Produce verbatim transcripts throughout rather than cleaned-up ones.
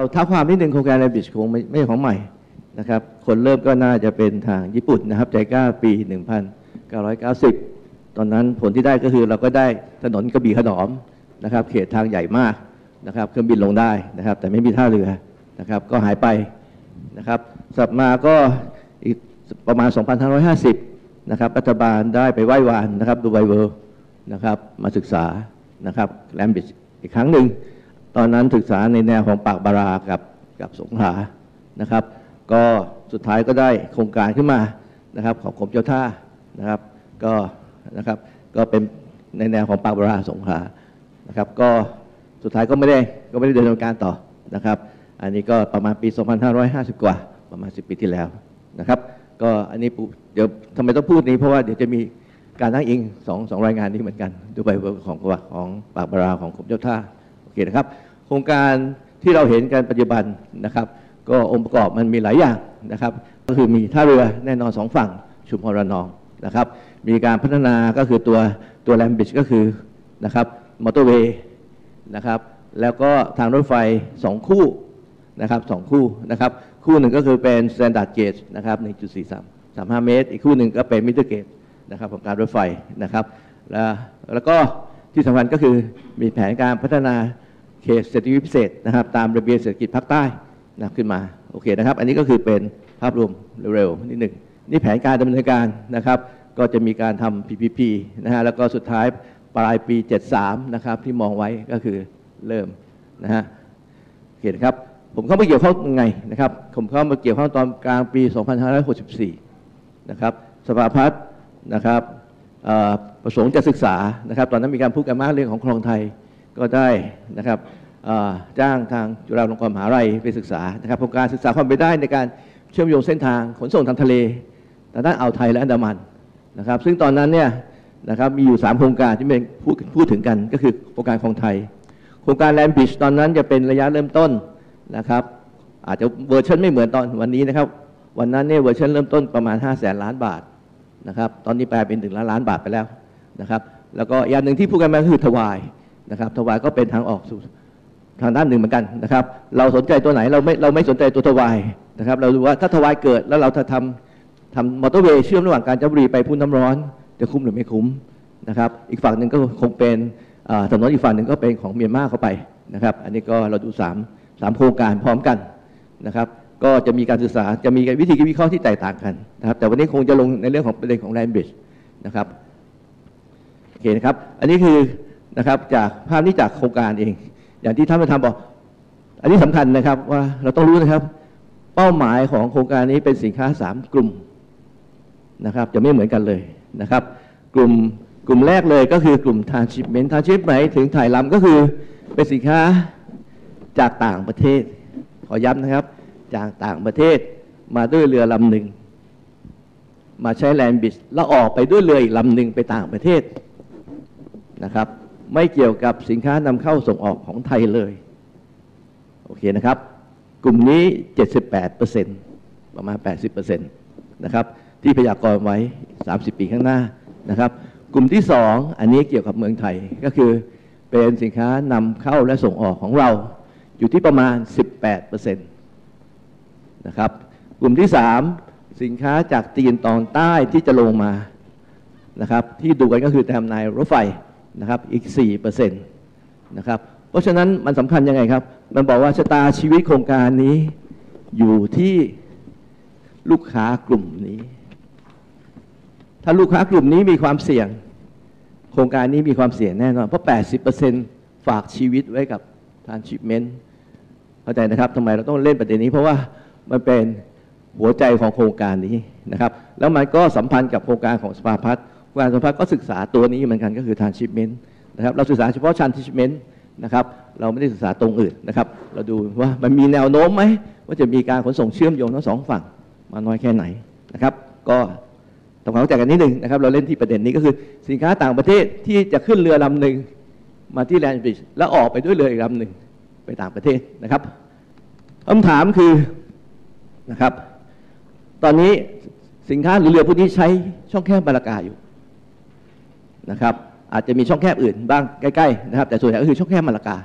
เราท้าความนิดนึงโครงการแลมบิชคงไม่ไม่ใช่ของใหม่นะครับคนเริ่มก็น่าจะเป็นทางญี่ปุ่นนะครับใจกล้าปีหนึ่งพันเก้าร้อยเก้าสิบตอนนั้นผลที่ได้ก็คือเราก็ได้ถนนกระบี่ขนอมนะครับเขตทางใหญ่มากนะครับเครื่องบินลงได้นะครับแต่ไม่มีท่าเรือนะครับก็หายไปนะครับสัปมาก็อีกประมาณ สองพันห้าร้อยห้าสิบ นะครับรัฐบาลได้ไปไหว้วานนะครับดูไบเวิลด์นะครับมาศึกษานะครับแลมบิชอีกครั้งหนึ่งตอนนั้นศึกษาในแนวของปากบารากับกับสงขลานะครับก็สุดท้ายก็ได้โครงการขึ้นมานะครับของกรมเจ้าท่านะครับก็นะครับก็เป็นในแนวของปากบาราสงขลานะครับก็สุดท้ายก็ไม่ได้ก็ไม่ได้ดำเนินการต่อนะครับอันนี้ก็ประมาณปี สองพันห้าร้อยห้าสิบ กว่าประมาณสิบปีที่แล้วนะครับก็อันนี้เดี๋ยวทำไมต้องพูดนี้เพราะว่าเดี๋ยวจะมีการอ้างอิงสองสองรายงานนี้เหมือนกันดูไบเวิลด์ของของปากบาราของกรมเจ้าท่าโอเคนะครับโครงการที่เราเห็นกันปัจจุบันนะครับก็องค์ประกอบมันมีหลายอย่างนะครับก็คือมีท่าเรือแน่นอนสองฝั่งชุมพรระนองนะครับมีการพัฒนาก็คือตัวตัวแลมบิชก็คือนะครับมอเตอร์เวย์นะครับแล้วก็ทางรถไฟสองคู่นะครับสองคู่นะครับคู่หนึ่งก็คือเป็น Standard Gauge นะครับ หนึ่งจุดสี่สาม สามสิบห้า เมตรอีกคู่หนึ่งก็เป็น Middle Gauge นะครับของการรถไฟนะครับแล้วแล้วก็ที่สำคัญก็คือมีแผนการพัฒนาเขตเศรษฐกิจพิเศษนะครับตามระเบียบเศรษฐกิจภาคใต้นะขึ้นมาโอเคนะครับอันนี้ก็คือเป็นภาพรวมเร็วๆนิดหนึ่งนี่แผนการดำเนินการนะครับก็จะมีการทำ พี พี พี นะฮะแล้วก็สุดท้ายปลายปีเจ็ดสิบสามนะครับที่มองไว้ก็คือเริ่มนะฮะโอเคนะครับผมเข้ามาเกี่ยวข้องยังไงนะครับผมเข้ามาเกี่ยวข้องตอนกลางปี สองพันห้าร้อยหกสิบสี่ นะครับสภาพัฒน์นะครับประสงค์จะศึกษานะครับตอนนั้นมีการพูดกันมากเรื่องของคลองไทยก็ได้นะครับจ้างทางจุฬาลงกรณ์มหาวิทยาลัยไปศึกษานะครับโครงการศึกษาความเป็นไปได้ในการเชื่อมโยงเส้นทางขนส่งทางทะเลทางด้านอ่าวไทยและอันดามันนะครับซึ่งตอนนั้นเนี่ยนะครับมีอยู่สามโครงการที่เป็นพูดพูดถึงกันก็คือโครงการคลองไทยโครงการแลมบิชตอนนั้นจะเป็นระยะเริ่มต้นนะครับอาจจะเวอร์ชันไม่เหมือนตอนวันนี้นะครับวันนั้นเนี่ยเวอร์ชันเริ่มต้นประมาณห้าแสนล้านบาทนะครับตอนนี้แปลเป็นถึงล้านล้านบาทไปแล้วนะครับแล้วก็อย่างหนึ่งที่พูดกันมาคือทวายนะครับทวายก็เป็นทางออกสู่ทางด้านหนึ่งเหมือนกันนะครับเราสนใจตัวไหนเราไม่เราไม่สนใจตัวทวายนะครับเราดูว่าถ้าทวายเกิดแล้วเราจะทำทำมอเตอร์เวย์เชื่อมระหว่างกาญจนบุรีไปพุ่นน้ำร้อนจะคุ้มหรือไม่คุ้มนะครับอีกฝั่งหนึ่งก็คงเป็นถนนอีกฝั่งหนึ่งก็เป็นของเมียนมาเข้าไปนะครับอันนี้ก็เราดูสามสามโครงการพร้อมกันนะครับก็จะมีการศึกษาจะมีวิธีการวิเคราะห์ที่แตกต่างกันนะครับแต่วันนี้คงจะลงในเรื่องของประเด็นของแลมบิชนะครับโอเคนะครับอันนี้คือนะครับจากภาพนี้จากโครงการเองอย่างที่ท่านประธานบอกอันนี้สำคัญนะครับว่าเราต้องรู้นะครับเป้าหมายของโครงการนี้เป็นสินค้าสามกลุ่มนะครับจะไม่เหมือนกันเลยนะครับกลุ่มกลุ่มแรกเลยก็คือกลุ่ม transshipment transshipment หมายถึงถ่ายลำก็คือเป็นสินค้าจากต่างประเทศขอย้ำนะครับจากต่างประเทศมาด้วยเรือลำหนึ่งมาใช้แลนด์บิชแล้วออกไปด้วยเรืออีกลำหนึ่งไปต่างประเทศนะครับไม่เกี่ยวกับสินค้านำเข้าส่งออกของไทยเลยโอเคนะครับกลุ่มนี้ เจ็ดสิบแปดเปอร์เซ็นต์ ประมาณ แปดสิบเปอร์เซ็นต์ นะครับที่พยากรณ์ไว้สามสิบปีข้างหน้านะครับกลุ่มที่สองอันนี้เกี่ยวกับเมืองไทยก็คือเป็นสินค้านำเข้าและส่งออกของเราอยู่ที่ประมาณ สิบแปดเปอร์เซ็นต์ นะครับกลุ่มที่สามสินค้าจากจีนตอนใต้ที่จะลงมานะครับที่ดูกันก็คือแทมนายรถไฟนะครับอีก สี่เปอร์เซ็นต์ นะครับเพราะฉะนั้นมันสำคัญยังไงครับมันบอกว่าชะตาชีวิตโครงการนี้อยู่ที่ลูกค้ากลุ่มนี้ถ้าลูกค้ากลุ่มนี้มีความเสี่ยงโครงการนี้มีความเสี่ยงแน่นอนเพราะ แปดสิบเปอร์เซ็นต์ ฝากชีวิตไว้กับtransshipmentเข้าใจนะครับทำไมเราต้องเล่นประเด็นนี้เพราะว่ามันเป็นหัวใจของโครงการนี้นะครับแล้วมันก็สัมพันธ์กับโครงการของสภาพัฒน์โครงการสภาพัฒน์ก็ศึกษาตัวนี้เหมือนกันก็คือ transshipment นะครับเราศึกษาเฉพาะ transshipment นะครับเราไม่ได้ศึกษาตรงอื่นนะครับเราดูว่ามันมีแนวโน้มไหมว่าจะมีการขนส่งเชื่อมโยงทั้งสองฝั่งมาน้อยแค่ไหนนะครับก็ทำความเข้าใจกันนิดนึงนะครับเราเล่นที่ประเด็นนี้ก็คือสินค้าต่างประเทศที่จะขึ้นเรือลำหนึ่งมาที่แลนด์บริดจ์แล้วออกไปด้วยเรืออีกลำหนึ่งไปต่างประเทศนะครับคำถามคือนะครับตอนนี้สินค้าหรือเรือพวกนี้ใช้ช่องแคบมาลากาอยู่นะครับอาจจะมีช่องแคบอื่นบ้างใกล้ๆนะครับแต่ส่วนใหญ่ก็คือช่องแคบมาลากา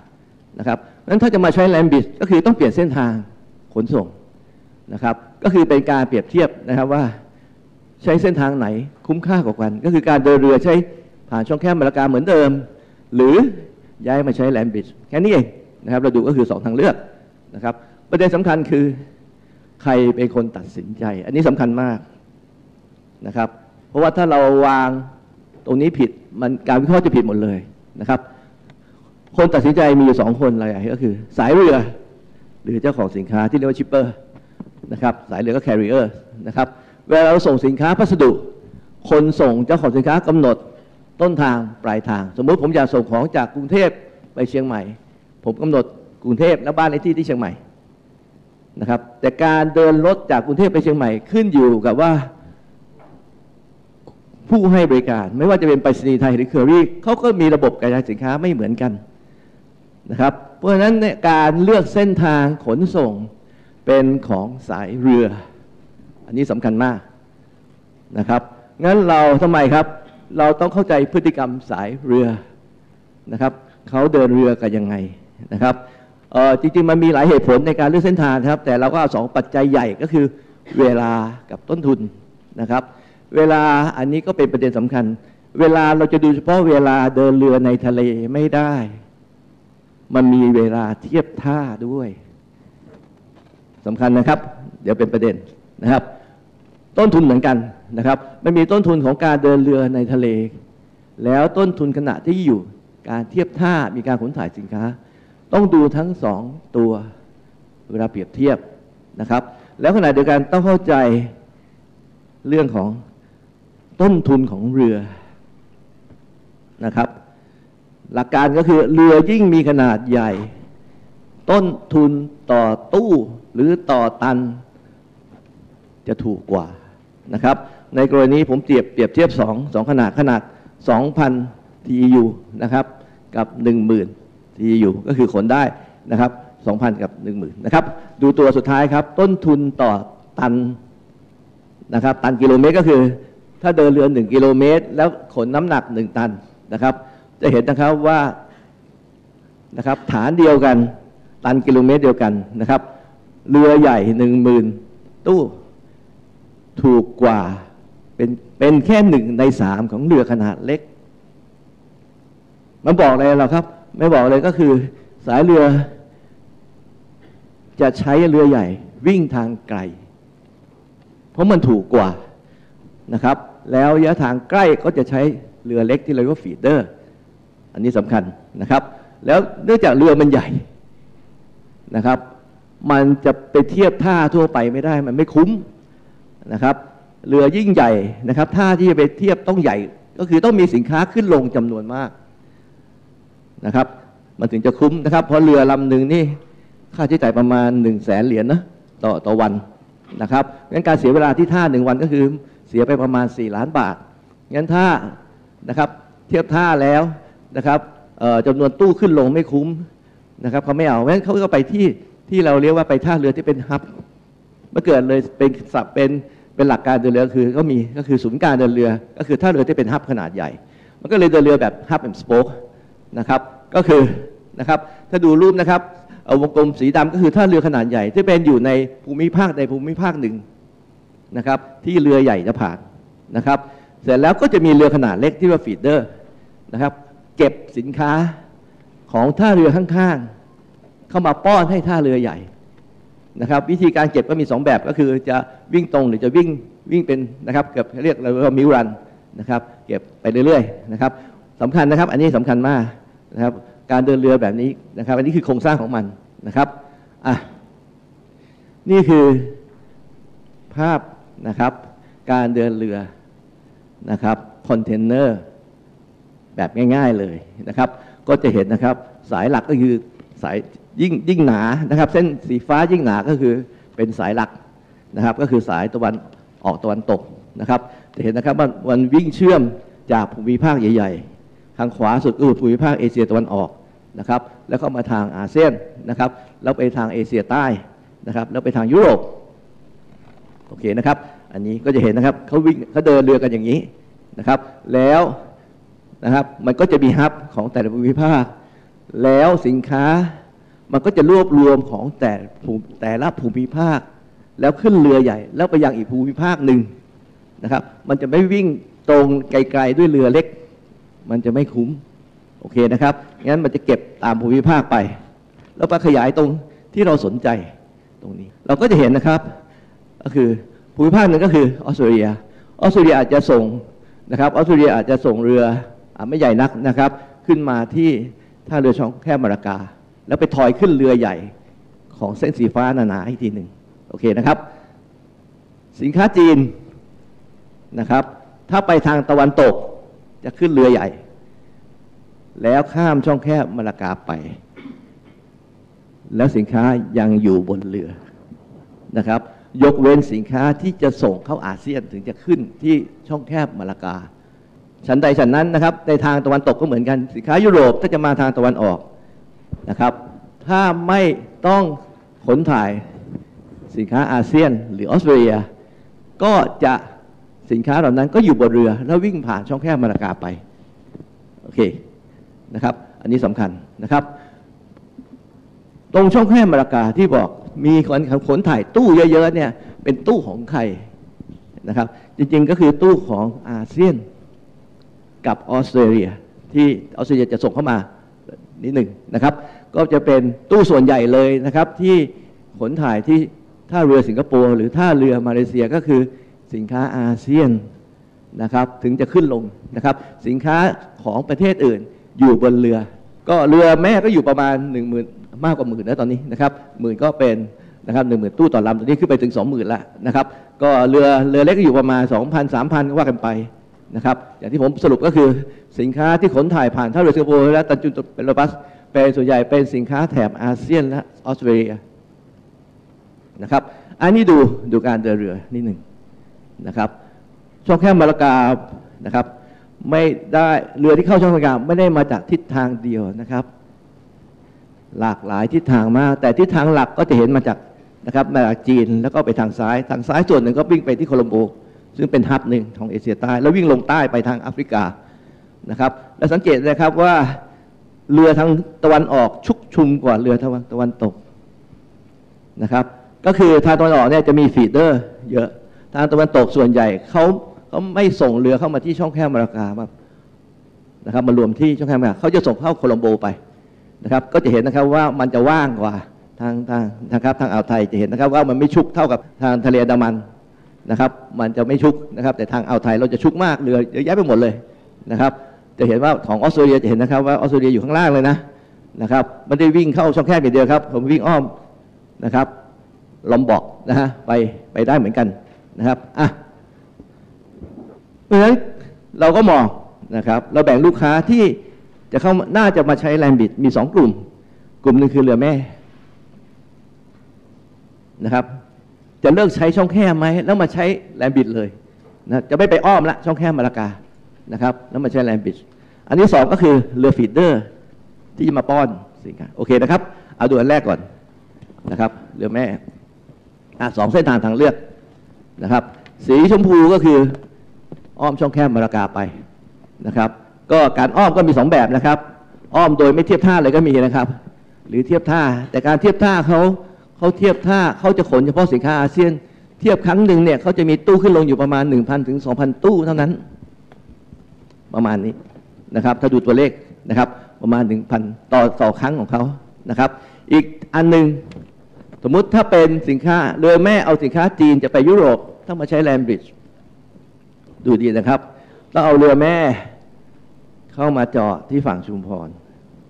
นะครับนั้นถ้าจะมาใช้ Land Bridge ก็คือต้องเปลี่ยนเส้นทางขนส่งนะครับก็คือเป็นการเปรียบเทียบนะครับว่าใช้เส้นทางไหนคุ้มค่ากว่ากันก็คือการเดินเรือใช้ผ่านช่องแคบมะละกาเหมือนเดิมหรือย้ายมาใช้ Land Bridge แค่นี้เองนะครับเราดูก็คือสองทางเลือกนะครับประเด็นสำคัญคือใครเป็นคนตัดสินใจอันนี้สำคัญมากนะครับเพราะว่าถ้าเราวางตรงนี้ผิดมันการวิเคราะห์จะผิดหมดเลยนะครับคนตัดสินใจมีอยู่สองคนอะไรก็คือสายเรือหรือเจ้าของสินค้าที่เรียกว่าชิปเปอร์นะครับสายเรือก็ carrier นะครับเวลาเราส่งสินค้าพัสดุคนส่งเจ้าของสินค้ากำหนดต้นทางปลายทางสมมุติผมอยากส่งของจากกรุงเทพไปเชียงใหม่ผมกำหนดกรุงเทพและบ้านในที่ที่เชียงใหม่นะครับแต่การเดินรถจากกรุงเทพไปเชียงใหม่ขึ้นอยู่กับว่าผู้ให้บริการไม่ว่าจะเป็นไปรษณีย์ไทยหรือเคอรี่เขาก็มีระบบกระจายสินค้าไม่เหมือนกันนะครับเพราะฉะนั้นเนี่ยการเลือกเส้นทางขนส่งเป็นของสายเรืออันนี้สำคัญมากนะครับงั้นเราทำไมครับเราต้องเข้าใจพฤติกรรมสายเรือนะครับเขาเดินเรือกันยังไงนะครับจริงๆมันมีหลายเหตุผลในการเลือกเส้นทางครับแต่เราก็เอาสองปัจจัยใหญ่ก็คือเวลากับต้นทุนนะครับเวลาอันนี้ก็เป็นประเด็นสำคัญเวลาเราจะดูเฉพาะเวลาเดินเรือในทะเลไม่ได้มันมีเวลาเทียบท่าด้วยสำคัญนะครับเดี๋ยวเป็นประเด็นนะครับต้นทุนเหมือนกันนะครับมันมีต้นทุนของการเดินเรือในทะเลแล้วต้นทุนขณะที่อยู่การเทียบท่ามีการขนถ่ายสินค้าต้องดูทั้งสองตัวเวลาเปรียบเทียบนะครับแล้วขณะเดียวกันต้องเข้าใจเรื่องของต้นทุนของเรือนะครับหลักการก็คือเรือยิ่งมีขนาดใหญ่ต้นทุนต่อตู้หรือต่อตันจะถูกกว่านะครับในกรณีผมเปรียบเปรียบเทียบสองสองขนาดขนาด สองพัน ที อี ยู นะครับกับ หนึ่งหมื่น ที อี ยู ก็คือขนได้นะครับ สองพัน กับ หนึ่งหมื่น นะครับดูตัวสุดท้ายครับต้นทุนต่อตันนะครับตันกิโลเมตรก็คือถ้าเดินเรือหนึ่งกิโลเมตรแล้วขนน้ำหนักหนึ่งตันนะครับจะเห็นนะครับว่านะครับฐานเดียวกันตันกิโลเมตรเดียวกันนะครับเรือใหญ่หนึ่งหมื่นตู้ถูกกว่าเป็นเป็นแค่หนึ่งในสามของเรือขนาดเล็กมันบอกอะไรเราครับไม่บอกเลยก็คือสายเรือจะใช้เรือใหญ่วิ่งทางไกลเพราะมันถูกกว่านะครับแล้วระยะทางใกล้ก็จะใช้เรือเล็กที่เรียกว่าฟีดเดอร์อันนี้สำคัญนะครับแล้วเนื่องจากเรือมันใหญ่นะครับมันจะไปเทียบท่าทั่วไปไม่ได้มันไม่คุ้มนะครับเรือยิ่งใหญ่นะครับท่าที่จะไปเทียบต้องใหญ่ก็คือต้องมีสินค้าขึ้นลงจำนวนมากนะครับมันถึงจะคุ้มนะครับเพราะเรือลำหนึ่งนี่ค่าใช้จ่ายประมาณหนึ่งแสนเหรียญนะต่อต่อวันนะครับงั้นการเสียเวลาที่ท่าหนึ่งวันก็คือเสียไปประมาณสี่ล้านบาทงั้นถ้านะครับเทียบท่าแล้วนะครับจำนวนตู้ขึ้นลงไม่คุ้มนะครับเขาไม่เอางั้นเขาก็ไปที่ที่เราเรียกว่าไปท่าเรือที่เป็นฮับเมื่อเกิดเลยเป็นสับเป็นเป็นหลักการเดินเรือคือก็มีก็คือศูนย์การเดินเรือก็คือท่าเรือที่เป็นฮับขนาดใหญ่มันก็เลยเดินเรือแบบฮับแอนด์สโป๊กนะครับก็คือนะครับถ้าดูรูปนะครับวงกลมสีดำก็คือท่าเรือขนาดใหญ่ที่เป็นอยู่ในภูมิภาคใดภูมิภาคหนึ่งนะครับที่เรือใหญ่จะผ่านนะครับเสร็จแล้วก็จะมีเรือขนาดเล็กที่ว่าฟีดเดอร์นะครับเก็บสินค้าของท่าเรือข้างๆเข้ามาป้อนให้ท่าเรือใหญ่นะครับวิธีการเก็บก็มีสองแบบก็คือจะวิ่งตรงหรือจะวิ่งวิ่งเป็นนะครับเกือบเรียกเราว่ามิวรันนะครับเก็บไปเรื่อยๆนะครับสำคัญนะครับอันนี้สำคัญมากนะครับการเดินเรือแบบนี้นะครับอันนี้คือโครงสร้างของมันนะครับอ่ะนี่คือภาพนะครับการเดินเรือนะครับคอนเทนเนอร์แบบง่ายๆเลยนะครับก็จะเห็นนะครับสายหลักก็คือสายยิ่งยิ่งหนานะครับเส้นสีฟ้ายิ่งหนาก็คือเป็นสายหลักนะครับก็คือสายตะวันออกตะวันตกนะครับจะเห็นนะครับว่ามันวิ่งเชื่อมจากภูมิภาคใหญ่ๆทางขวาสุดก็คือภูมิภาคเอเชียตะวันออกนะครับแล้วก็มาทางอาเซียนนะครับแล้วไปทางเอเชียใต้นะครับแล้วไปทางยุโรปโอเคนะครับอันนี้ก็จะเห็นนะครับเขาวิ่งเขาเดินเรือกันอย่างนี้นะครับแล้วนะครับมันก็จะมีฮับของแต่ละภูมิภาคแล้วสินค้ามันก็จะรวบรวมของแต่แต่ละภูมิภาคแล้วขึ้นเรือใหญ่แล้วไปยังอีกภูมิภาคหนึ่งนะครับมันจะไม่วิ่งตรงไกลๆด้วยเรือเล็กมันจะไม่คุ้มโอเคนะครับงั้นมันจะเก็บตามภูมิภาคไปแล้วไปขยายตรงที่เราสนใจตรงนี้เราก็จะเห็นนะครับก็คือภูมิภาคหนึ่งก็คือออสเตรเลียออสเตรเลียอาจจะส่งนะครับออสเตรเลียอาจจะส่งเรือไม่ใหญ่นักนะครับขึ้นมาที่ท่าเรือช่องแคบมาลากาแล้วไปถอยขึ้นเรือใหญ่ของเส้นสีฟ้าหนาๆอีกทีหนึ่งโอเคนะครับสินค้าจีนนะครับถ้าไปทางตะวันตกจะขึ้นเรือใหญ่แล้วข้ามช่องแคบมาลากาไปแล้วสินค้ายังอยู่บนเรือนะครับยกเว้นสินค้าที่จะส่งเข้าอาเซียนถึงจะขึ้นที่ช่องแคบมาลากาฉันใดฉันนั้นนะครับในทางตะวันตกก็เหมือนกันสินค้ายุโรปถ้าจะมาทางตะวันออกนะครับถ้าไม่ต้องขนถ่ายสินค้าอาเซียนหรือออสเตรเลียก็จะสินค้าเหล่านั้นก็อยู่บนเรือแล้ววิ่งผ่านช่องแคบมาลากาไปโอเคนะครับอันนี้สำคัญนะครับตรงช่องแคบมาลากาที่บอกมีคนขนถ่ายตู้เยอะๆเนี่ยเป็นตู้ของใครนะครับจริงๆก็คือตู้ของอาเซียนกับออสเตรเลียที่ออสเตรเลียจะส่งเข้ามานิดหนึ่งนะครับก็จะเป็นตู้ส่วนใหญ่เลยนะครับที่ขนถ่ายที่ท่าเรือสิงคโปร์หรือท่าเรือมาเลเซียก็คือสินค้าอาเซียนนะครับถึงจะขึ้นลงนะครับสินค้าของประเทศอื่นอยู่บนเรือก็เรือแม่ก็อยู่ประมาณหนึ่งหมื่นมากกว่าหมื่นแล้วตอนนี้นะครับหมื่นก็เป็นนะครับหนึ่งหมื่นตู้ต่อลำตอนนี้ขึ้นไปถึงสองหมื่นแล้วนะครับก็เรือเรือเล็กก็อยู่ประมาณสองพันสามพันก็ว่ากันไปนะครับอย่างที่ผมสรุปก็คือสินค้าที่ขนถ่ายผ่านท่าเรือสิงคโปร์และตันจุนเป็นโรบัสเป็นส่วนใหญ่เป็นสินค้าแถบอาเซียนและออสเตรเลียนะครับอันนี้ดูดูการเดินเรือนิดหนึ่งนะครับช่องแคบมาลากานะครับไม่ได้เรือที่เข้าช่องมาลากาไม่ได้มาจากทิศทางเดียวนะครับหลากหลายทิศทางมากแต่ทิศทางหลักก็จะเห็นมาจากนะครับมาจากจีนแล้วก็ไปทางซ้ายทางซ้ายส่วนหนึ่งก็วิ่งไปที่โคลัมโบซึ่งเป็นฮับหนึ่งของเอเชียใต้แล้ววิ่งลงใต้ไปทางแอฟริกานะครับและสังเกตนะครับว่าเรือทางตะวันออกชุกชุมกว่าเรือทางตะวันตกนะครับก็คือทางตะวันออกเนี่ยจะมีฟีดเดอร์เยอะทางตะวันตกส่วนใหญ่เขาเขาไม่ส่งเรือเข้ามาที่ช่องแคบมาลากามานะครับมารวมที่ช่องแคบมาลากาเขาจะส่งเข้าโคลัมโบไปนะครับก็จะเห็นนะครับว่ามันจะว่างกว่าทางทางนะครับทางอ่าวไทยจะเห็นนะครับว่ามันไม่ชุกเท่ากับทางทะเลอันดามันนะครับมันจะไม่ชุกนะครับแต่ทางอ่าวไทยเราจะชุกมากเรือเยอะแยะไปหมดเลยนะครับจะเห็นว่าของออสเตรเลียจะเห็นนะครับว่าออสเตรเลียอยู่ข้างล่างเลยนะนะครับไม่ได้วิ่งเข้าช่องแคบอย่างเดียวครับผมวิ่งอ้อมนะครับลอมบอกนะฮะไปไปได้เหมือนกันนะครับอ่ะเพราะฉะนั้นเราก็มองนะครับเราแบ่งลูกค้าที่จะเข้าน่าจะมาใช้แลนบิดมีสองกลุ่มกลุ่มหนึ่งคือเรือแม่นะครับจะเลิกใช้ช่องแคบไหมแล้วมาใช้แลนบิดเลยนะจะไม่ไปอ้อมละช่องแคบมาลากานะครับแล้วมาใช้แลนบิดอันที่สองก็คือเรือฟีดเดอร์ที่มาป้อนสินค้าโอเคนะครับเอาดูอันแรกก่อนนะครับเรือแม่อ่ะสองเส้นทางทางเลือกนะครับสีชมพูก็คืออ้อมช่องแคบมาลากาไปนะครับก็การอ้อมก็มีสองแบบนะครับอ้อมโดยไม่เทียบท่าเลยก็มีนะครับหรือเทียบท่าแต่การเทียบท่าเขาเขาเทียบท่าเขาจะขนเฉพาะสินค้าอาเซียนเทียบครั้งหนึ่งเนี่ยเขาจะมีตู้ขึ้นลงอยู่ประมาณ หนึ่งพัน ถึง สองพัน ตู้เท่านั้นประมาณนี้นะครับถ้าดูตัวเลขนะครับประมาณ หนึ่งพัน ต่อต่อครั้งของเขานะครับอีกอันหนึ่งสมมุติถ้าเป็นสินค้าเรือแม่เอาสินค้าจีนจะไปยุโรปต้องมาใช้แลนบริดจ์ดูดีนะครับต้องเอาเรือแม่เข้ามาจอดที่ฝั่งชุมพร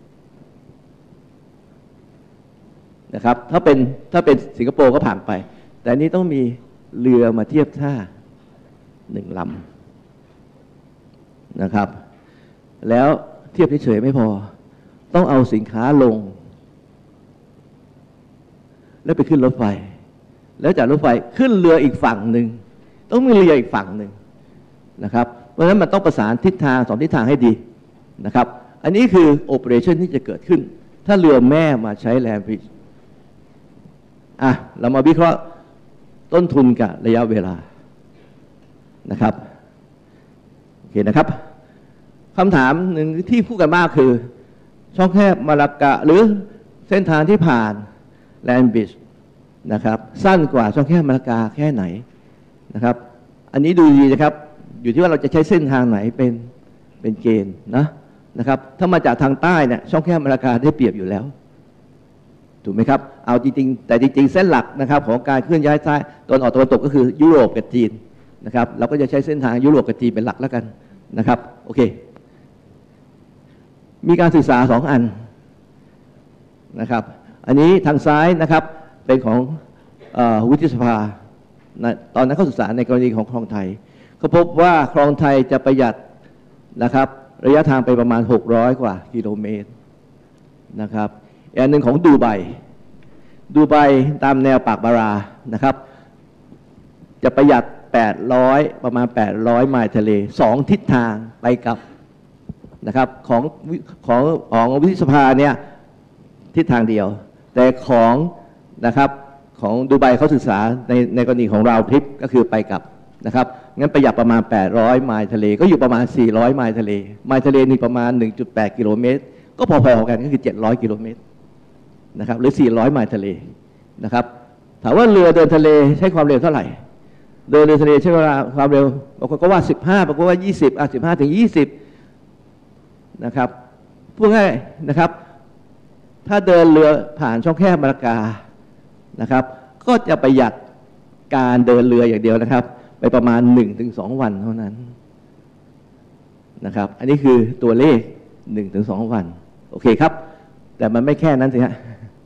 นะครับถ้าเป็นถ้าเป็นสิงคโปร์ก็ผ่านไปแต่นี้ต้องมีเรือมาเทียบท่าหนึ่งลำนะครับแล้วเทียบเฉยๆไม่พอต้องเอาสินค้าลงแล้วไปขึ้นรถไฟแล้วจากรถไฟขึ้นเรืออีกฝั่งหนึ่งต้องมีเรืออีกฝั่งหนึ่งนะครับเพราะฉะนั้นมันต้องประสานทิศทางสองทิศทางให้ดีนะครับอันนี้คือโอเปอเรชั่นที่จะเกิดขึ้นถ้าเรือแม่มาใช้แลนบริดจ์อ่ะเรามาวิเคราะห์ต้นทุนกับระยะเวลานะครับโอเคนะครับคำถามหนึ่งที่พูดกันมากคือช่องแคบมาลากาหรือเส้นทางที่ผ่านแลนด์บริดจ์นะครับสั้นกว่าช่องแคบมะละกาแค่ไหนนะครับอันนี้ดูดีนะครับอยู่ที่ว่าเราจะใช้เส้นทางไหนเป็นเป็นเกณฑ์นะนะครับถ้ามาจากทางใต้เนี่ยช่องแคบมะละกาได้เปรียบอยู่แล้วถูกไหมครับเอาจริงๆแต่จริงๆเส้นหลักนะครับของการเคลื่อนย้ายซ้ายตอนออกตะวันตกก็คือยุโรปกับจีนนะครับเราก็จะใช้เส้นทางยุโรปกับจีนเป็นหลักแล้วกันนะครับโอเคมีการศึกษาสองอันนะครับอันนี้ทางซ้ายนะครับเป็นของวุฒิสภาตอนนั้นเขาศึกษาในกรณีของคลองไทยเขาพบว่าคลองไทยจะประหยัดนะครับระยะทางไปประมาณหกร้อยกว่ากิโลเมตรนะครับอันหนึ่งของดูไบดูไบตามแนวปากบารานะครับจะประหยัดแปดร้อยประมาณแปดร้อยไมล์ทะเลสองทิศทางไปกลับนะครับของของของวุฒิสภาเนี่ยทิศทางเดียวแต่ของนะครับของดูไบเขาศึกษาในในกรณีของราวทริปก็คือไปกลับนะครับงั้นประหยัดประมาณแปดร้อยไมล์ทะเลก็อยู่ประมาณสี่ร้อยไมล์ทะเลไมล์ทะเลนี่ประมาณ หนึ่งจุดแปด กิโลเมตรก็พอๆกันก็คือเจ็ดร้อยกิโลเมตรนะครับหรือสี่ร้อยไมล์ทะเลนะครับถามว่าเรือเดินทะเลใช้ความเร็วเท่าไหร่เดินเรือทะเลใช้เวลาความเร็วบางคนก็ว่าสิบห้าบางคนว่ายี่สิบอ่ะสิบห้าถึงยี่สิบนะครับพูดง่ายนะครับถ้าเดินเรือผ่านช่องแคบมะละกานะครับก็จะประหยัดการเดินเรืออย่างเดียวนะครับไปประมาณ หนึ่งถึงสอง วันเท่านั้นนะครับอันนี้คือตัวเลข หนึ่งถึงสอง วันโอเคครับแต่มันไม่แค่นั้นสิฮะ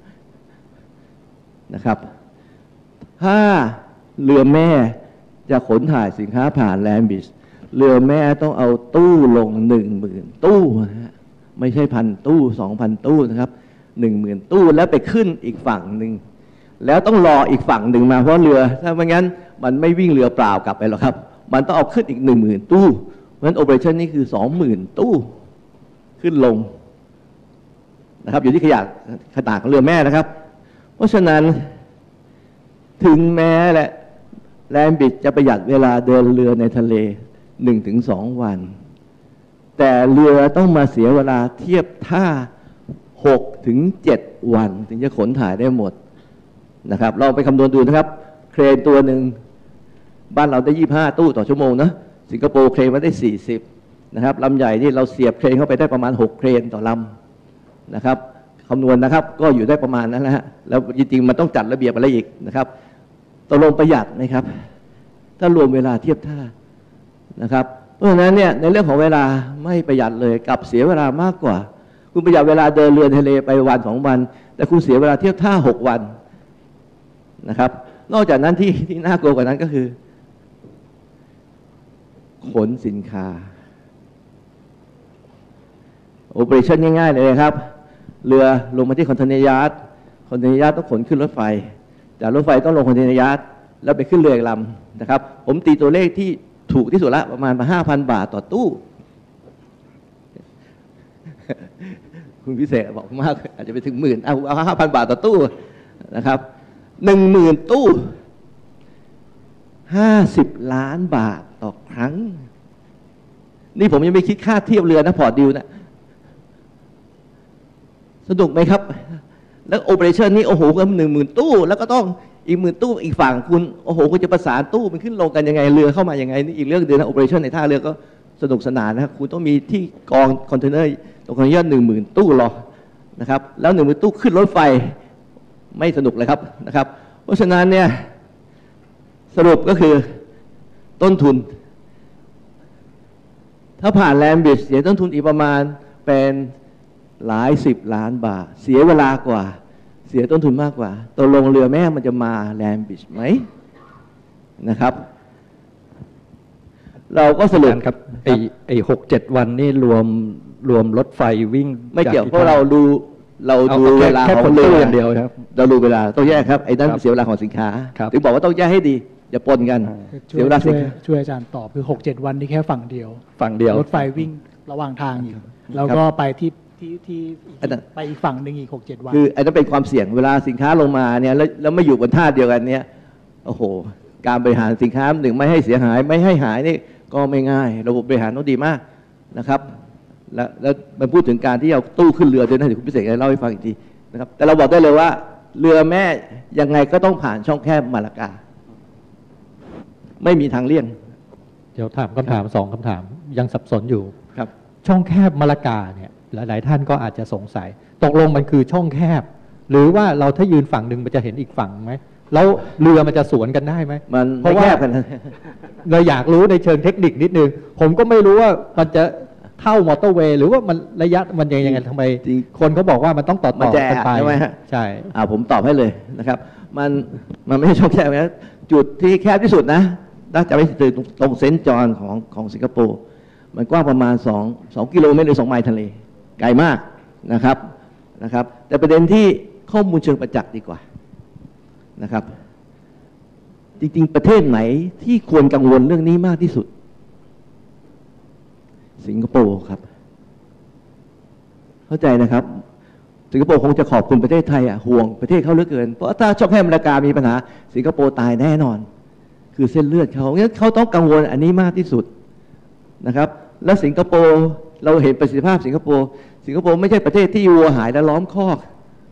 นะครับถ้าเรือแม่จะขนถ่ายสินค้าผ่านแลนด์บริดจ์เรือแม่ต้องเอาตู้ลงหนึ่งหมื่นตู้นะฮะไม่ใช่พันตู้สองพันตู้นะครับหนึ่งหมื่นตู้แล้วไปขึ้นอีกฝั่งหนึ่งแล้วต้องรออีกฝั่งหนึ่งมาเพราะเรือถ้าไม่งั้นมันไม่วิ่งเรือเปล่ากลับไปหรอกครับมันต้องเอาขึ้นอีกหนึ่งหมื่นตู้เพราะฉะนั้นโอเปอเรชั่นนี้คือสองหมื่นตู้ขึ้นลงนะครับอยู่ที่ขนาดขนาดของเรือแม่นะครับเพราะฉะนั้นถึงแม้แหละแลนด์บริดจ์จะประหยัดเวลาเดินเรือในทะเล หนึ่งถึงสอง วันแต่เรือต้องมาเสียเวลาเทียบท่า หกถึงเจ็ด วันถึงจะขนถ่ายได้หมดนะครับเราไปคำนวณดูนะครับเครนตัวหนึ่งบ้านเราได้ยี่สิบห้าตู้ต่อชั่วโมงนะสิงคโปร์เครนมาได้สี่สิบนะครับลำใหญ่ที่เราเสียบเครนเข้าไปได้ประมาณหกเครนต่อลำนะครับคำนวณนะครับก็อยู่ได้ประมาณนั้นนะฮะแล้วจริงๆมันต้องจัดระเบียบอะไรอีกนะครับตกลงประหยัดไหมครับถ้ารวมเวลาเทียบท่านะครับเพราะฉะนั้นเนี่ยในเรื่องของเวลาไม่ประหยัดเลยกลับเสียเวลามากกว่าคุณประหยัดเวลาเดินเรือทะเลไปวันสองวันแต่คุณเสียเวลาเทียบท่าหกวันนะครับนอกจากนั้นที่ที่น่ากลัวกว่านั้นก็คือขนสินค้าโอเปอเรชั่นง่ายๆเลยครับเรือลงมาที่คอนเทนเนอร์ยาร์ดคอนเทนเนอร์ยาร์ดต้องขนขึ้นรถไฟจากรถไฟต้องลงคอนเทนเนอร์ยาร์ดแล้วไปขึ้นเรืออีกลำนะครับผมตีตัวเลขที่ถูกที่สุดละประมาณห้าพันบาทต่อตู้คุณพิเศษบอกมากอาจจะไปถึงหมื่นเอาเอาห้าพันบาทต่อตู้นะครับหนึ่งหมื่นตู้ห้าสิบล้านบาทต่อครั้งนี่ผมยังไม่คิดค่าเทียบเรือนะพอร์ตดิวนะสนุกไหมครับแล้วโอเปอเรชั่นนี้โอ้โหก็หนึ่งหมื่นตู้แล้วก็ต้องอีกหมื่นตู้อีกฝั่งคุณโอ้โหคุณจะประสานตู้มันขึ้นลงกันยังไงเรือเข้ามายังไงนี่อีกเรื่องเดียวนะโอเปอเรชั่นในท่าเรือก็สนุกสนานนะครับคุณต้องมีที่กองคอนเทนเนอร์ตรงนี้หนึ่งหมื่นตู้รอนะครับแล้วหนึ่งหมื่นตู้ขึ้นรถไฟไม่สนุกเลยครับนะครับเพราะฉะนั้นเนี่ยสรุปก็คือต้นทุนถ้าผ่านแลนด์บริดจ์เสียต้นทุนอีกประมาณเป็นหลายสิบล้านบาทเสียเวลากว่าเสียต้นทุนมากกว่าตกลงเรือแม่มันจะมาแลนด์บริดจ์ไหมนะครับเราก็สรุปครับไอ้ไอ้หกเจ็ดวันนี่รวมรวมรถไฟวิ่งไม่เกี่ยวเพราะเราดูเราดูเวลาของเรืออย่างเดียวครับเราดูเวลาต้องแยกครับไอ้นั่นเสียเวลาของสินค้าถึงบอกว่าต้องแยกให้ดีอย่าปนกันเสียเวลาช่วยอาจารย์ตอบคือ หกเจ็ด วันนี่แค่ฝั่งเดียวฝั่งเดียวรถไฟวิ่งระหว่างทางอยู่แล้วก็ไปที่ที่ที่ไปอีกฝั่งหนึ่งอีก หกเจ็ด วันคือไอ้นั่นเป็นความเสี่ยงเวลาสินค้าลงมาเนี่ยแล้วแล้วไม่อยู่บนท่าเดียวกันเนี่ยโอ้โหการบริหารสินค้าหนึ่งไม่ให้เสียหายไม่ให้หายนี่ก็ไม่ง่ายระบบบริหารต้องดีมากนะครับแล้วแล้วมันพูดถึงการที่เอาตู้ขึ้นเรือด้วยนะเดี๋ยวคุณพิเศษจะเล่าให้ฟังอีกทีนะครับแต่เราบอกได้เลยว่าเรือแม่ยังไงก็ต้องผ่านช่องแคบมาลากาไม่มีทางเลี่ยงเดี๋ยวถามคำถามสองคำถามยังสับสนอยู่ครับช่องแคบมาลากาเนี่ยหลายๆท่านก็อาจจะสงสัยตกลงมันคือช่องแคบหรือว่าเราถ้ายืนฝั่งหนึ่งมันจะเห็นอีกฝั่งไหมแล้วเรือมันจะสวนกันได้ไหมมันเพราะว่าแคบกันเลยอยากรู้ในเชิงเทคนิคนิดนึงผมก็ไม่รู้ว่ามันจะเท่ามอเตอร์เวย์หรือว่ามันระยะมันยังไงทำไมคนเขาบอกว่ามันต้องต่อต่อกันไปใช่ไหมฮะใช่อ่าผมตอบให้เลยนะครับมันมันไม่ใช่ช่องแคบนะจุดที่แคบที่สุดนะน่าจะไม่ถึงตรงเซนต์จอห์นของของสิงคโปร์มันกว้างประมาณ2 2กิโลเมตรหรือสองไมล์ทะเลไกลมากนะครับนะครับแต่ประเด็นที่ข้อมูลเชิงประจักษ์ดีกว่านะครับจริงๆประเทศไหนที่ควรกังวลเรื่องนี้มากที่สุดสิงคโปร์ครับเข้าใจนะครับสิงคโปร์คงจะขอบคุณประเทศไทยอ่ะห่วงประเทศเขาเหลือเกินเพราะถ้าช่องแคบมาลากามีปัญหาสิงคโปร์ตายแน่นอนคือเส้นเลือดเขางั้นเขาต้องกังวลอันนี้มากที่สุดนะครับแล้วสิงคโปร์เราเห็นประสิทธิภาพสิงคโปร์สิงคโปร์ไม่ใช่ประเทศที่วัวหายและล้อมคอก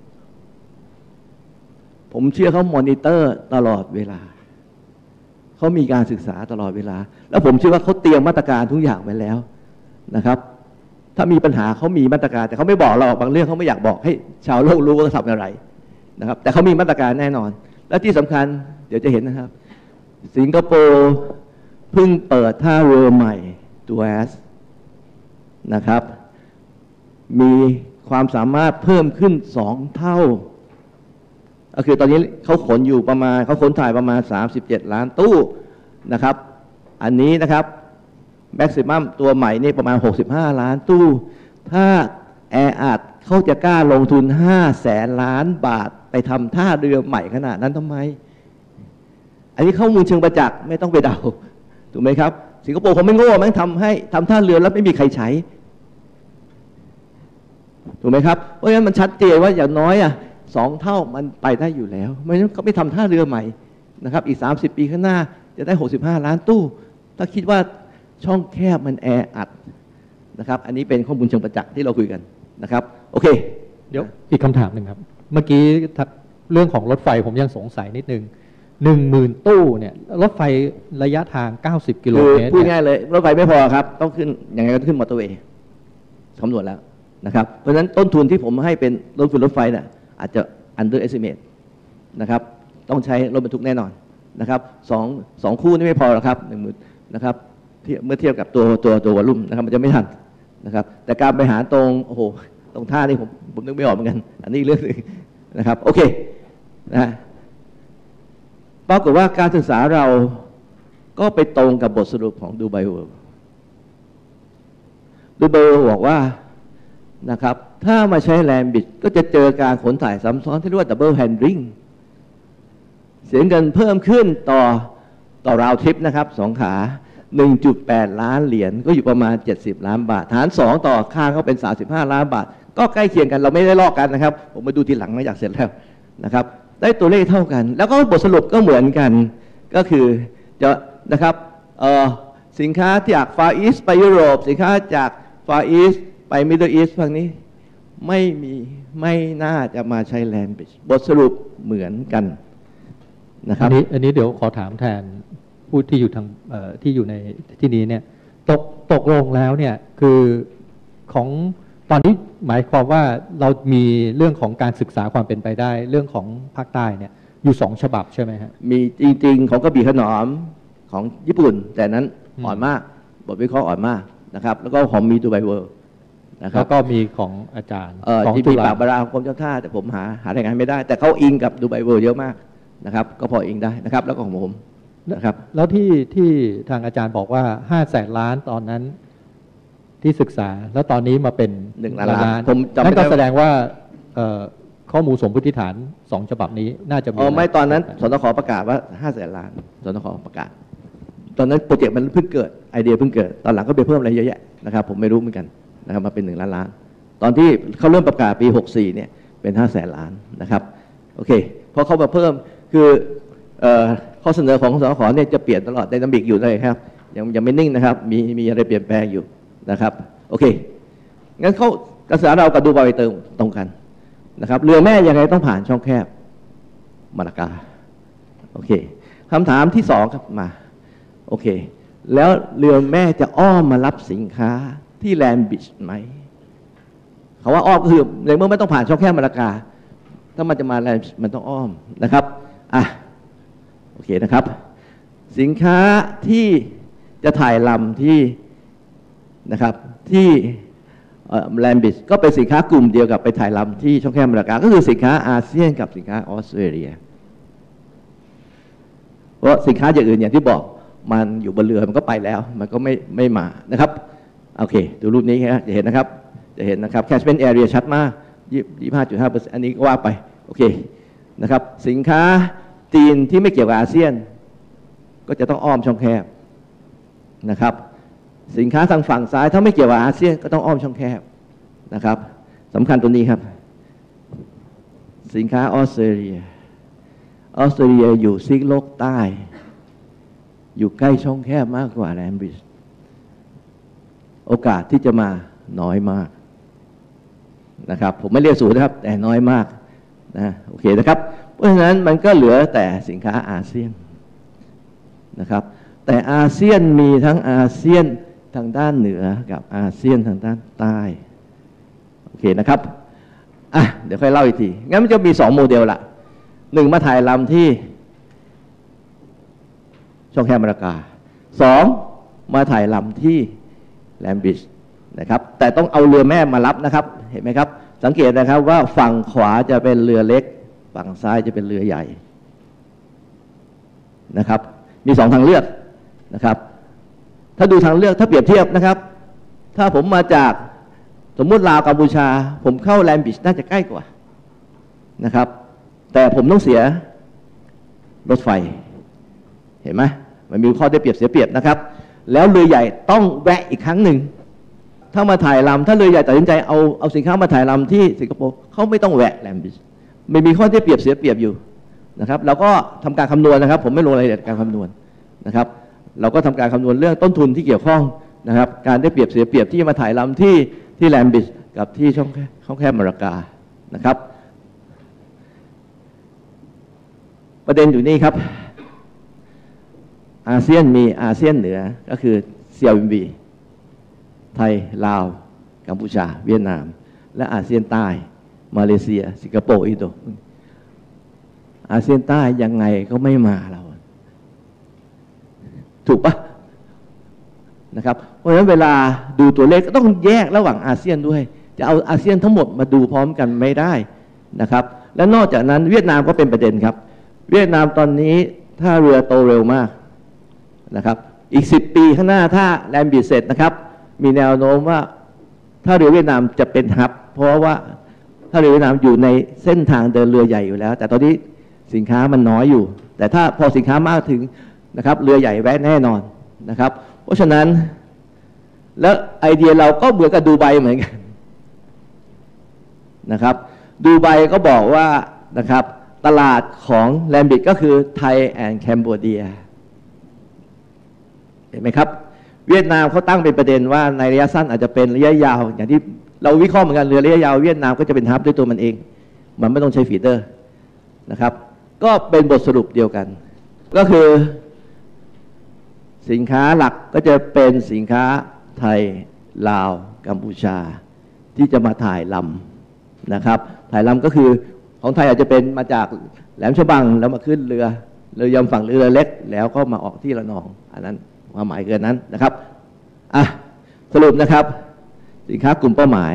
ผมเชื่อเขามอนิเตอร์ตลอดเวลาเขามีการศึกษาตลอดเวลาแล้วผมเชื่อว่าเขาเตรียมมาตรการทุกอย่างไว้แล้วนะครับถ้ามีปัญหาเขามีมาตรการแต่เขาไม่บอกเราบางเรื่องเขาไม่อยากบอกให้ชาวโลกรู้ว่าเขาทำอะไรนะครับแต่เขามีมาตรการแน่นอนและที่สำคัญเดี๋ยวจะเห็นนะครับสิงคโปร์เพิ่งเปิดท่าเรือใหม่ตัวแอสนะครับมีความสามารถเพิ่มขึ้นสองเท่าก็คือตอนนี้เขาขนอยู่ประมาณเขาขนถ่ายประมาณสามสิบเจ็ดล้านตู้นะครับอันนี้นะครับแม็กซิมัมตัวใหม่นี่ประมาณหกสิบห้าล้านตู้ถ้าแออัดเขาจะกล้าลงทุนห้าแสนล้านบาทไปทำท่าเรือใหม่ขนาดนั้นทำไมอันนี้ข้อมูลเชิงประจักษ์ไม่ต้องไปเดาถูกไหมครับสิงคโปร์เขาไม่โง่มั้งทำให้ทำท่าเรือแล้วไม่มีใครใช้ถูกไหมครับเพราะฉะนั้นมันชัดเจนว่าอย่างน้อยอ่ะสองเท่ามันไปได้อยู่แล้วไม่งั้นเขาไม่ทำท่าเรือใหม่นะครับอีกสามสิบปีข้างหน้าจะได้หกสิบห้าล้านตู้ถ้าคิดว่าช่องแคบมันแออัดนะครับอันนี้เป็นข้อมูลเชิงประจักษ์ที่เราคุยกันนะครับโอเคเดี๋ยวอีกคำถามหนึ่งครับเมื่อกี้เรื่องของรถไฟผมยังสงสัยนิดนึงหนึ่งหมื่นตู้เนี่ยรถไฟระยะทางเก้าสิบกิโลเมตรพูดง่ายเลยรถไฟไม่พอครับต้องขึ้นยังไงก็ขึ้นมอเตอร์เวย์คำนวณแล้วนะครับเพราะฉะนั้นต้นทุนที่ผมให้เป็นรถไฟรถไฟเนี่ยอาจจะ underestimate นะครับต้องใช้รถบรรทุกแน่นอนนะครับสองสองคู่นี่ไม่พอหรอกครับหนึ่งหมื่นนะครับเมื่อเทียบกับตัวตัวตัววอลลุ่มนะครับมันจะไม่ทันนะครับแต่การไปหาตรงโอ้โหตรงท่านี่ผมผมนึกไม่ออกเหมือนกันอันนี้เรื่องนึงนะครับโอเคนะปรากฏว่าการศึกษาเราก็ไปตรงกับบทสรุปของดูไบเวิลด์ดูไบเวิลด์บอกว่านะครับถ้ามาใช้แลนบิดก็จะเจอการขนถ่ายซ้ำซ้อนที่เรียกว่าดับเบิลแฮนดิ้งเสียเงินเพิ่มขึ้นต่อต่อราวทริปนะครับสองขา หนึ่งจุดแปด ล้านเหรียญก็อยู่ประมาณเจ็ดสิบล้านบาทฐานสองต่อค่าก็เป็นสามสิบห้าล้านบาทก็ใกล้เคียงกันเราไม่ได้ลอกกันนะครับผมมาดูทีหลังไม่อยากเสร็จแล้วนะครับได้ตัวเลขเท่ากันแล้วก็บทสรุปก็เหมือนกันก็คือจะนะครับสินค้าจากฟาร์อีสต์ไปยุโรปสินค้าจากฟาร์อีสต์ไปมิดเดิลอีสต์ฝั่งนี้ไม่มีไม่น่าจะมาใช้แลนด์บริดจ์บทสรุปเหมือนกันนะครับอันนี้อันนี้เดี๋ยวขอถามแทนผู้ที่อยู่ทางที่อยู่ในที่นี้เนี่ยตกตกลงแล้วเนี่ยคือของตอนนี้หมายความว่าเรามีเรื่องของการศึกษาความเป็นไปได้เรื่องของภาคใต้เนี่ยอยู่สองฉบับใช่ไหมฮะมีจริงๆของกระบี่ขนอมของญี่ปุ่นแต่นั้นอ่อนมากบทวิเคราะห์อ่อนมากนะครับแล้วก็ของมีดูไบเวิลด์นะครับแล้วก็มีของอาจารย์ของที่ปากบาราของกรมเจ้าท่าแต่ผมหาหารายงานไม่ได้แต่เขาอิงกับดูไบเวิลด์เยอะมากนะครับก็พออิงได้นะครับแล้วก็ของผมนะครับแล้วที่ที่ทางอาจารย์บอกว่าห้าแสนล้านตอนนั้นที่ศึกษาแล้วตอนนี้มาเป็นหนึ่งล้านล้านผมจำไม่ได้นั่นก็แสดงว่าข้อมูลสมมติฐานสองฉบับนี้น่าจะมีอ๋อไม่ตอนนั้นสนขประกาศว่าห้าแสนล้านสนขประกาศตอนนั้นโปรเจกต์มันเพิ่งเกิดไอเดียเพิ่งเกิดตอนหลังก็ไปเพิ่มอะไรเยอะแยะนะครับผมไม่รู้เหมือนกันนะครับมาเป็นหนึ่งล้านล้านตอนที่เขาเริ่มประกาศปีหกสี่เนี่ยเป็นห้าแสนล้านนะครับโอเคพอเขามาเพิ่มคือข้อเสนอของสนขเนี่ยจะเปลี่ยนตลอดไดนามิกอยู่เลยครับยังยังไม่นิ่งนะครับมีมีอะไรเปลี่ยนแปลงอยู่นะครับโอเคงั้นเขากระแสเรากับดูไบเติมตรงกันนะครับเรือแม่ยังไงต้องผ่านช่องแคบมาลากาโอเคคำถามที่สองครับมาโอเคแล้วเรือแม่จะอ้อมมารับสินค้าที่แลนด์บริดจ์ไหมเขาว่าอ้อมก็คือในเมื่อไม่ต้องผ่านช่องแคบมาลากาถ้ามันจะมาแลนด์มันต้องอ้อมนะครับอ่ะโอเคนะครับสินค้าที่จะถ่ายลำที่นะครับที่แลนด์บริดจ์ก็เป็นสินค้ากลุ่มเดียวกับไปถ่ายลำที่ช่องแคบมาลากาก็คือสินค้าอาเซียนกับสินค้าออสเตรเลียเพราะสินค้าอย่างอื่นอย่างที่บอกมันอยู่บนเรือมันก็ไปแล้วมันก็ไม่ไม่มานะครับโอเคดูรูปนี้ครับจะเห็นนะครับจะเห็นนะครับ catchment area ชัดมาก ยี่สิบห้าจุดห้าเปอร์เซ็นต์ อันนี้ก็ว่าไปโอเคนะครับสินค้าจีนที่ไม่เกี่ยวกับอาเซียนก็จะต้องอ้อมช่องแคบนะครับสินค้าทางฝั่งซ้ายถ้าไม่เกี่ยวกับอาเซียนก็ต้องอ้อมช่องแคบนะครับสำคัญตัวนี้ครับสินค้าออสเตรเลียออสเตรเลียอยู่ซีกโลกใต้อยู่ใกล้ช่องแคบมากกว่าแลนด์บริดจ์โอกาสที่จะมาน้อยมากนะครับผมไม่เรียกศูนย์นะครับแต่น้อยมากนะโอเคนะครับเพราะฉะนั้นมันก็เหลือแต่สินค้าอาเซียนนะครับแต่อาเซียนมีทั้งอาเซียนทางด้านเหนือกับอาเซียนทางด้านใต้โอเคนะครับอ่ะเดี๋ยวค่อยเล่าอีกทีงั้นมันจะมีสองโมเดลละหนึ่งมาถ่ายลำที่ช่องแคบมาลากาสองมาถ่ายลำที่แลนด์บริดจ์นะครับแต่ต้องเอาเรือแม่มารับนะครับเห็นไหมครับสังเกตนะครับว่าฝั่งขวาจะเป็นเรือเล็กฝั่งซ้ายจะเป็นเรือใหญ่นะครับมีสองทางเลือกนะครับถ้าดูทางเลือกถ้าเปรียบเทียบนะครับถ้าผมมาจากสมมุติลาวกัมพูชาผมเข้าแลนด์บริดจ์น่าจะใกล้กว่านะครับแต่ผมต้องเสียรถไฟเห็นไหมมันมีข้อได้เปรียบเสียเปรียบนะครับแล้วเรือใหญ่ต้องแวะอีกครั้งหนึ่งถ้ามาถ่ายลำถ้าเรือใหญ่ตัดสินใจเอาเอาสินค้ามาถ่ายลำที่สิงคโปร์เขาไม่ต้องแวะแลนด์บริดจ์ไม่มีข้อได้เปรียบเสียเปรียบอยู่นะครับเราก็ทำการคำนวณนะครับผมไม่ลงรายละเอียดการคำนวณนะครับเราก็ทำการคำนวณเรื่องต้นทุนที่เกี่ยวข้องนะครับการได้เปรียบเสียเปรียบที่มาถ่ายลำที่ที่แลนด์บริดจ์กับที่ช่องช่องแคบมาลากานะครับประเด็นอยู่นี่ครับอาเซียนมีอาเซียนเหนือก็คือ ซี แอล เอ็ม บี ไทยลาวกัมพูชาเวียดนามและอาเซียนใต้มาเลเซียสิงคโปร์อินโดอาเซียนใต้ยังไงก็ไม่มาเราถูกปะนะครับเพราะฉะนั้นเวลาดูตัวเลขก็ต้องแยกระหว่างอาเซียนด้วยจะเอาอาเซียนทั้งหมดมาดูพร้อมกันไม่ได้นะครับและนอกจากนั้นเวียดนามก็เป็นประเด็นครับเวียดนามตอนนี้ถ้าเรือโตเร็วมากนะครับอีกสิบปีข้างหน้าถ้าแลนด์บริดจ์เสร็จนะครับมีแนวโน้มว่าถ้าเรือเวียดนามจะเป็นฮับเพราะว่าถ้าเรือเวียดนามอยู่ในเส้นทางเดินเรือใหญ่อยู่แล้วแต่ตอนนี้สินค้ามันน้อยอยู่แต่ถ้าพอสินค้ามากถึงนะครับเรือใหญ่แวะแน่นอนนะครับเพราะฉะนั้นแล้วไอเดียเราก็เหมือนกับดูไบเหมือนกันนะครับดูไบก็บอกว่านะครับตลาดของแลนด์บริดจ์ก็คือไทยแอนด์แคนเบอร์เดียเห็นไหมครับเวียดนามเขาตั้งเป็นประเด็นว่าในระยะสั้นอาจจะเป็นระยะยาวอย่างที่เราวิเคราะห์เหมือนกันเรือระยะยาวเวียดนามก็จะเป็นฮับด้วยตัวมันเองมันไม่ต้องใช้ฟีเดอร์นะครับก็เป็นบทสรุปเดียวกันก็คือสินค้าหลักก็จะเป็นสินค้าไทยลาวกัมพูชาที่จะมาถ่ายลำนะครับถ่ายลำก็คือของไทยอาจจะเป็นมาจากแหลมฉบังแล้วมาขึ้นเรือเรือยำฝั่งเรือเล็กแล้วก็มาออกที่ระนองอันนั้นความหมายเกินนั้นนะครับอ่ะสรุปนะครับสินค้ากลุ่มเป้าหมาย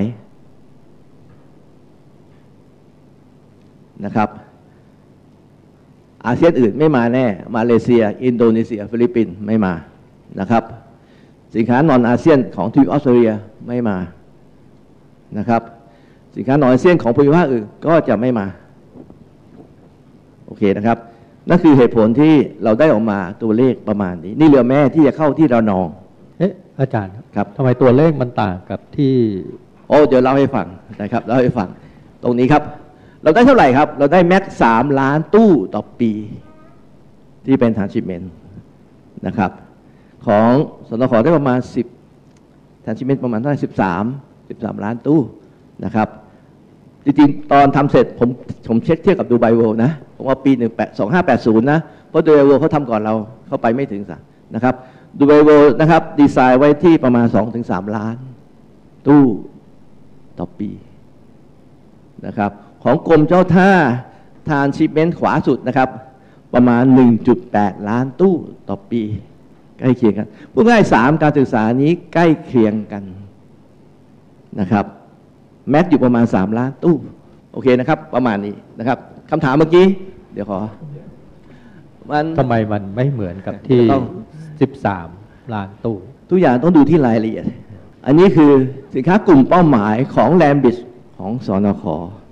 นะครับอาเซียนอื่นไม่มาแน่มาเลเซียอินโดนีเซียฟิลิปปินส์ไม่มานะครับสินค้านอนอาเซียนของทวีปออสเตรเลียไม่มานะครับสินค้านอนอาเซียนของภูมิภาคอื่นก็จะไม่มาโอเคนะครับนั่นคือเหตุผลที่เราได้ออกมาตัวเลขประมาณนี้นี่เรือแม่ที่จะเข้าที่ระนองเอ๊ะอาจารย์ครับทำไมตัวเลขมันต่างกับที่โอ้เดี๋ยวเล่าให้ฟังนะครับเล่าให้ฟังตรงนี้ครับเราได้เท่าไหร่ครับเราได้แม็กสามล้านตู้ต่อปีที่เป็นฐานชิปเมนต์นะครับของสนขได้ประมาณสิบฐานชิปเมนต์ประมาณเท่าไหร่สิบสาม สิบสามล้านตู้นะครับจริงๆตอนทำเสร็จผมผมเช็คเทียบกับดูไบเวิลด์นะผมว่าปีหนึ่งแปดสองห้าแปดศูนย์นะเพราะดูไบเวิลด์เขาทำก่อนเราเข้าไปไม่ถึงสักนะครับดูไบเวิลด์นะครับดีไซน์ไว้ที่ประมาณ สองถึงสาม ล้านตู้ต่อปีนะครับของกรมเจ้าท่าทานชิปเมนต์ขวาสุดนะครับประมาณ หนึ่งจุดแปด ล้านตู้ต่อปีใกล้เคียงกันพูดง่ายสามการศึกษานี้ใกล้เคียงกันนะครับแม็กอยู่ประมาณสามล้านตู้โอเคนะครับประมาณนี้นะครับคำถามเมื่อกี้เดี๋ยวขอมันทำไมมันไม่เหมือนกับที่สิบสามล้านตู้ทุกอย่างต้องดูที่รายละเอียดอันนี้คือสินค้ากลุ่มเป้าหมายของแลมบิชของสนค.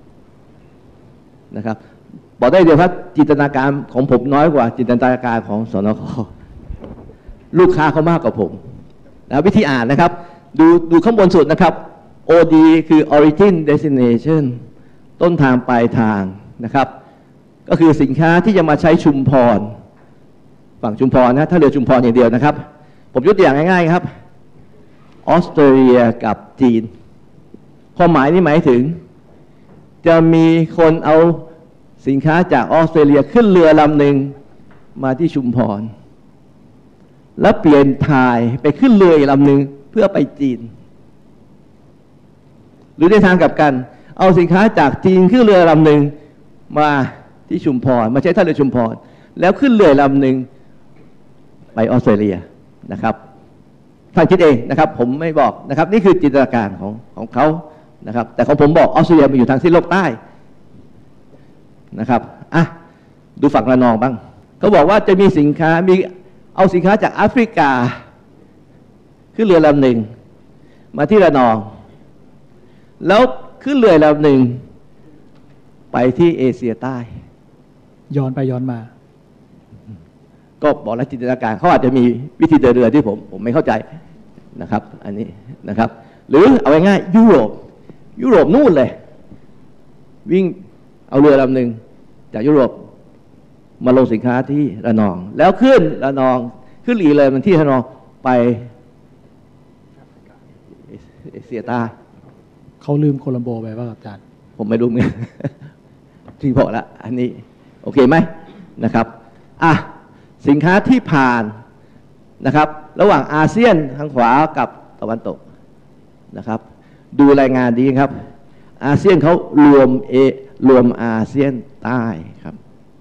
นะครับบอกได้เดียวครับจินตนาการของผมน้อยกว่าจินตนาการของสนค.ลูกค้าเขามากกว่าผมนะวิธีอ่านนะครับดูดูข้างบนสุดนะครับ โอ ดี คือ Origin Destination ต้นทางปลายทางนะครับก็คือสินค้าที่จะมาใช้ชุมพรฝั่งชุมพรนะถ้าเรือชุมพรอย่างเดียวนะครับผมยกตัวอย่างง่ายๆครับออสเตรเลียกับจีนความหมายนี้หมายถึงจะมีคนเอาสินค้าจากออสเตรเลียขึ้นเรือลำหนึ่งมาที่ชุมพรแล้วเปลี่ยนถ่ายไปขึ้นเรืออีกลำหนึ่งเพื่อไปจีนหรือในทางกลับกันเอาสินค้าจากจีนขึ้นเรือลำหนึ่งมาที่ชุมพรมาใช้ท่าเรือชุมพรแล้วขึ้นเรือลำหนึ่งไปออสเตรเลียนะครับท่านคิดเองนะครับผมไม่บอกนะครับนี่คือจินตนาการของของเขานะครับแต่ของผมบอกออสเตรเลียมันอยู่ทางซีกโลกใต้นะครับอ่ะดูฝั่งระนองบ้างเขาบอกว่าจะมีสินค้ามีเอาสินค้าจากแอฟริกาขึ้นเรือลำหนึ่งมาที่ระนองแล้วขึ้นเรือลำหนึ่งไปที่เอเชียใต้ย้อนไปย้อนมาก็บอกแล้วจินตนาการเขาอาจจะมีวิธีเดินเรือที่ผมผมไม่เข้าใจนะครับอันนี้นะครับหรือเอาง่ายๆยุโรปยุโรปนู่นเลยวิ่งเอาเรือลำหนึ่งจากยุโรปมาลงสินค้าที่ระนองแล้วขึ้นระนองขึ้นอีกเลยมันที่ระนองไปเอเชียใต้เขาลืมโคลัมโบไปป่ะอาจารย์ผมไม่รู้เหมือนกันที่บอกแล้วอันนี้โอเคไหมนะครับอ่ะสินค้าที่ผ่านนะครับระหว่างอาเซียนทางขวากับตะวันตกนะครับดูรายงานดีครับอาเซียนเขารวมเอรวมอาเซียนใต้ครับ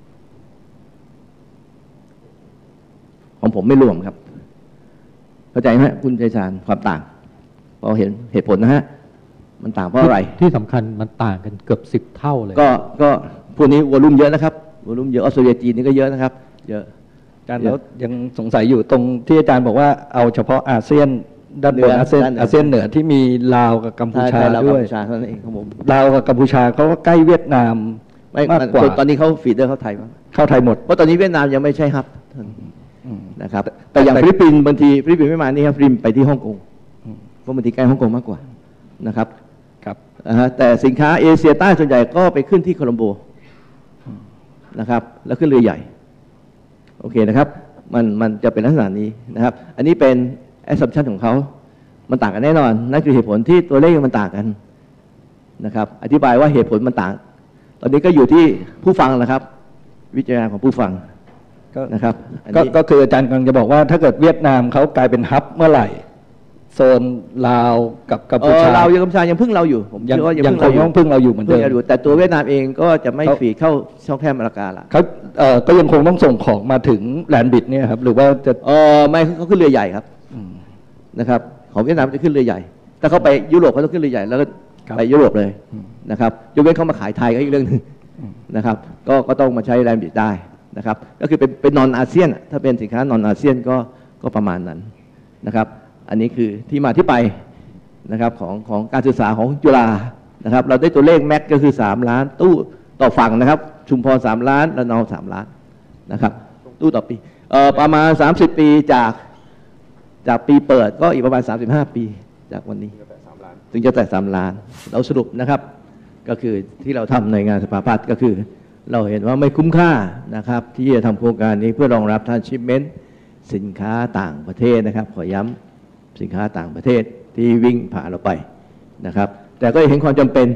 ของผมไม่รวมครับเข้าใจไหมคุณชัยชาญความต่างพอเห็นเหตุผลนะฮะมันต่างเพราะอะไรที่สำคัญมันต่างกันเกือบสิบเท่าเลยก็ก็พวกนี้วอลุ่มเยอะนะครับวอลุ่มเยอะออสเตรเลียจีนนี่ก็เยอะนะครับเยอะอาจารย์แล้วยังสงสัยอยู่ตรงที่อาจารย์บอกว่าเอาเฉพาะอาเซียนด้านบนอาเซียนอาเซียนเหนือที่มีลาวกับกัมพูชาด้วยลาวกับกัมพูชาเขาก็ใกล้เวียดนามมากกว่าตอนนี้เขาฟีดเดอร์เข้าไทยมั้งเข้าไทยหมดเพราะตอนนี้เวียดนามยังไม่ใช่ครับนะครับแต่อย่างฟิลิปปินส์บางทีฟิลิปปินส์ไม่มานี่ครับฟิลิปปินส์ไปที่ฮ่องกงเพราะบางทีใกล้ฮ่องกงมากกว่านะครับครับแต่สินค้าเอเชียใต้ส่วนใหญ่ก็ไปขึ้นที่โคลัมโบนะครับแล้วขึ้นเรือใหญ่โอเคนะครับมันมันจะเป็นลักษณะนี้นะครับอันนี้เป็น assumption ของเขามันต่างกันแน่นอนนั่นคือเหตุผลที่ตัวเลขมันต่างกันนะครับอธิบายว่าเหตุผลมันต่างตอนนี้ก็อยู่ที่ผู้ฟังนะครับวิจารณ์ของผู้ฟังนะครับก็คืออาจารย์กำลังจะบอกว่าถ้าเกิดเวียดนามเขากลายเป็นฮับเมื่อไหร่โซนลาวกับกัมพูชาลาวยังกัมพูชายังพึ่งเราอยู่ผมเชื่อว่ายังคงต้องพึ่งเราอยู่เหมือนเดิมแต่ตัวเวียดนามเองก็จะไม่ฝีเข้าช่องแคบมาลากาละเขาเอ่อก็ยังคงต้องส่งของมาถึงแลนด์บิดเนี่ยครับหรือว่าจะเออไม่เขาขึ้นเรือใหญ่ครับนะครับของเวียดนามจะขึ้นเรือใหญ่ถ้าเขาไปยุโรปเขาต้องขึ้นเรือใหญ่แล้วก็ไปยุโรปเลยนะครับยกเว้นเขามาขายไทยก็อีกเรื่องนึงนะครับก็ก็ต้องมาใช้แลนด์บิดได้นะครับก็คือเป็นเป็นนอนอาเซียนถ้าเป็นสินค้านอนอาเซียนก็ก็ประมาณนั้นนะครับอันนี้คือที่มาที่ไปนะครับของของการศึกษาของจุฬานะครับเราได้ตัวเลขแม็กก็คือสามล้านตู้ต่อฝั่งนะครับชุมพรสามล้านระนองสามล้านนะครับตู้ต่อปีเอ่อประมาณสามสิบปีจากจากปีเปิดก็อีกประมาณสามสิบห้าปีจากวันนี้ถึงจะแตะสามล้านเราสรุปนะครับก็คือที่เราทำในงานสภาพัฒน์ก็คือเราเห็นว่าไม่คุ้มค่านะครับที่จะทำโครงการนี้เพื่อรองรับทรานชิปเมนต์สินค้าต่างประเทศนะครับขอย้ำสินค้าต่างประเทศที่วิ่งผ่านเราไปนะครับแต่ก็เห็นความจำเป็น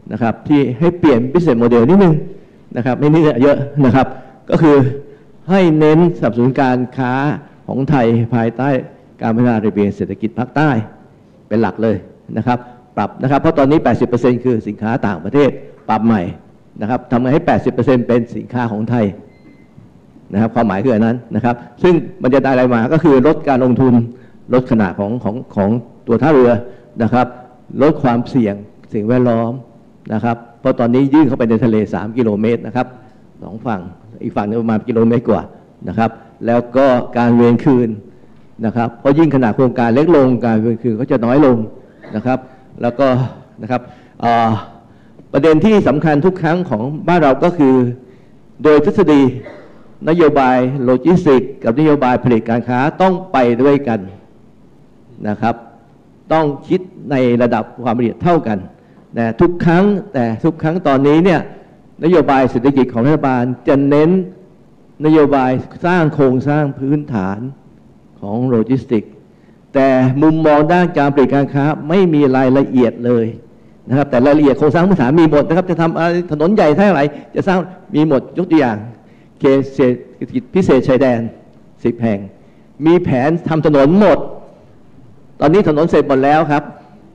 นะครับที่ให้เปลี่ยน business model นิดนึงนะครับไม่นิดเยอะนะครับก็คือให้เน้นสนับสนุนการค้าของไทยภายใต้การพัฒนาระเบียงเศรษฐกิจภาคใต้เป็นหลักเลยนะครับปรับนะครับเพราะตอนนี้ แปดสิบเปอร์เซ็นต์ คือสินค้าต่างประเทศปรับใหม่นะครับทำให้ แปดสิบเปอร์เซ็นต์ เป็นสินค้าของไทยนะครับความหมายคืออันนั้นนะครับซึ่งมันจะได้อะไรมาก็คือลดการลงทุนลดขนาดของของของตัวท่าเรือนะครับลดความเสี่ยงสิ่งแวดล้อมนะครับเพราะตอนนี้ยื่นเข้าไปในทะเลสามกิโลเมตรนะครับสองฝั่งอีกฝั่งนึงประมาณกิโลเมตรกว่านะครับแล้วก็การเวรคืนนะครับเพราะยิ่งขนาดโครงการเล็กลงการเวรคืนก็จะน้อยลงนะครับแล้วก็นะครับประเด็นที่สำคัญทุกครั้งของบ้านเราก็คือโดยทฤษฎีนโยบายโลจิสติกส์กับนโยบายผลิตการค้าต้องไปด้วยกันนะครับต้องคิดในระดับความละเอียดเท่ากันแต่ทุกครั้งแต่ทุกครั้งตอนนี้เนี่ยนโยบายเศรษฐกิจของรัฐบาลจะเน้นนโยบายสร้างโครงสร้างพื้นฐานของโลจิสติกส์แต่มุมมองด้านการผลิตการค้าไม่มีรายละเอียดเลยนะครับแต่รายละเอียดโครงสร้างพื้นฐานมีหมดนะครับจะทำถนนใหญ่เท่าไหร่จะสร้างมีหมดยกตัวอย่างเขตเศรษฐกิจพิเศษชายแดนสิบแห่งมีแผนทำถนนหมดตอนนี้ถนนเสร็จหมดแล้วครับ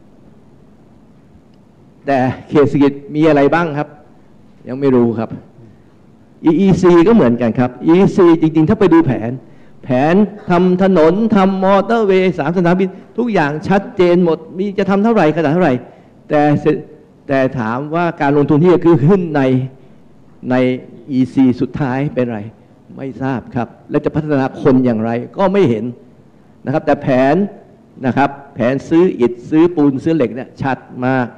แต่เขตเศรษฐกิจมีอะไรบ้างครับยังไม่รู้ครับ อี อี ซี ก็เหมือนกันครับ อี อี ซี จริงๆถ้าไปดูแผนแผนทำถนนทำมอเตอร์เวย์สามสนามบินทุกอย่างชัดเจนหมดมีจะทำเท่าไหร่ขนาดเท่าไหร่แต่แต่ถามว่าการลงทุนที่จะขึ้นในใน อี ซี สุดท้ายเป็นไรไม่ทราบครับและจะพัฒนาคนอย่างไรก็ไม่เห็นนะครับแต่แผนนะครับแผนซื้ออิฐซื้อปูนซื้อเหล็กเนี่ยชัดมาก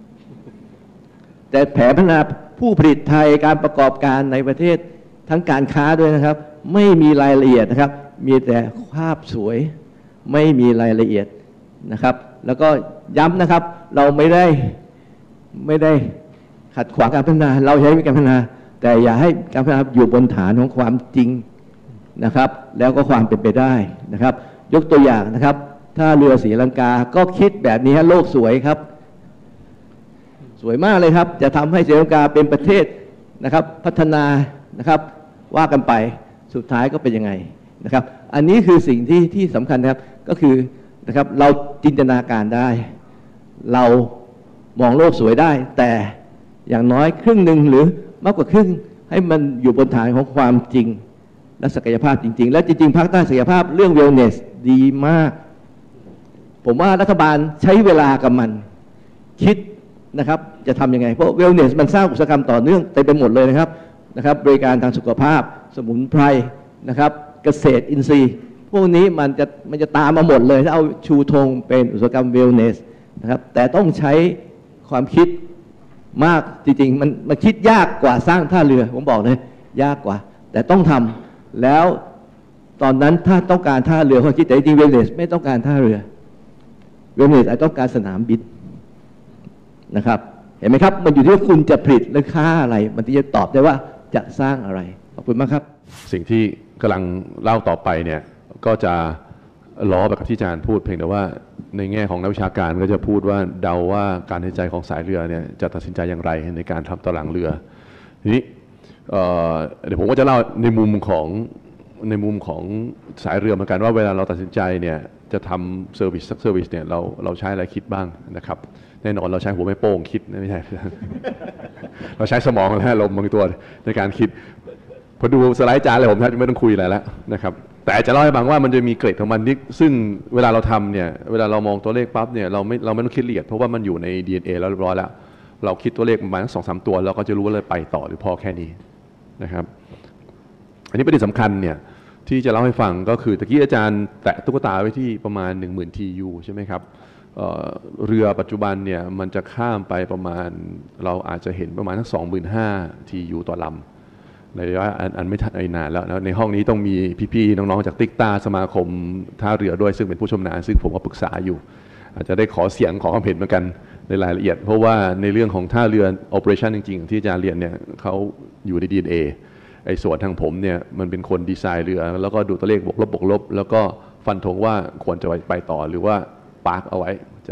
แต่แผนพัฒนาผู้ผลิตไทยการประกอบการในประเทศทั้งการค้าด้วยนะครับไม่มีรายละเอียดนะครับมีแต่ภาพสวยไม่มีรายละเอียดนะครับแล้วก็ย้ำนะครับเราไม่ได้ไม่ได้ขัดขวางการพัฒนาเราใช้การพัฒนาแต่อย่าให้การพัฒนาอยู่บนฐานของความจริงนะครับแล้วก็ความเป็นไปได้นะครับยกตัวอย่างนะครับถ้าเรือศรีลังกาก็คิดแบบนี้โลกสวยครับสวยมากเลยครับจะทำให้ศรีลังกาเป็นประเทศนะครับพัฒนานะครับว่ากันไปสุดท้ายก็เป็นยังไงนะครับอันนี้คือสิ่งที่ที่สำคัญนะครับก็คือนะครับเราจินตนาการได้เรามองโลกสวยได้แต่อย่างน้อยครึ่งหนึ่งหรือมากกว่าครึ่งให้มันอยู่บนฐานของความจริงและศักยภาพจริงๆและจริงๆภาคใต้ศักยภาพเรื่อง wellness ดีมากผมว่ารัฐบาลใช้เวลากับมันคิดนะครับจะทำยังไงเพราะ wellness มันสร้างอุตสาหกรรมต่อเนื่องเต็มไปหมดเลยนะครับนะครับบริการทางสุขภาพสมุนไพรนะครับเกษตรอินทรีย์พวกนี้มันจะมันจะตามมาหมดเลยถ้าเอาชูธงเป็นอุตสาหกรรม wellness นะครับแต่ต้องใช้ความคิดมากจริงๆมันมันคิดยากกว่าสร้างท่าเรือผมบอกเลยยากกว่าแต่ต้องทำแล้วตอนนั้นถ้าต้องการท่าเรือเขาคิดแต่จริง wellness ไม่ต้องการท่าเรือ wellness อาจต้องการสนามบินนะครับเห็นไหมครับมันอยู่ที่ว่าคุณจะผลิตหรือค่าอะไรมันที่จะตอบได้ว่าจะสร้างอะไรขอบคุณมากครับสิ่งที่กำลังเล่าต่อไปเนี่ยก็จะล้อไปกับที่อาจารย์พูดเพียงแต่ว่าในแง่ของนักวิชาการก็จะพูดว่าเดาว่าการตัดสินใจของสายเรือเนี่ยจะตัดสินใจอย่างไรในการทำตารางเรือทีนี้เดี๋ยวผมก็จะเล่าในมุมของในมุมของสายเรือเหมือนกันว่าเวลาเราตัดสินใจเนี่ยจะทำเซอร์วิสสักเซอร์วิสเนี่ยเราเราใช้อะไรคิดบ้างนะครับแน่นอนเราใช้หัวไม่โป้งคิดไม่ใช่ เราใช้สมองและลมบางตัวในการคิดพอดูสไลด์จานเลยผมแทบจะไม่ต้องคุยอะไรแล้วนะครับแต่จะเล่าให้ฟังว่ามันจะมีเกรดของมันที่ซึ่งเวลาเราทำเนี่ยเวลาเรามองตัวเลขปั๊บเนี่ยเราไม่เราไม่ต้องคิดละเอียดเพราะว่ามันอยู่ใน ดี เอ็น เอ แล้วเรียบร้อยแล้วเราคิดตัวเลขประมาณสองสามตัวเราก็จะรู้ว่าเลยไปต่อหรือพอแค่นี้นะครับอันนี้ประเด็นสำคัญเนี่ยที่จะเล่าให้ฟังก็คือตะกี้อาจารย์แตะตุ๊กตาไว้ที่ประมาณ หนึ่งหมื่น ที ยู ใช่ไหมครับเรือปัจจุบันเนี่ยมันจะข้ามไปประมาณเราอาจจะเห็นประมาณทั้ง สองหมื่นห้าพัน ที ยู ต่อลำในระยะอันไม่ทันนานแล้วแล้วในห้องนี้ต้องมีพี่ๆน้องๆจากติ๊กตาสมาคมท่าเรือด้วยซึ่งเป็นผู้ชำนาญซึ่งผมก็ปรึกษาอยู่อาจจะได้ขอเสียงขอความเห็นเหมือนกันในรายละเอียดเพราะว่าในเรื่องของท่าเรือ operation จริงๆที่อาจารย์เรียนเนี่ยเขาอยู่ใน ดี เอ็น เอ ไอ้ส่วนทางผมเนี่ยมันเป็นคนดีไซน์เรือแล้วก็ดูตัวเลขบวกลบบวกลบแล้วก็ฟันธงว่าควรจะไปต่อหรือว่าปาร์กเอาไว้จาก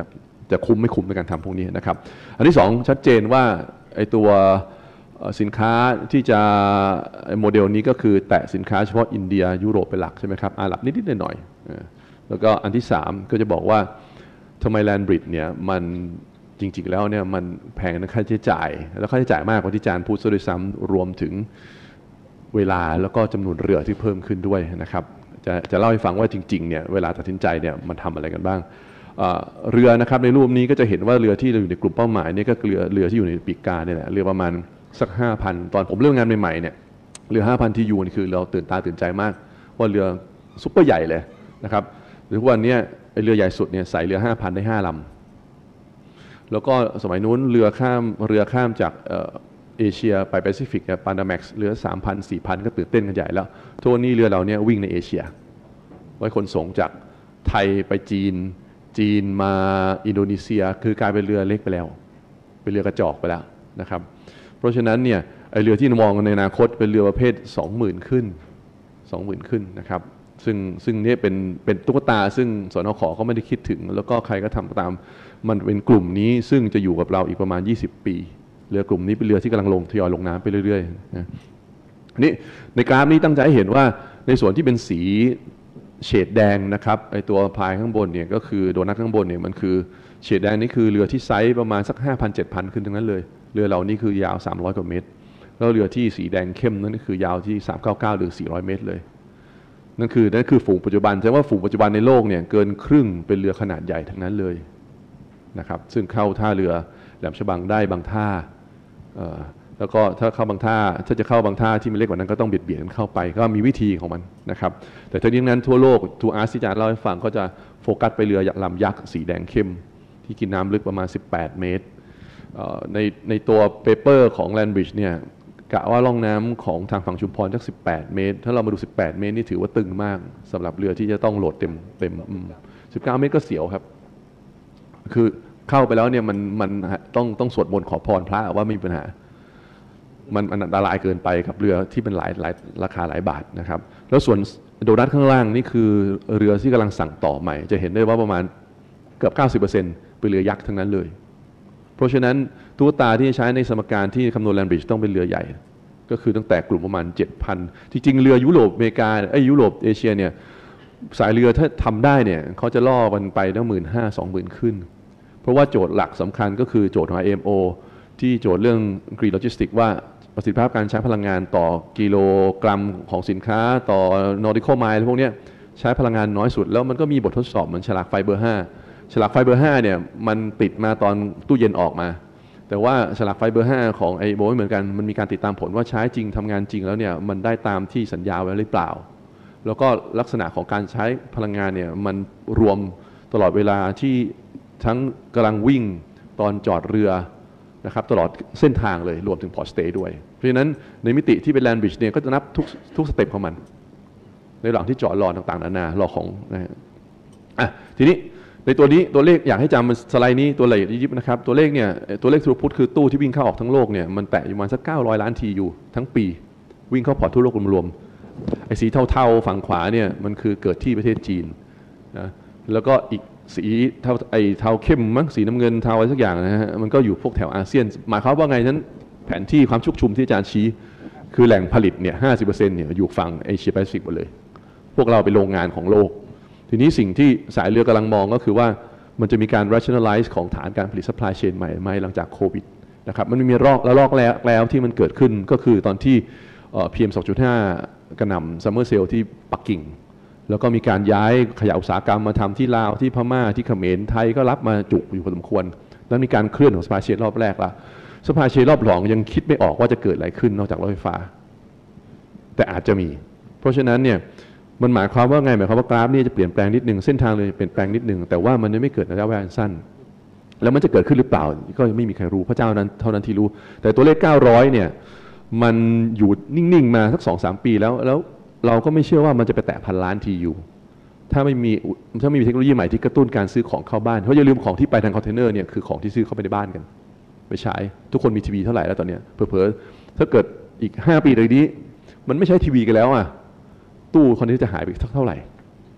จะคุ้มไม่คุ้มในการทำพวกนี้นะครับอันที่สองชัดเจนว่าไอ้ตัวสินค้าที่จะโมเดลนี้ก็คือแตะสินค้าเฉพาะอินเดียยุโรปเป็นหลักใช่ไหมครับอาหรับนิดๆหน่อยๆแล้วก็อันที่สามก็จะบอกว่าทำไมแลนบริดจ์เนี่ยมันจริงๆแล้วเนี่ยมันแพงในค่าใช้จ่ายแล้วค่าใช้จ่ายมากกว่าที่อาจารย์พูดซะด้วยซ้ำรวมถึงเวลาแล้วก็จำนวนเรือที่เพิ่มขึ้นด้วยนะครับจะจะเล่าให้ฟังว่าจริงๆเนี่ยเวลาตัดสินใจเนี่ยมันทำอะไรกันบ้างเรือนะครับในรูปนี้ก็จะเห็นว่าเรือที่อยู่ในกลุ่มเป้าหมายนี่ก็เรือเรือที่อยู่ในปีกกาเนี่ยแหละเรือประมาณสักห้าพันตอนผมเริ่มงานใหม่ๆเนี่ยเรือห้าพันที่ยูนี่คือเราตื่นตาตื่นใจมากว่าเรือซุปเปอร์ใหญ่เลยนะครับหรือวันนี้เรือใหญ่สุดเนี่ยใส่เรือห้าพันได้ห้าลำแล้วก็สมัยนู้นเรือข้ามเรือข้ามจากเอเชียไปแปซิฟิกเนี่ยปานาแม็กซ์เรือสามพันสี่พันก็ตื่นเต้นกันใหญ่แล้วทุกวันนี้เรือเราเนี่ยวิ่งในเอเชียไว้ขนส่งจากไทยไปจีนจีนมาอินโดนีเซียคือกลายเป็นเรือเล็กไปแล้วเป็นเรือกระจอกไปแล้วนะครับเพราะฉะนั้นเนี่ยไอเรือที่มองในอนาคตเป็นเรือประเภท สองหมื่น ขึ้น สองหมื่น ขึ้นนะครับซึ่งซึ่งนี่เป็นเป็นตุ๊กตาซึ่งสนข.ก็ไม่ได้คิดถึงแล้วก็ใครก็ทำตามมันเป็นกลุ่มนี้ซึ่งจะอยู่กับเราอีกประมาณยี่สิบปีเรือกลุ่มนี้เป็นเรือที่กำลังลงทยอยลงน้ำไปเรื่อยๆนะนี่ในกราฟนี้ตั้งใจให้เห็นว่าในส่วนที่เป็นสีเฉดแดงนะครับไอตัวพายข้างบนเนี่ยก็คือโดนัทข้างบนเนี่ยมันคือเฉดแดงนี่คือเรือที่ไซส์ประมาณสัก ห้าพัน เจ็ดพัน ขึ้นทั้งนั้นเลยเรือเรานี่คือยาวสามร้อยกว่าเมตรแล้วเรือที่สีแดงเข้มนั่นคือยาวที่สามร้อยเก้าสิบเก้าหรือสี่ร้อยเมตรเลยนั่นคือนั่นคือฝูงปัจจุบันแสดงว่าฝูงปัจจุบันในโลกเนี่ยเกินครึ่งเป็นเรือขนาดใหญ่ทั้งนั้นเลยนะครับซึ่งเข้าท่าเรือแหลมฉบังได้บางท่าแล้วก็ถ้าเข้าบางท่าถ้าจะเข้าบางท่าที่มันเล็กกว่านั้นก็ต้องเบียดเบียดกันเข้าไปก็มีวิธีของมันนะครับแต่ทั้งนี้นั้นทั่วโลกทัวร์อาร์ที่อาจารย์เล่าให้ฟังก็จะโฟกัสไปเรือลำยักษ์สีแดงเข้มที่กินน้ำลึกประมาณสิบแปดเมตรในในตัวเปเปอร์ของแลนบริดจ์เนี่ยกะว่าล่องน้ำของทางฝั่งชุมพรสักสิบแปดเมตรถ้าเรามาดูสิบแปดเมตรนี่ถือว่าตึงมากสำหรับเรือที่จะต้องโหลดเต็มเต็มสิบเก้าเมตรก็เสียวครับคือเข้าไปแล้วเนี่ยมันมันต้องต้องสวดมนต์ขอพรพระว่าไม่มีปัญหามันอันตรายเกินไปกับเรือที่เป็นหลายหลายราคาหลายบาทนะครับแล้วส่วนโดนัทข้างล่างนี่คือเรือที่กำลังสั่งต่อใหม่จะเห็นได้ว่าประมาณเกือบ เก้าสิบเปอร์เซ็นต์ เป็นเรือยักษ์ทั้งนั้นเลยเพราะฉะนั้นตุ๊กตาที่ใช้ในสมการที่คำนวณแลนบริดจ์ต้องเป็นเรือใหญ่ก็คือตั้งแต่กลุ่มประมาณ เจ็ดพัน จริงๆเรือยุโรปอเมริกาไอ้ยุโรปเอเชียเนี่ยสายเรือถ้าทำได้เนี่ยเขาจะล่อมันไปตั้งหมื่นห้าสองหมื่นขึ้นเพราะว่าโจทย์หลักสำคัญก็คือโจทย์ของ ไอ เอ็ม โอ ที่โจทย์เรื่อง Green Logistics ว่าประสิทธิภาพการใช้พลังงานต่อกิโลกรัมของสินค้าต่อ nautical mile พวกนี้ใช้พลังงานน้อยสุดแล้วมันก็มีบททดสอบเหมือนฉลากไฟเบอร์ห้าฉลากไฟเบอร์ห้าเนี่ยมันติดมาตอนตู้เย็นออกมาแต่ว่าฉลากไฟเบอร์ห้าของไอโบไม่เหมือนกันมันมีการติดตามผลว่าใช้จริงทำงานจริงแล้วเนี่ยมันได้ตามที่สัญญาไว้หรือเปล่าแล้วก็ลักษณะของการใช้พลังงานเนี่ยมันรวมตลอดเวลาที่ทั้งกำลังวิ่งตอนจอดเรือนะครับตลอดเส้นทางเลยรวมถึงพอร์ตสเตย์ด้วยเพราะฉะนั้นในมิติที่เป็นแลนบริดจ์เนี่ยก็จะนับทุกทุกสเต็ปของมันในระหว่างที่จอดรอต่างๆนานารอของนะฮะอ่ะทีนี้ในตัวนี้ตัวเลขอยากให้จำสไลด์นี้ตัวละเอียดยิบนะครับตัวเลขเนี่ยตัวเลขทรูพุทคือตู้ที่วิ่งเข้าออกทั้งโลกเนี่ยมันแตะอยู่ประมาณสักเก้าร้อยล้านทีอยู่ทั้งปีวิ่งเข้าพอร์ตทั่วโลกรวมๆไอ้สีเทาๆฝั่งขวาเนี่ยมันคือเกิดที่ประเทศจีนนะแล้วก็อีกสีเทาไอ้เทาเข้มมั้งสีน้ำเงินเทาอะไรสักอย่างนะฮะมันก็อยู่พวกแถวอาเซียนหมายความว่าไงนั้นแผนที่ความชุกชุมที่อาจารย์ชี้คือแหล่งผลิตเนี่ยห้าสิบเปอร์เซ็นต์เนี่ยอยู่ฝั่งเอเชียแปซิฟิกหมดเลยพวกเราเป็นโรงงานของโลกทีนี้สิ่งที่สายเรือกำลังมองก็คือว่ามันจะมีการ rationalize ของฐานการผลิต supply chain ใหม่ไหมหลังจากโควิดนะครับมันมีรอกแล้วรอกแล้วแล้วที่มันเกิดขึ้นก็คือตอนที่ พี เอ็ม สองจุดห้า กระหน่ำ summer sale ที่ปักกิ่งแล้วก็มีการย้ายขยะอุตสาหกรรมมาทำที่ลาวที่พม่าที่เขมรไทยก็รับมาจุอยู่พอสมควรแล้วมีการเคลื่อนของ supply chain รอบแรกละ supply chain รอบหลังยังคิดไม่ออกว่าจะเกิดอะไรขึ้นนอกจากรถไฟฟ้าแต่อาจจะมีเพราะฉะนั้นเนี่ยมันหมายความว่าไงหมายความว่ากราฟนี่จะเปลี่ยนแปลงนิดนึงเส้นทางเลยเปลี่ยนแปลงนิดนึงแต่ว่ามันไม่เกิดในระยะเวลาสั้นแล้วมันจะเกิดขึ้นหรือเปล่าก็ไม่มีใครรู้พระเจ้านั้นเท่านั้นที่รู้แต่ตัวเลขเก้าร้อยเนี่ยมันอยู่นิ่งๆมาสัก สองถึงสาม ปีแล้วแล้วเราก็ไม่เชื่อว่ามันจะไปแตะพันล้านทีอยู่ถ้าไม่มีถ้าไม่มีเทคโนโลยีใหม่ที่กระตุ้นการซื้อของเข้าบ้านเพราะอย่าลืมของที่ไปทางคอนเทนเนอร์เนี่ยคือของที่ซื้อเข้าไปในบ้านกันไปใช้ทุกคนมีทีวีเท่าไหร่แล้วตอนนี้เผลอๆถ้าเกิดอีกห้าปีเลยนี้มันไม่ใช้ทีวีกันแล้วอ่ะตู้คอนเทนเนอร์จะหายไปเท่าไหร่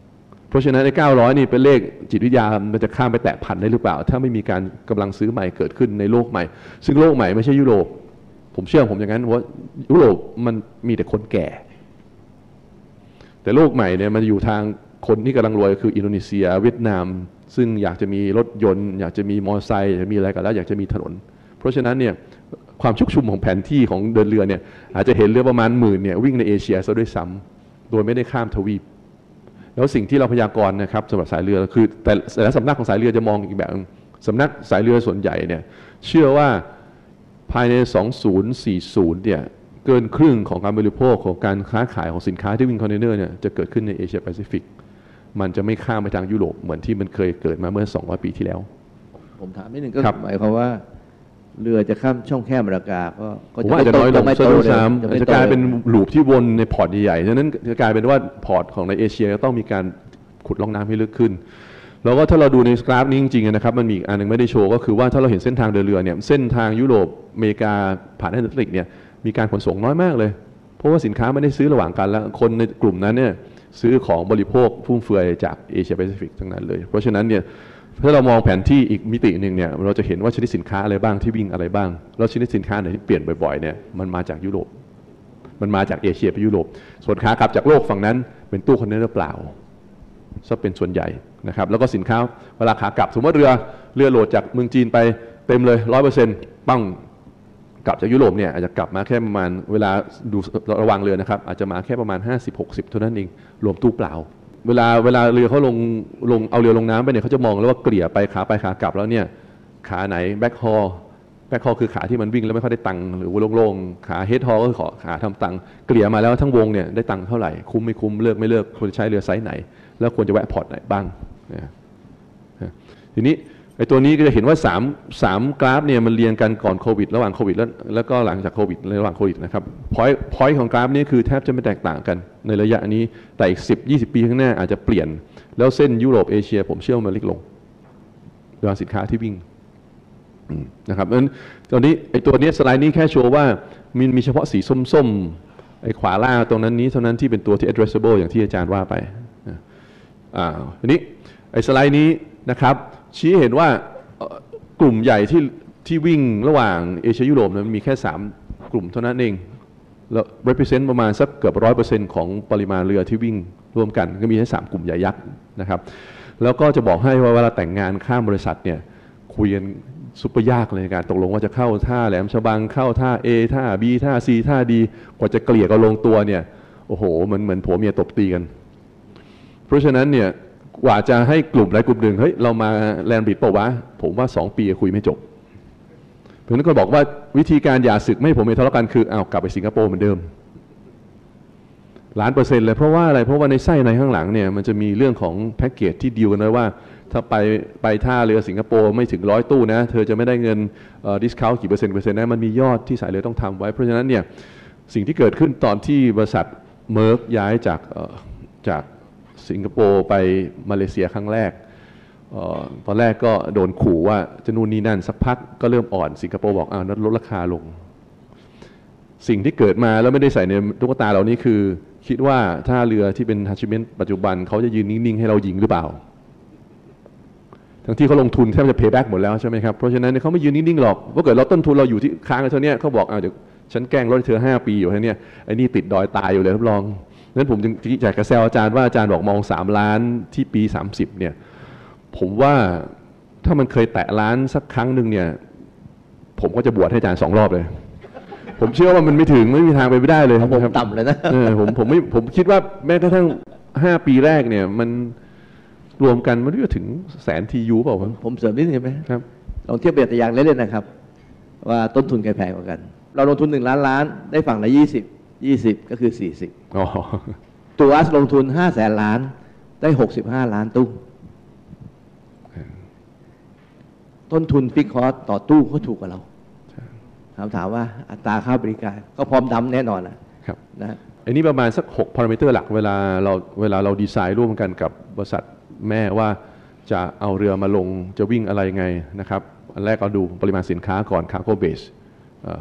เพราะฉะนั้นไอ้เก้าร้อยนี่เป็นเลขจิตวิทยามันจะข้ามไปแตะพันได้หรือเปล่าถ้าไม่มีการกำลังซื้อใหม่เกิดขึ้นในโลกใหม่ซึ่งโลกใหม่ไม่ใช่ยุโรปผมเชื่อผมอย่างนั้นว่ายุโรปมันมีแต่คนแก่แต่โลกใหม่เนี่ยมันอยู่ทางคนที่กำลังรวยคืออินโดนีเซียเวียดนามซึ่งอยากจะมีรถยนต์อยากจะมีมอเตอร์ไซค์อยากจะมีอะไรกันแล้วอยากจะมีถนนเพราะฉะนั้นเนี่ยความชุกชุมของแผนที่ของเดินเรือเนี่ยอาจจะเห็นเรือประมาณหมื่นเนี่ยวิ่งในเอเชียซะด้วยซ้ำโดยไม่ได้ข้ามทวีปแล้วสิ่งที่เราพยากรณ์นะครับสำหรับสายเรือคือแต่แต่ละสำนักของสายเรือจะมองอีกแบบสำนักสายเรือส่วนใหญ่เนี่ยเชื่อว่าภายในสองพันสี่สิบเนี่ยเกินครึ่งของการบริโภคของการค้าขายของสินค้าที่วิ่งคอนเทนเนอร์เนี่ยจะเกิดขึ้นในเอเชียแปซิฟิกมันจะไม่ข้ามไปทางยุโรปเหมือนที่มันเคยเกิดมาเมื่อสองร้อยปีที่แล้วผมถามนิดนึงก็หมายความว่าเรือจะข้ามช่องแคบมาลากาก็ผมว่าจะน้อยลงซะด้วยซ้ำจะกลายเป็นลูปที่วนในพอร์ตใหญ่ๆฉะนั้นจะกลายเป็นว่าพอร์ตของในเอเชียต้องมีการขุดร่องน้ำให้ลึกขึ้นแล้วก็ถ้าเราดูในกราฟนี้จริงๆนะครับมันมีอีกอันนึงไม่ได้โชว์ก็คือว่าถ้าเราเห็นเส้นทางเดินเรือเนี่ยเส้นทางยุโรปอเมริกาผ่านแอตแลนติกเนี่ยมีการขนส่งน้อยมากเลยเพราะว่าสินค้าไม่ได้ซื้อระหว่างกันแล้วคนในกลุ่มนั้นเนี่ยซื้อของบริโภคฟุ่มเฟือยจากเอเชียแปซิฟิกทั้งนั้นเลยเพราะฉะนั้นเนี่ยถ้าเรามองแผนที่อีกมิติหนึ่งเนี่ยเราจะเห็นว่าชนิดสินค้าอะไรบ้างที่วิ่งอะไรบ้างแล้วชนิดสินค้าไหนที่เปลี่ยนบ่อยๆเนี่ยมันมาจากยุโรปมันมาจากเอเชียไปยุโรปส่วนค้ากลับจากโลกฝั่งนั้นเป็นตู้คอนเทนเนอร์เปล่าซะเป็นส่วนใหญ่นะครับแล้วก็สินค้าเวลาขากลับสมมติเรือเรือโหลดจากเมืองจีนไปเต็มเลยร้อยเปอร์เซ็นต์ปั้งกลับจากยุโรปเนี่ยอาจจะกลับมาแค่ประมาณเวลาดูระวังเรือนะครับอาจจะมาแค่ประมาณ ห้าสิบหกสิบ เท่านั้นเองรวมตู้เปล่าเวลาเวลาเรือเขาลงลงเอาเรือลงน้ำไปเนี่ยเขาจะมองแล้วว่าเกลี่ยไปขาไปขากลับแล้วเนี่ยขาไหนแบ็คฮอลแบ็คฮอลคือขาที่มันวิ่งแล้วไม่ค่อยได้ตังค์หรือว่าโล่งๆขาเฮดฮอลก็คือขาทำตังค์เกลี่ยมาแล้วทั้งวงเนี่ยได้ตังค์เท่าไหร่คุ้มไม่คุ้มเลิกไม่เลิกควรจะใช้เรือไซส์ไหนแล้วควรจะแวะพอร์ตไหนบ้างทีนี้ไอ้ตัวนี้ก็จะเห็นว่า3 3กราฟเนี่ยมันเรียงกันก่อนโควิดระหว่างโควิดแล้วแล้วก็หลังจากโควิดระหว่างโควิดนะครับพอยต์พอยต์ของกราฟนี้คือแทบจะไม่แตกต่างกันในระยะนี้แต่อีกสิบ ยี่สิบปีข้างหน้าอาจจะเปลี่ยนแล้วเส้นยุโรปเอเชียผมเชื่อว่ามันเล็กลงโดยสินค้าที่วิ่งนะครับเพราะฉะนั้นตอนนี้ไอ้ตัวนี้สไลด์นี้แค่โชว์ว่ามีมีเฉพาะสีส้มๆไอ้ขวาล่างตรงนั้นนี้เท่านั้นที่เป็นตัวที่ addressable อย่างที่อาจารย์ว่าไปอ่าทีนี้ไอ้สไลด์นี้นะครับชี้เห็นว่ากลุ่มใหญ่ที่ที่วิ่งระหว่างเอเชียยุโรปมันมีแค่สามกลุ่มเท่านั้นเองแล้ว represent ประมาณสักเกือบ ร้อยเปอร์เซ็นต์ ของปริมาณเรือที่วิ่งร่วมกันก็มีแค่สามกลุ่มใหญ่ยักษ์นะครับแล้วก็จะบอกให้ว่าเวลาแต่งงานข้ามบริษัทเนี่ยคุยกันซุปเปอร์ยากเลยในการตกลงว่าจะเข้าท่าแหลมฉบังเข้าท่า A ท่า B ท่า C ท่า D กว่าจะเกลี่ยกันลงตัวเนี่ยโอ้โหเหมือนเหมือนผัวเมียตบตีกันเพราะฉะนั้นเนี่ยกว่าจะให้กลุ่มใดกลุ่มหนึ่งเฮ้ยเรามาแลนด์บริดจ์เปล่าวะผมว่าสองปีคุยไม่จบเพราะฉะนั้นก็บอกว่าวิธีการหย่าศึกไม่ให้ผมเมียทะเลาะกันคือเอากลับไปสิงคโปร์เหมือนเดิมล้านเปอร์เซ็นต์เลยเพราะว่าอะไรเพราะว่าในไส้ในข้างหลังเนี่ยมันจะมีเรื่องของแพ็กเกจที่ดีลกันไว้ว่าถ้าไปไปท่าเรือสิงคโปร์ไม่ถึงร้อยตู้นะเธอจะไม่ได้เงินดิสคาวต์กี่เปอร์เซ็นต์เปอร์เซ็นต์นะมันมียอดที่สายเรือต้องทำไว้เพราะฉะนั้นเนี่ยสิ่งที่เกิดขึ้นตอนที่บริษัทเมอร์กย้ายจากจากสิงคโปร์ไปมาเลเซียครั้งแรกตอนแรกก็โดนขู่ว่าจะนู่นนี่นั่นสักพักก็เริ่มอ่อนสิงคโปร์บอกอ้าวนั้นลดราคาลงสิ่งที่เกิดมาแล้วไม่ได้ใส่ในตุ๊กตาเหล่านี้คือคิดว่าถ้าเรือที่เป็นทัชชิเมนต์ปัจจุบันเขาจะยืนนิ่งๆให้เรายิงหรือเปล่าทั้งที่เขาลงทุนแทบจะเพย์แบ็กหมดแล้วใช่ไหมครับเพราะฉะนั้นเขาไม่ยืนนิ่งๆหรอกเพราะเกิดเราต้นทุนเราอยู่ที่ค้างกันเท่านี้เขาบอกอ้าวเดี๋ยวฉันแกล้งลดเธอห้าปีอยู่แค่นี้ไอ้นี่ติดดอยตายอยู่เลยรับรองนั้นผมจึงอยากจะแซวอาจารย์ว่าอาจารย์บอกมองสามล้านที่ปีสามสิบเนี่ยผมว่าถ้ามันเคยแตะล้านสักครั้งหนึ่งเนี่ยผมก็จะบวชให้อาจารย์สองรอบเลยผมเชื่อว่ามันไม่ถึงไม่มีทางไปไม่ได้เลยผมต่ำเลยนะผมผมไม่ผมคิดว่าแม้กระทั่งห้าปีแรกเนี่ยมันรวมกันมันก็ถึงแสนทียูเปล่าผมเสริมนิดนึงไหมครับลองเทียบเปรียบตัวอย่างเล่นๆนะครับว่าต้นทุนใครแพงกว่ากันเราลงทุนหนึ่งล้านล้านได้ฝั่งละยี่สิบยี่สิบก็คือสี่สิบตัวอัสลงทุนห้าแสนล้านได้หกสิบห้าล้านตู้ต้นทุนฟิกคอสต่อตู้ก็ถูกกว่าเราถามถามว่าอัตราค่าบริการก็พร้อมดำแน่นอนนะครับนะอันนี้ประมาณสักหกพารามิเตอร์หลักเวลาเราเวลาเราดีไซน์ร่วมกันกับบริษัทแม่ว่าจะเอาเรือมาลงจะวิ่งอะไรไงนะครับอันแรกเราดูปริมาณสินค้าก่อน cargo base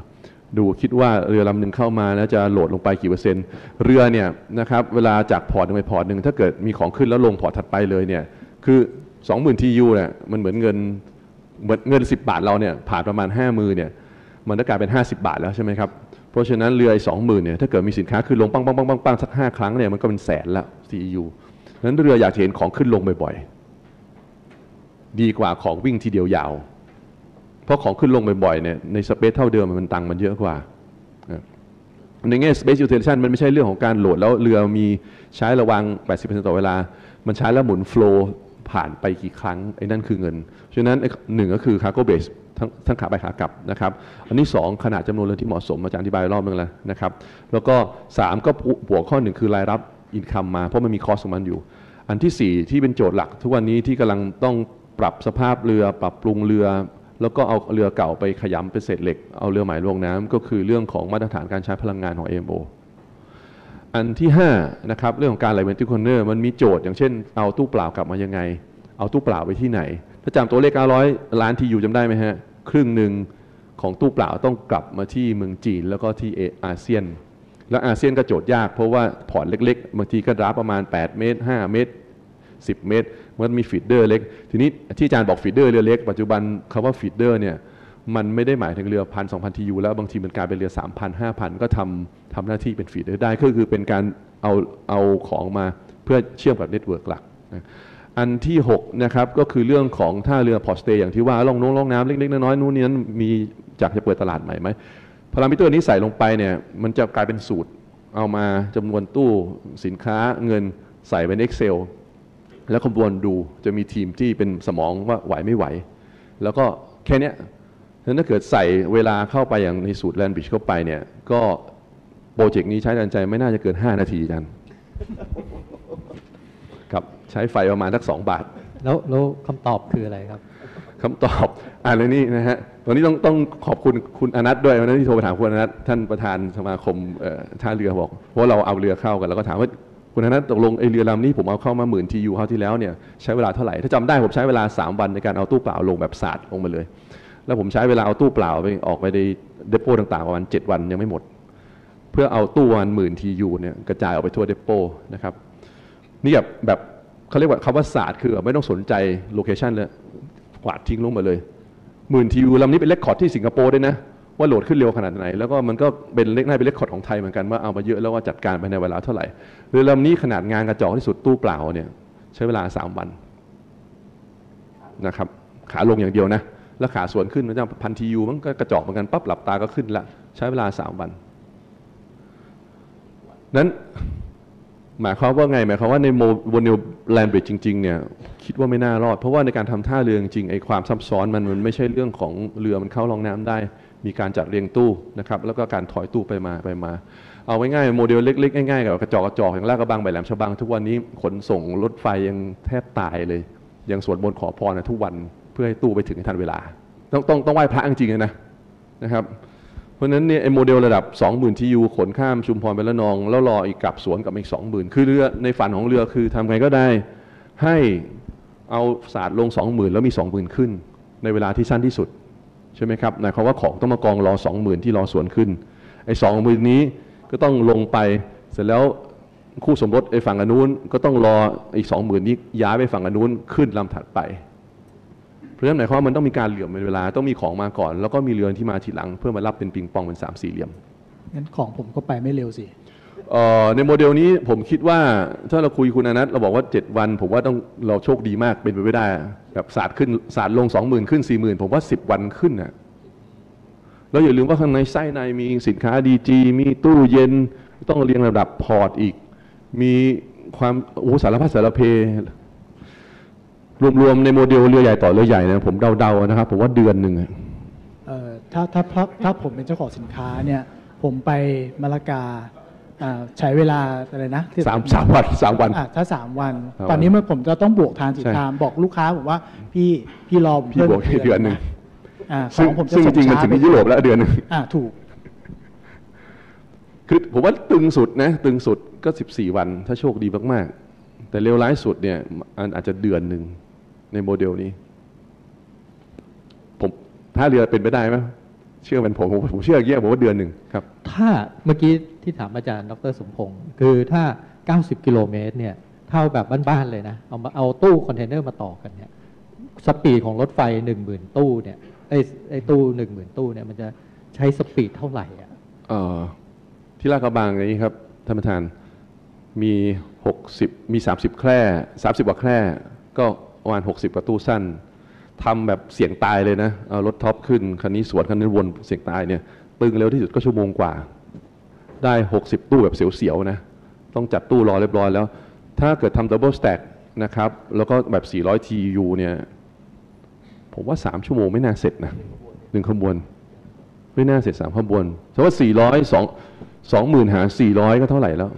ดูคิดว่าเรือลำหนึ่งเข้ามาแล้วจะโหลดลงไปกี่เปอร์เซ็นต์เรือเนี่ยนะครับเวลาจากพอร์ตหนึ่งไปพอร์ตหนึ่งถ้าเกิดมีของขึ้นแล้วลงพอร์ตถัดไปเลยเนี่ยคือ สองหมื่น ที ยู เนี่ยมันเหมือนเงินเหมือนเงินสิบบาทเราเนี่ยผ่านประมาณห้ามือเนี่ยมันจะกลายเป็นห้าสิบบาทแล้วใช่ไหมครับเพราะฉะนั้นเรือสองหมื่นเนี่ยถ้าเกิดมีสินค้าขึ้นลงปังปังปังปังปังสักห้าครั้งเนี่ยมันก็เป็นแสนละ ที ยู นั้นเรืออยากเห็นของขึ้นลงบ่อยๆดีกว่าของวิ่งทีเดียวยาวเพราะของขึ้นลงบ่อยๆเนี่ยในสเปซเท่าเดิมมันตังมันเยอะกว่าในแง่ space utilization มันไม่ใช่เรื่องของการโหลดแล้วเรือมีใช้ระวัง แปดสิบเปอร์เซ็นต์ ต่อเวลามันใช้แล้วหมุน flow ผ่านไปกี่ครั้งไอ้นั่นคือเงินฉะนั้นหนึ่งก็คือ cargo base ทั้งทั้งขาไปขากลับนะครับอันนี้สองขนาดจำนวนเรือที่เหมาะสมอาจารย์อธิบายรอบนึงแล้วนะครับแล้วก็สามก็บวกข้อหนึ่งคือรายรับ income มาเพราะมันมี cost ของมันอยู่อันที่สี่ที่เป็นโจทย์หลักทุกวันนี้ที่กำลังต้องปรับสภาพเรือปรับปรุงเรือแล้วก็เอาเรือเก่าไปขยำเป็นเศษเหล็กเอาเรือใหม่ลงน้ำก็คือเรื่องของมาตรฐานการใช้พลังงานของ เอ เอ็ม โอ อันที่ห้านะครับเรื่องของการไหลเวียนตู้คอนเทนเนอร์มันมีโจทย์อย่างเช่นเอาตู้เปล่ากลับมายังไงเอาตู้เปล่าไปที่ไหนถ้าจำตัวเลขเก้าร้อยล้านทียูจำได้ไหมฮะครึ่งหนึ่งของตู้เปล่าต้องกลับมาที่เมืองจีนแล้วก็ที่อาเซียนแล้วอาเซียนก็โจทย์ยากเพราะว่าพอร์ตเล็กๆบางทีก็รับประมาณแปดเมตรห้าเมตรสิบเมตรมันมีฟีดเดอร์เล็กทีนี้ที่อาจารย์บอกฟีดเดอร์เรือเล็กปัจจุบันคำว่าฟีดเดอร์เนี่ยมันไม่ได้หมายถึงเรือพันสองพันทียูแล้วบางทีมันกลายเป็นเรือสามพันห้าพันก็ทำทำหน้าที่เป็นฟีดเดอร์ได้ก็คือเป็นการเอาเอาของมาเพื่อเชื่อมกับเน็ตเวิร์กหลักนะอันที่หกนะครับก็คือเรื่องของท่าเรือพอร์ตสเตย์อย่างที่ว่าล่องน้องล่องน้ำเล็กๆน้อยๆนู้นนี้นั้นมีจากจะเปิดตลาดใหม่ไหมพารามิเตอร์นี้ใส่ลงไปเนี่ยมันจะกลายเป็นสูตรเอามาจำนวนตู้สินค้าเงินใส่เป็น Excel แล้วคำนวณดูจะมีทีมที่เป็นสมองว่าไหวไม่ไหวแล้วก็แค่นี้ถ้าเกิดใส่เวลาเข้าไปอย่างในสูตรแลนบริดจ์เข้าไปเนี่ยก็โปรเจกต์นี้ใช้แรงใจไม่น่าจะเกินห้านาทีจันครับใช้ไฟประมาณสักสองบาทแล้วแล้วคำตอบคืออะไรครับคำตอบอ่านเลยนี่นะฮะตอนนี้ต้องต้องขอบคุณคุณอนัทด้วยวันนั้นที่โทรไปถามคุณอนัทท่านประธานสมาคมท่าเรือบอกเพราะเราเอาเรือเข้ากันแล้วก็ถามว่าคุณอนัทตกลงไอเรือลำนี้ผมเอาเข้ามาหมื่นทียูคราวที่แล้วเนี่ยใช้เวลาเท่าไหร่ถ้าจำได้ผมใช้เวลาสามวันในการเอาตู้เปล่าลงแบบสาดลงมาเลยแล้วผมใช้เวลาเอาตู้เปล่าไปออกไปในเดโป้ต่างๆประมาณเจ็ดวันยังไม่หมดเพื่อเอาตู้วันหมื่นทียูเนี่ยกระจายออกไปทั่วเดโป้นะครับนี่แบบแบบเขาเรียกว่าคำว่าศาสตร์คือไม่ต้องสนใจโลเคชันเลยกวาดทิ้งลงมาเลยหมื่นทียูลำนี้เป็นเรคคอร์ดที่สิงคโปร์ด้วยนะว่าโหลดขึ้นเร็วขนาดไหนแล้วก็มันก็เป็นเล็กน่าเป็นเรคคอร์ดของไทยเหมือนกันว่าเอามาเยอะแล้วว่าจัดการไปในเวลาเท่าไหร่เรือลำนี้ขนาดงานกระจอกที่สุดตู้เปล่าเนี่ยใช้เวลาสามวันนะครับขาลงอย่างเดียวนะแล้วขาสวนขึ้นมันจะพันทียูมันก็กระจอกเหมือนกันปั๊บหลับตาก็ขึ้นละใช้เวลาสามวันนั้นหมายความว่าไงหมายความว่าในโมเดลแลนบริดจ์จริงๆเนี่ยคิดว่าไม่น่ารอดเพราะว่าในการทำท่าเรือจริงๆไอ้ความซับซ้อนมันมันไม่ใช่เรื่องของเรือมันเข้าลองน้ำได้มีการจัดเรียงตู้นะครับแล้วก็การถอยตู้ไปมาไปมาเอาไว้ง่ายโมเดลเล็กๆง่ายๆกับกระจอกกระจอกอย่างลาดกระบังใบแหลมฉบังทุกวันนี้ขนส่งรถไฟยังแทบตายเลยยังสวดมนต์ขอพรนะทุกวันเพื่อให้ตู้ไปถึงให้ทันเวลาต้องต้องต้องไหว้พระจริงๆนะนะครับเพราะฉะนั้นเนี่ยไอ้โมเดลระดับ สองหมื่น ที ยู ขนข้ามชุมพรไปละนองแล้วรออีกกลับสวนกับอีก สองหมื่น คือเรือในฝันของเรือคือทำไงก็ได้ให้เอาศาสตร์ลง สองหมื่น แล้วมี สองหมื่น ขึ้นในเวลาที่สั้นที่สุดใช่ไหมครับหมายความว่าของต้องมากองรอ สองหมื่น ที่รอสวนขึ้นไอ้ สองหมื่น นี้ก็ต้องลงไปเสร็จแล้วคู่สมรสไอ้ฝั่งอนุนก็ต้องรออีก สองหมื่น นี้ย้ายไปฝั่งอนุนขึ้นลำถัดไปเพราะฉะนั้นหมายความว่ามันต้องมีการเหลื่อมเป็นเวลาต้องมีของมาก่อนแล้วก็มีเรือที่มาทีหลังเพื่อมารับเป็นปิงปองเป็นสามสี่เหลี่ยมงั้นของผมก็ไปไม่เร็วสิในโมเดลนี้ผมคิดว่าถ้าเราคุยคุณอนัทเราบอกว่าเจ็ดวันผมว่าต้องเราโชคดีมากเป็นไปไม่ได้แบบศาสตร์ขึ้นศาสตร์ลง สองหมื่น ขึ้น สี่หมื่น ผมว่าสิบวันขึ้นน่ะแล้วอย่าลืมว่าข้างในไส้ในมีสินค้า ดี จี มีตู้เย็นต้องเรียงระดับพอร์ตอีกมีความโอ้สารพัดสารเพรวมๆในโมเดลเรือใหญ่ต่อเรือใหญ่นะผมเดาๆนะครับผมว่าเดือนหนึ่งเอ่อถ้าถ้าถ้าผมเป็นเจ้าของสินค้าเนี่ยผมไปมะละกาใช้เวลาอะไรนะสามสามวันสามวันถ้าสามวันตอนนี้เมื่อผมจะต้องบวกทางสินค้าบอกลูกค้าผมว่าพี่พี่รอพี่บวกเดือนหนึ่งสองผมจะซึ่งจริงมันถึงที่ยุโรปแล้วเดือนหนึ่งอ่าถูกคือผมว่าตึงสุดนะตึงสุดก็สิบสี่วันถ้าโชคดีมากๆแต่เลวร้ายสุดเนี่ยอาจจะเดือนหนึ่งในโมเดลนี้ผมถ้าเรือเป็นไปได้ไหมเชื่อเป็นผมผมผมเชื่ออย่างเงี้ยผมว่าเดือนหนึ่งครับถ้าเมื่อกี้ที่ถามอาจารย์ดรสมพงศ์คือถ้าเก้าสิบกิโลเมตรเนี่ยเท่าแบบบ้านๆเลยนะเอามาเอาตู้คอนเทนเนอร์มาต่อกันเนี่ยสปีดของรถไฟหนึ่งหมื่นตู้เนี่ยไอ้ไอ้ตู้หนึ่งหมื่นตู้เนี่ยมันจะใช้สปีดเท่าไหร่อ่ะเอ่อที่ลาดกระบังอย่างนี้ครับท่านประธานมีหกสิบมีสามสิบแคร่สามสิบกว่าแคร่ก็ประมาณหกสิบกว่าตู้สั้นทำแบบเสียงตายเลยนะเอารถท็อปขึ้นคันนี้สวนคันนี้วนเสียงตายเนี่ยตึงเร็วที่สุดก็ชั่วโมงกว่าได้หกสิบตู้แบบเสียวๆนะต้องจัดตู้รอเรียบร้อยแล้วถ้าเกิดทำดับเบิลสแต็กนะครับแล้วก็แบบสี่ร้อย ที ยู เนี่ยผมว่าสามชั่วโมงไม่น่าเสร็จนะหนึ่งขบวนไม่น่าเสร็จสามขบวนเพราะว่าสี่ร้อยสองสองหมื่นหารสี่ร้อยก็เท่าไหร่แล้ว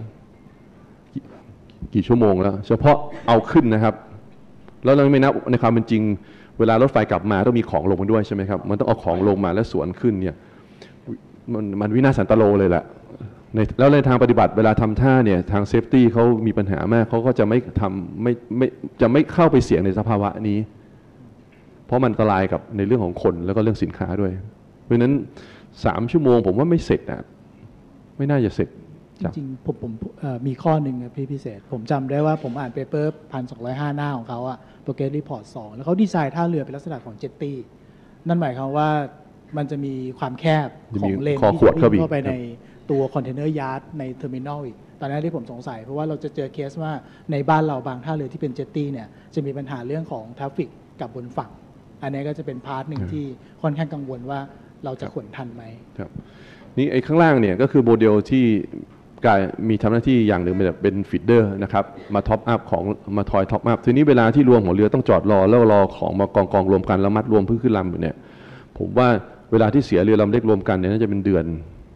กี่ชั่วโมงแล้วเฉพาะเอาขึ้นนะครับแล้วเราไม่นับในความเป็นจริงเวลารถไฟกลับมาต้องมีของลงมาด้วยใช่ไหมครับมันต้องเอาของลงมาแล้วสวนขึ้นเนี่ยมันมันวินาศสันตโลเลยแหละในแล้วในทางปฏิบัติเวลาทำท่าเนี่ยทางเซฟตี้เขามีปัญหามากเขาก็จะไม่ทำไม่ไม่จะไม่เข้าไปเสี่ยงในสภาวะนี้เพราะมันอันตรายกับในเรื่องของคนแล้วก็เรื่องสินค้าด้วยเพราะฉะนั้นสามชั่วโมงผมว่าไม่เสร็จนะไม่น่าจะเสร็จจริงๆผมผมมีข้อหนึ่งนะพี่พิเศษผมจำได้ว่าผมอ่านเปเปอร์พันสองร้อยห้าหน้าของเขาอะโปรเกรสรีพอร์ตสองแล้วเขาดีไซน์ท่าเรือเป็นลักษณะของเจ็ตตี้นั่นหมายความว่ามันจะมีความแคบของเลนที่จะวิ่งเข้าไปในตัวคอนเทนเนอร์ยาร์ดในเทอร์มินอลอีกตอนนั้นที่ผมสงสัยเพราะว่าเราจะเจอเคสว่าในบ้านเราบางท่าเรือที่เป็นเจ็ตตี้เนี่ยจะมีปัญหาเรื่องของทราฟฟิกกับบนฝั่งอันนี้ก็จะเป็นพาร์ทหนึ่งที่ค่อนข้างกังวลว่าเราจะขนทันไหมครับนี่ไอ้ข้างล่างเนี่ยก็คือโมเดลที่กายมีทำหน้าที่อย่างหนึ่งแบบเป็นฟีดเดอร์นะครับมาท็อปอัพของมาทอยท็อปอัพทีนี้เวลาที่รวมหัวเรือต้องจอดรอแล้วรอของมากองกองรวมกันแล้วมัดรวมเพื่อขึ้นลำเนี่ยผมว่าเวลาที่เสียเรือลำเล็กรวมกันเนี่ยน่าจะเป็นเดือน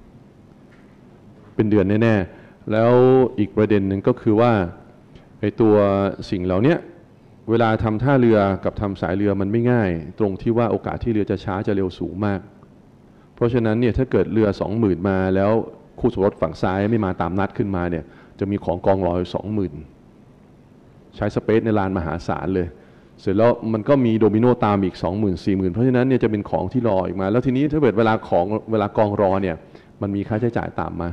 เป็นเดือนแน่ๆแล้วอีกประเด็นหนึ่งก็คือว่าไอ้ตัวสิ่งเหล่านี้เวลาทำท่าเรือกับทำสายเรือมันไม่ง่ายตรงที่ว่าโอกาสที่เรือจะช้าจะเร็วสูงมากเพราะฉะนั้นเนี่ยถ้าเกิดเรือสองหมื่นมาแล้วคู่สมรสฝั่งซ้ายไม่มาตามนัดขึ้นมาเนี่ยจะมีของกองรออยู่สองหมื่นใช้สเปซในลานมหาศาลเลยเสร็จแล้วมันก็มีโดมิโนตามอีกสองหมื่นสี่หมื่นเพราะฉะนั้นเนี่ยจะเป็นของที่รออีกมาแล้วทีนี้ถ้าเกิดเวลาของเวลากองรอเนี่ยมันมีค่าใช้จ่ายตามมา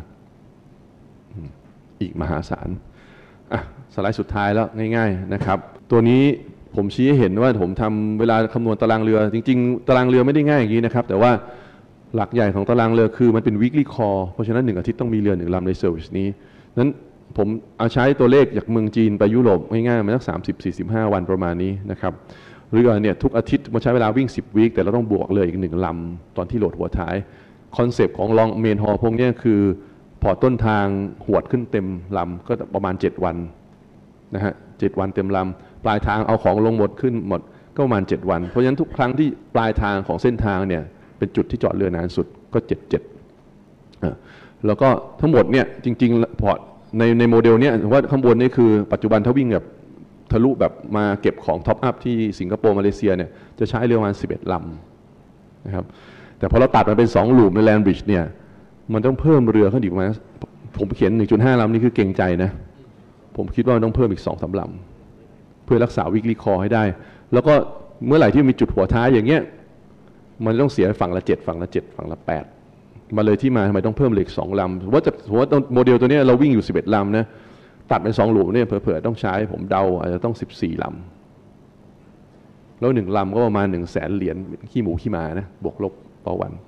อีกมหาศาลอ่ะสไลด์สุดท้ายแล้วง่ายๆนะครับตัวนี้ผมชี้ให้เห็นว่าผมทำเวลาคำนวณตารางเรือจริงๆตารางเรือไม่ได้ง่ายอย่างนี้นะครับแต่ว่าหลักใหญ่ของตารางเรือคือมันเป็น weekly call เพราะฉะนั้นหนึ่งอาทิตย์ต้องมีเรือหนึ่งลำในเซอร์วิสนี้นั้นผมเอาใช้ตัวเลขจากเมืองจีนไปยุโรปง่ายๆมาสักสามสิบสี่สิบห้าวันประมาณนี้นะครับเรือเนี่ยทุกอาทิตย์มันใช้เวลาวิ่งสิบวีคแต่เราต้องบวกเรืออีกหนึ่งลำตอนที่โหลดหัวท้ายคอนเซปต์ของลองเมนฮอลพวกนี้คือพอต้นทางหวดขึ้นเต็มลำก็ประมาณเจ็ดวันนะฮะเจ็ดวันเต็มลำปลายทางเอาของลงหมดขึ้นหมดก็ประมาณเจ็ดวันเพราะฉะนั้นทุกครั้งที่ปลายทางของเส้นทางเนี่ยเป็นจุดที่จอดเรือนานสุดก็เจ็ดเจ็ดแล้วก็ทั้งหมดเนี่ยจริงๆพอในในโมเดลเนี้ยว่าข้างบนนี่คือปัจจุบันถ้าวิ่งแบบทะลุแบบมาเก็บของท็อปอัพที่สิงคโปร์มาเลเซียเนี่ยจะใช้เรือประมาณสิบเอ็ดลำนะครับแต่พอเราตัดมาเป็นสองลูปในแลนด์บริดจ์เนี่ยมันต้องเพิ่มเรือขึ้นอีกประมาณผมเขียน หนึ่งจุดห้า ลำนี่คือเก่งใจนะผมคิดว่ามันต้องเพิ่มอีก สองสาม ลำเพื่อรักษาวิกฤตคอให้ได้แล้วก็เมื่อไหร่ที่มีจุดหัวท้ายอย่างเงี้ยมันต้องเสียฝั่งละเจ็ดฝั่งละเจ็ดฝั่งละแปดมาเลยที่มาทำไมต้องเพิ่มเหล็กสองลำว่าจะว่าโมเดลตัวนี้เราวิ่งอยู่สิบเอ็ดลำนะตัดเป็นสองหลุมเนี่ยเผื่อๆต้องใช้ผมเดาอาจจะต้องสิบสี่ลำแล้วหนึ่งลำก็ประมาณหนึ่งแสนเหรียญขี้หมูขี้หมานะบวกลบต่อวัน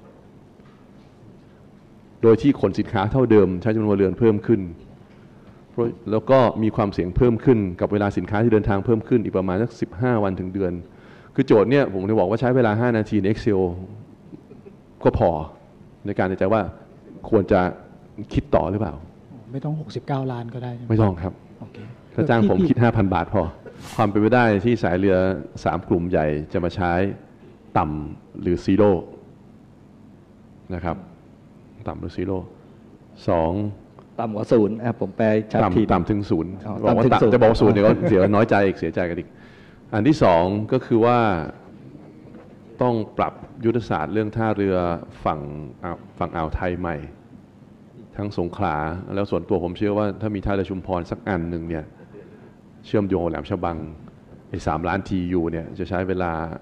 โดยที่ขนสินค้าเท่าเดิมใช้จำนวนเรือนเพิ่มขึ้นแล้วก็มีความเสี่ยงเพิ่มขึ้นกับเวลาสินค้าที่เดินทางเพิ่มขึ้นอีกประมาณสักสิบห้าวันถึงเดือนคือโจทย์เนี่ยผมจะบอกว่าใช้เวลาห้านาทีใน Excel ก็พอในการจะว่าควรจะคิดต่อหรือเปล่าไม่ต้องหกสิบเก้าล้านก็ได้ไม่ต้องครับถ้าจ้างผมคิด ห้าพัน บาทพอความเป็นไปได้ที่สายเรือสามกลุ่มใหญ่จะมาใช้ต่ำหรือซีโร่นะครับต่ำหรือซีโร่สองต่ำกว่าศูนย์ผมแปลชัดทีต่ำถึงศูนย์บอกว่าจะบอกศูนย์เดี๋ยวเสียน้อยใจอีกเสียใจกันอีกอันที่สองก็คือว่าต้องปรับยุทธศาสตร์เรื่องท่าเรือฝั่งฝั่งอ่าวไทยใหม่ทั้งสงขลาแล้วส่วนตัวผมเชื่อว่าถ้ามีท่าเรือชุมพรสักอันหนึ่งเนี่ยเชื่อมโยงแหลมฉบังไอ้สามล้านทียูเนี่ยจะใช้เวลา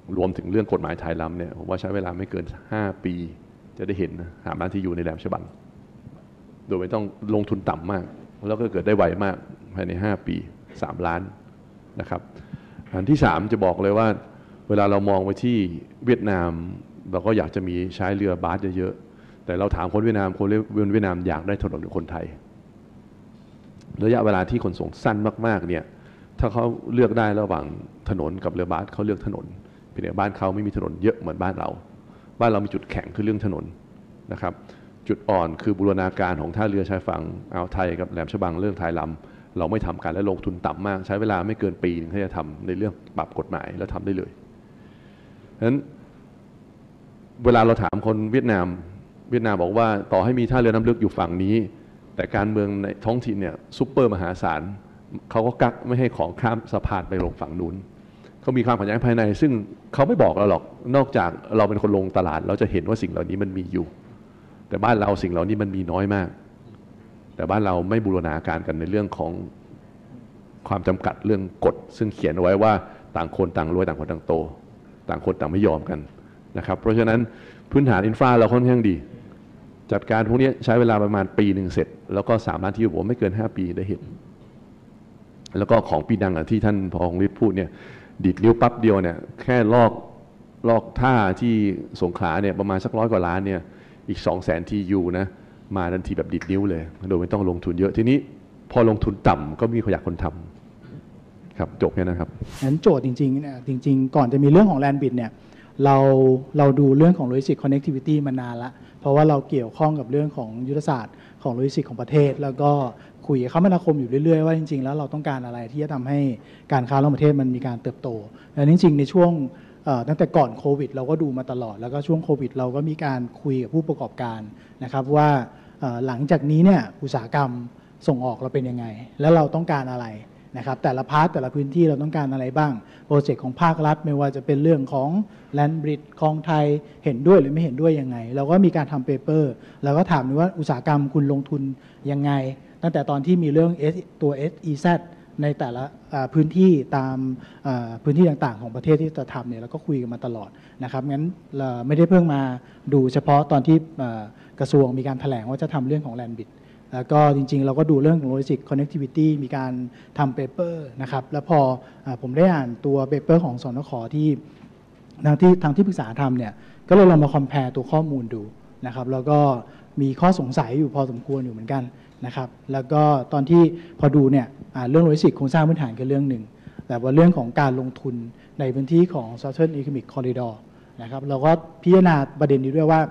รวมถึงเรื่องกฎหมายถ่ายล้ำเนี่ยผมว่าใช้เวลาไม่เกินห้าปีจะได้เห็นหาบ้านที่อยู่ในแหลมฉบังโดยไม่ต้องลงทุนต่ำมากแล้วก็เกิดได้ไวมากภายในห้าปีสามล้านนะครับอันที่สามจะบอกเลยว่าเวลาเรามองไปที่เวียดนามเราก็อยากจะมีใช้เรือบาสเยอะๆแต่เราถามคนเวียดนามคนเวียดนามอยากได้ถนนหรือคนไทยระยะเวลาที่ขนส่งสั้นมากๆเนี่ยถ้าเขาเลือกได้ระหว่างถนนกับเรือบาสเขาเลือกถนนเพียงแต่บ้านเขาไม่มีถนนเยอะเหมือนบ้านเราบ้านเรามีจุดแข็งคือเรื่องถนนนะครับจุดอ่อนคือบูรณาการของท่าเรือชายฝั่งอ่าวไทยกับแหลมฉบังเรื่องท้ายลำเราไม่ทำกันและลงทุนต่ำมากใช้เวลาไม่เกินปีนึงที่จะทำในเรื่องปรับกฎหมายแล้วทำได้เลยฉะนั้นเวลาเราถามคนเวียดนามเวียดนามบอกว่าต่อให้มีท่าเรือน้ำลึกอยู่ฝั่งนี้แต่การเมืองในท้องถิ่นเนี่ยซุปเปอร์มหาศาลเขาก็กักไม่ให้ของข้ามสะพานไปลงฝั่งนู้นเขามีความขัดแย้งภายในซึ่งเขาไม่บอกเราหรอกนอกจากเราเป็นคนลงตลาดเราจะเห็นว่าสิ่งเหล่านี้มันมีอยู่แต่บ้านเราสิ่งเหล่านี้มันมีน้อยมากแต่บ้านเราไม่บูรณาการกันในเรื่องของความจำกัดเรื่องกฎซึ่งเขียนเอาไว้ว่าต่างคนต่างรวยต่างคนต่างโตต่างคนต่างไม่ยอมกันนะครับเพราะฉะนั้นพื้นฐานอินฟราเราค่อนข้างดีจัดการพวกนี้ใช้เวลาประมาณปีหนึ่งเสร็จแล้วก็สามล้านที่ผมไม่เกินห้าปีได้เห็นแล้วก็ของปีดังที่ท่านพอของฤทธิ์พูดเนี่ยดีดนิ้วปั๊บเดียวเนี่ยแค่ลอกลอกท่าที่สงขลาเนี่ยประมาณสักร้อยกว่าล้านเนี่ยอีกสองแสนทียูนะมาทันทีแบบดีดนิ้วเลยโดยไม่ต้องลงทุนเยอะทีนี้พอลงทุนต่ำก็มีคนอยากคนทำครับจบแค่นั้นครับงั้นโจทย์จริงๆเนี่ยจริงๆก่อนจะมีเรื่องของแลนด์บิดเนี่ยเราเราดูเรื่องของ Logistic Connectivity มานานละเพราะว่าเราเกี่ยวข้องกับเรื่องของยุทธศาสตร์ของ Logistic ของประเทศแล้วก็คุยกับคมนาคมอยู่เรื่อยๆว่าจริงๆแล้วเราต้องการอะไรที่จะทำให้การค้าระหว่างประเทศมันมีการเติบโตและจริงๆในช่วงตั้งแต่ก่อนโควิดเราก็ดูมาตลอดแล้วก็ช่วงโควิดเราก็มีการคุยกับผู้ประกอบการนะครับว่าหลังจากนี้เนี่ยอุตสาหกรรมส่งออกเราเป็นยังไงแล้วเราต้องการอะไรนะครับแต่ละพาร์ทแต่ละพื้นที่เราต้องการอะไรบ้างโปรเจกต์ของภาครัฐไม่ว่าจะเป็นเรื่องของแลนด์บริดจ์คลองไทยเห็นด้วยหรือไม่เห็นด้วยยังไงเราก็มีการทำเปเปอร์แล้วก็ถามว่าอุตสาหกรรมคุณลงทุนยังไงตั้งแต่ตอนที่มีเรื่อง S ตัว เอส อี แซด ในแต่ละพื้นที่ตามพื้นที่ต่างๆของประเทศที่จะทำเนี่ยเราก็คุยกันมาตลอดนะครับงั้นเราไม่ได้เพิ่งมาดูเฉพาะตอนที่กระทรวงมีการแถลงว่าจะทำเรื่องของแลนด์บริดจ์แล้วก็จริงๆเราก็ดูเรื่องของ Logistic Connectivity มีการทำเปเปอร์นะครับแล้วพอผมได้อ่านตัวเปเปอร์ของสนข.ที่ทางที่ทางที่ปรึกษาทำเนี่ยก็เลยลองมาคอมเพลตัวข้อมูลดูนะครับแล้วก็มีข้อสงสัยอยู่พอสมควรอยู่เหมือนกันนะครับแล้วก็ตอนที่พอดูเนี่ยเรื่อง Logistic โครงสร้างพื้นฐานคือเรื่องหนึ่งแต่ว่าเรื่องของการลงทุนในพื้นที่ของ Southern Economic Corridor นะครับเราก็พิจารณาประเด็นนี้ด้วยว่า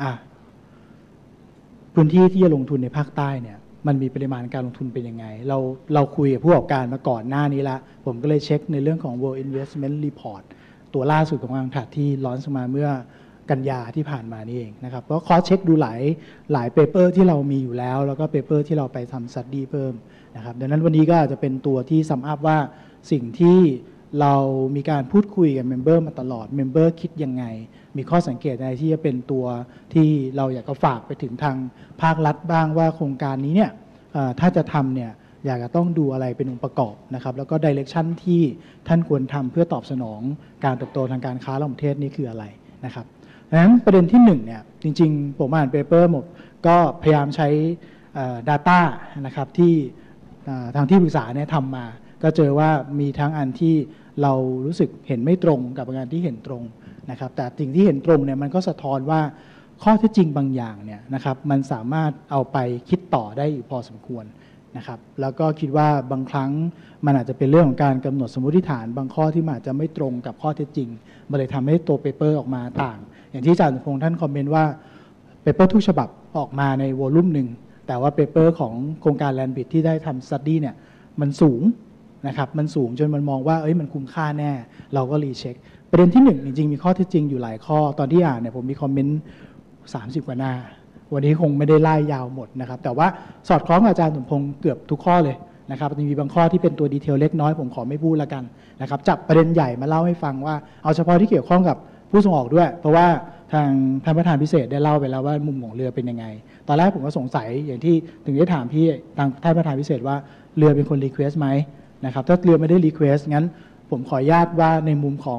พื้นที่ที่จะลงทุนในภาคใต้เนี่ยมันมีปริมาณการลงทุนเป็นยังไงเราเราคุยกับผู้ประกอบการมาก่อนหน้านี้ละผมก็เลยเช็คในเรื่องของ World Investment Report ตัวล่าสุดของทางถัดที่ร้อนมาเมื่อกันยาที่ผ่านมานี่เองนะครับก็ขอเช็คดูหลายหลายเปเปอร์ที่เรามีอยู่แล้วแล้วก็เปเปอร์ที่เราไปทำสตั๊ดดี้เพิ่มนะครับดังนั้นวันนี้ก็อาจจะเป็นตัวที่ซัมอัพว่าสิ่งที่เรามีการพูดคุยกับเมมเบอร์มาตลอดเมมเบอร์คิดยังไงมีข้อสังเกตอะไรที่จะเป็นตัวที่เราอยากจะฝากไปถึงทางภาครัฐบ้างว่าโครงการนี้เนี่ยถ้าจะทำเนี่ยอยากจะต้องดูอะไรเป็นองค์ประกอบนะครับแล้วก็ดิเรกชันที่ท่านควรทำเพื่อตอบสนองการเติบโตทางการค้าระหว่างประเทศนี่คืออะไรนะครับดังนั้นประเด็นที่หนึ่งเนี่ยจริงๆผมอ่านเปเปอร์หมดก็พยายามใช้ Data นะครับที่ทางที่ปรึกษาเนี่ยทำมาก็เจอว่ามีทั้งอันที่เรารู้สึกเห็นไม่ตรงกับงานที่เห็นตรงนะครับแต่สิ่งที่เห็นตรงเนี่ยมันก็สะท้อนว่าข้อเท็จจริงบางอย่างเนี่ยนะครับมันสามารถเอาไปคิดต่อได้อยู่พอสมควรนะครับแล้วก็คิดว่าบางครั้งมันอาจจะเป็นเรื่องของการกำหนดสมมติฐานบางข้อที่อาจจะไม่ตรงกับข้อเท็จจริงมันเลยทำให้ตัวเปเปอร์ออกมาต่างอย่างที่อาจารย์พงษ์ท่านคอมเมนต์ว่าเปเปอร์ทุกฉบับออกมาในวอลลุ่มหนึ่งแต่ว่าเปเปอร์ของโครงการแลนด์บริดจ์ที่ได้ทำสตั๊ดดี้เนี่ยมันสูงนะครับมันสูงจนมันมองว่าเอ้ยมันคุ้มค่าแน่เราก็รีเช็คประเด็นที่หนึ่งจริงๆมีข้อเท็จจริงอยู่หลายข้อตอนที่อ่านเนี่ยผมมีคอมเมนต์สามสิบกว่าหน้าวันนี้คงไม่ได้ไล่ยาวหมดนะครับแต่ว่าสอดคล้องกับอาจารย์สมพงษ์เกือบทุกข้อเลยนะครับมีบางข้อที่เป็นตัวดีเทลเล็กน้อยผมขอไม่พูดละกันนะครับจับประเด็นใหญ่มาเล่าให้ฟังว่าเอาเฉพาะที่เกี่ยวข้องกับผู้ส่งออกด้วยเพราะว่าทางท่านประธานพิเศษได้เล่าไปแล้วว่ามุมของเรือเป็นยังไงตอนแรกผมก็สงสัยอย่างที่ถึงได้ถามพี่ทางท่านประธานพิเศษว่าเรือเป็นคนรีเควสต์ไหมนะครับถ้าเรือไม่ได้รีเควสต์งั้นผมขออนุญาตว่าในมุมของ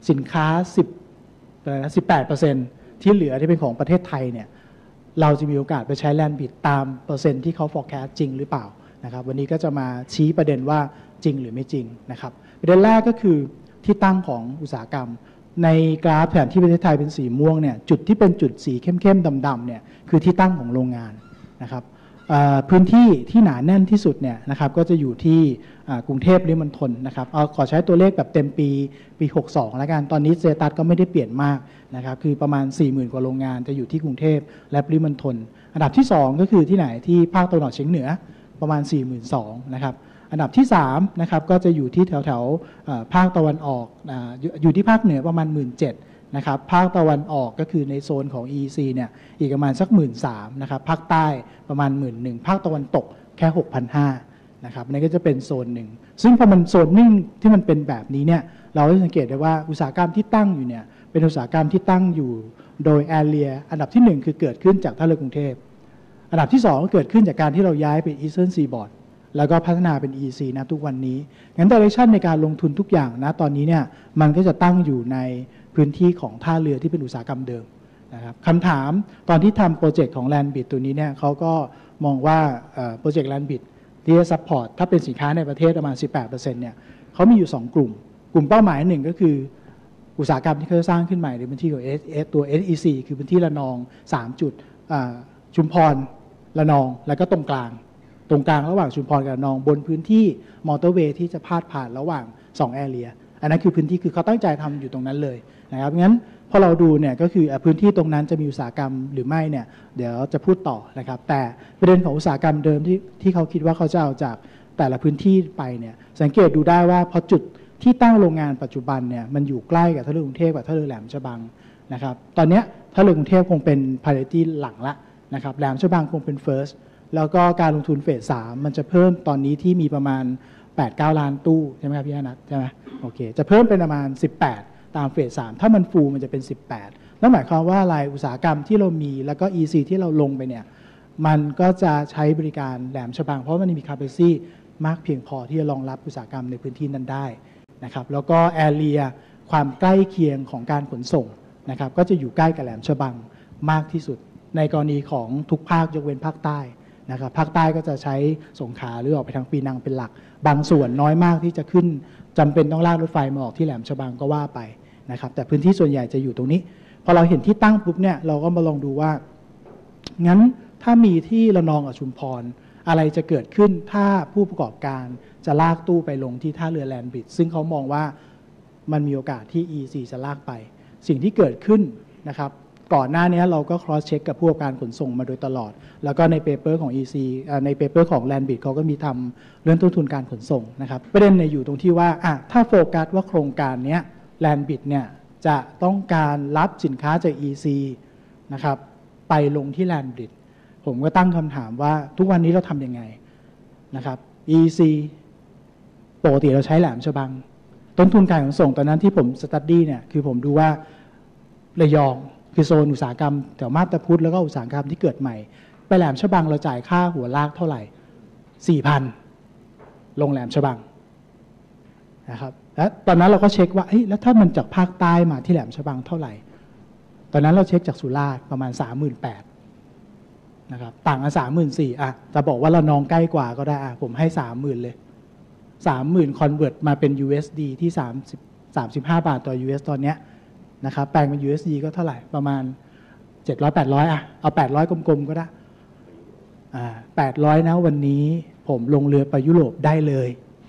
สินค้าสิบอะไรนะสิบแปดเปอร์เซ็นต์ที่เหลือที่เป็นของประเทศไทยเนี่ยเราจะมีโอกาสไปใช้แลนด์บิดตามเปอร์เซ็นต์ที่เขา forecast จริงหรือเปล่านะครับวันนี้ก็จะมาชี้ประเด็นว่าจริงหรือไม่จริงนะครับประเด็นแรกก็คือที่ตั้งของอุตสาหกรรมในกราฟแผนที่ประเทศไทยเป็นสีม่วงเนี่ยจุดที่เป็นจุดสีเข้มๆดำๆเนี่ยคือที่ตั้งของโรงงานนะครับพื้นที่ที่หนาแน่นที่สุดเนี่ยนะครับก็จะอยู่ที่กรุงเทพปริมณฑลนะครับเอาขอใช้ตัวเลขแบบเต็มปีปีหกสิบสองแล้วกันตอนนี้สเตตัสก็ไม่ได้เปลี่ยนมากนะครับคือประมาณ สี่หมื่น กว่าโรงงานจะอยู่ที่กรุงเทพและปริมณฑลอันดับที่สองก็คือที่ไหนที่ภาคตะวันออกเฉียงเหนือประมาณ สี่หมื่นสองพัน นะครับอันดับที่สามนะครับก็จะอยู่ที่แถวแถวภาคตะวันออกอยู่ที่ภาคเหนือประมาณ หนึ่งหมื่นเจ็ดพัน นะครับภาคตะวันออกก็คือในโซนของ อี อี ซี เนี่ยอีกประมาณสัก หนึ่งหมื่นสามพัน นะครับภาคใต้ประมาณ หนึ่งหมื่นหนึ่งพัน ภาคตะวันตกแค่ หกพันห้าร้อย นะครับนี่ก็จะเป็นโซนหนึ่งซึ่งพอมันโซนนิ่งที่มันเป็นแบบนี้เนี่ยเราจะสังเกตได้ว่าอุตสาหกรรมที่ตั้งอยู่เนี่ยเป็นอุตสาหกรรมที่ตั้งอยู่โดยแอเรียอันดับที่หนึ่งคือเกิดขึ้นจากท่าเรือกรุงเทพอันดับที่สองก็เกิดขึ้นจากการที่เราย้ายไป Eastern Seaboard แล้วก็พัฒนาเป็น อี อี ซี นะทุกวันนี้งั้น direction ในการลงทุนทุกอย่างนะตอนนี้เนี่ยมันก็จะตั้งอยู่ในพื้นที่ของท่าเรือที่เป็นอุตสาหกรรมเดิมนะครับคำถามตอนที่ทำโปรเจกต์ของ Landbit ตัวนี้เนี่ยเขาก็มองว่าโปรเจกต์ Landbit ที่จะซัพพอร์ตถ้าเป็นสินค้าในประเทศประมาณ สิบแปดเปอร์เซ็นต์ เนี่ยเขามีอยู่สองกลุ่มกลุ่มเป้าหมายหนึ่งก็คืออุตสาหกรรมที่เขาสร้างขึ้นใหม่ในพื้นที่ของ ตัว เอส อี ซี คือพื้นที่ระนองสามจุดชุมพรระนองแล้วก็ตรงกลางตรงกลางระหว่างชุมพรกับระนองบนพื้นที่มอเตอร์เวย์ที่จะพาดผ่านระหว่างสองแอเรียอันนั้นคือพื้นที่คือเขาตั้งใจทำอยู่ตรงนั้นเลยนะครับงั้นพอเราดูเนี่ยก็คือพื้นที่ตรงนั้นจะมีอุตสาหกรรมหรือไม่เนี่ยเดี๋ยวจะพูดต่อนะครับแต่ประเด็นของอุตสาหกรรมเดิมที่ที่เขาคิดว่าเขาจะเอาจากแต่ละพื้นที่ไปเนี่ยสังเกตดูได้ว่าพอจุดที่ตั้งโรงงานปัจจุบันเนี่ยมันอยู่ใกล้กับท่าเรือกรุงเทพกับท่าเรือแหลมฉบังนะครับตอนนี้ท่าเรือกรุงเทพคงเป็น priority หลังละนะครับแหลมฉบังคงเป็น first แล้วก็การลงทุนเฟสสามมันจะเพิ่มตอนนี้ที่มีประมาณ แปดเก้า ล้านตู้ใช่ไหมครับพี่อนัทใช่ไหมโอเคจะเพิ่มเป็นประมาณสิบแปดตามเฟสสามถ้ามันฟูมันจะเป็นสิบแปดแล้วหมายความว่าอะไรอุตสาหกรรมที่เรามีแล้วก็ อี ซี ที่เราลงไปเนี่ยมันก็จะใช้บริการแหลมฉบังเพราะมันมี capacity มากเพียงพอที่จะรองรับอุตสาหกรรมในพื้นที่นั้นได้นะครับแล้วก็ area ความใกล้เคียงของการขนส่งนะครับก็จะอยู่ใกล้กับแหลมฉบังมากที่สุดในกรณีของทุกภาคยกเว้นภาคใต้นะครับภาคใต้ก็จะใช้สงขลาหรือออกไปทางปีนังเป็นหลักบางส่วนน้อยมากที่จะขึ้นจำเป็นต้องลากรถไฟมาออกที่แหลมฉบังก็ว่าไปนะครับแต่พื้นที่ส่วนใหญ่จะอยู่ตรงนี้พอเราเห็นที่ตั้งปุ๊บเนี่ยเราก็มาลองดูว่างั้นถ้ามีที่ระนองกับชุมพรอะไรจะเกิดขึ้นถ้าผู้ประกอบการจะลากตู้ไปลงที่ท่าเรือแลนด์บริดจ์ซึ่งเขามองว่ามันมีโอกาสที่ อี ซี จะลากไปสิ่งที่เกิดขึ้นนะครับก่อนหน้านี้เราก็ cross check กับผู้ประกอบการขนส่งมาโดยตลอดแล้วก็ในเปเปอร์ของ อี ซี ในเปเปอร์ของ Landbit เขาก็มีทำเรื่องต้นทุนการขนส่งนะครับประเด็นเนี่ยอยู่ตรงที่ว่าอ่ะถ้าโฟกัสว่าโครงการนี้ Landbit เนี่ยจะต้องการรับสินค้าจาก อี ซี นะครับไปลงที่ Landbit ผมก็ตั้งคำถามว่าทุกวันนี้เราทำยังไงนะครับ อี ซี ปกติเราใช้แหลมฉบังต้นทุนการขนส่งตอนนั้นที่ผมสตัดดี้เนี่ยคือผมดูว่าระยองคือโซนอุตสาหกรรมแถวมาบตาพุธแล้วก็อุตสาหกรรมที่เกิดใหม่ไปแหลมฉบังเราจ่ายค่าหัวลากเท่าไหร่ สี่พัน ลงแหลมฉบังนะครับแล้วตอนนั้นเราก็เช็คว่าเฮ้ยแล้วถ้ามันจากภาคใต้มาที่แหลมฉบังเท่าไหร่ตอนนั้นเราเช็คจากสุราษฎร์ประมาณ สามหมื่นแปดพัน นะครับต่างกัน สามหมื่นสี่พัน อ่ะจะบอกว่าระนองใกล้กว่าก็ได้อ่ะผมให้ สามหมื่น เลย สามหมื่น คอนเวิร์ตมาเป็น ยู เอส ดี ที่สามสิบ สามสิบห้าบาทต่อ ยู เอส ตอนเนี้ยนะครับแปลงเป็น ยู เอส ดี ก็เท่าไหร่ประมาณเจ็ดร้อย แปดร้อยอ่ะเอาแปดร้อยกลมๆก็ได้อ่าแปดร้อยนะวันนี้ผมลงเรือไปยุโรปได้เลย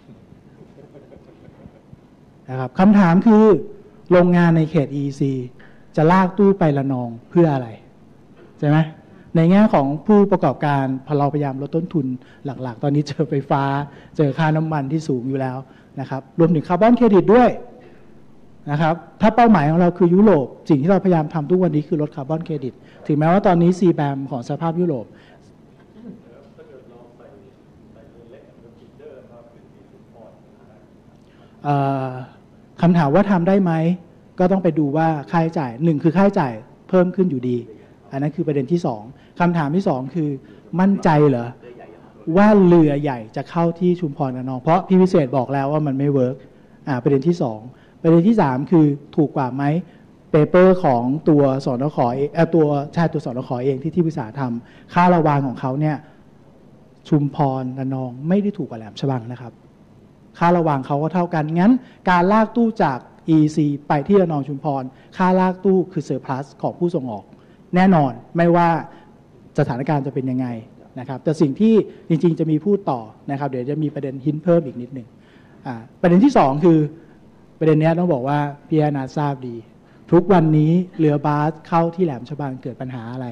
นะครับคำถามคือโรงงานในเขต อี ซี จะลากตู้ไประนองเพื่ออะไรใช่ไหมในแง่ของผู้ประกอบการพอเราพยายามลดต้นทุนหลักๆตอนนี้เจอไฟฟ้าเจอค่าน้ำมันที่สูงอยู่แล้วนะครับรวมถึงคาร์บอนเครดิตด้วยนะครับถ้าเป้าหมายของเราคือยุโรปสิ่งที่เราพยายามทำทุกวันนี้คือลดคาร์บอนเครดิตถึงแม้ว่าตอนนี้ ซี แบม ของสภาพยุโรปคำถามว่าทำได้ไหมก็ต้องไปดูว่าค่าใช้จ่ายหนึ่งคือค่าใช้จ่ายเพิ่มขึ้นอยู่ดีอันนั้นคือประเด็นที่สองคำถามที่สองคือมั่นใจเหรอว่าเรือใหญ่จะเข้าที่ชุมพรกับระนองเพราะพี่พิเศษบอกแล้วว่ามันไม่เวิร์กอ่าประเด็นที่สองประเด็นที่สามคือถูกกว่าไหมเปเปอร์ของตัวสนขเองตัวชาติตัวสนขเองที่ที่ปรึกษาทำค่าระวางของเขาเนี่ยชุมพรระนองไม่ได้ถูกกว่าแหลมฉบังนะครับค่าระวางเขาก็เท่ากันงั้นการลากตู้จาก อี ซี ไปที่ระนองชุมพรค่าลากตู้คือเซอร์พลัสของผู้ส่งออกแน่นอนไม่ว่าสถานการณ์จะเป็นยังไงนะครับแต่สิ่งที่จริงๆจะมีพูดต่อนะครับเดี๋ยวจะมีประเด็นหินเพิ่มอีกนิดหนึ่งประเด็นที่สองคือประเด็นนี้ต้องบอกว่าพี่อานาทราบดีทุกวันนี้เรือบาสเข้าที่แหลมฉบังเกิดปัญหาอะไร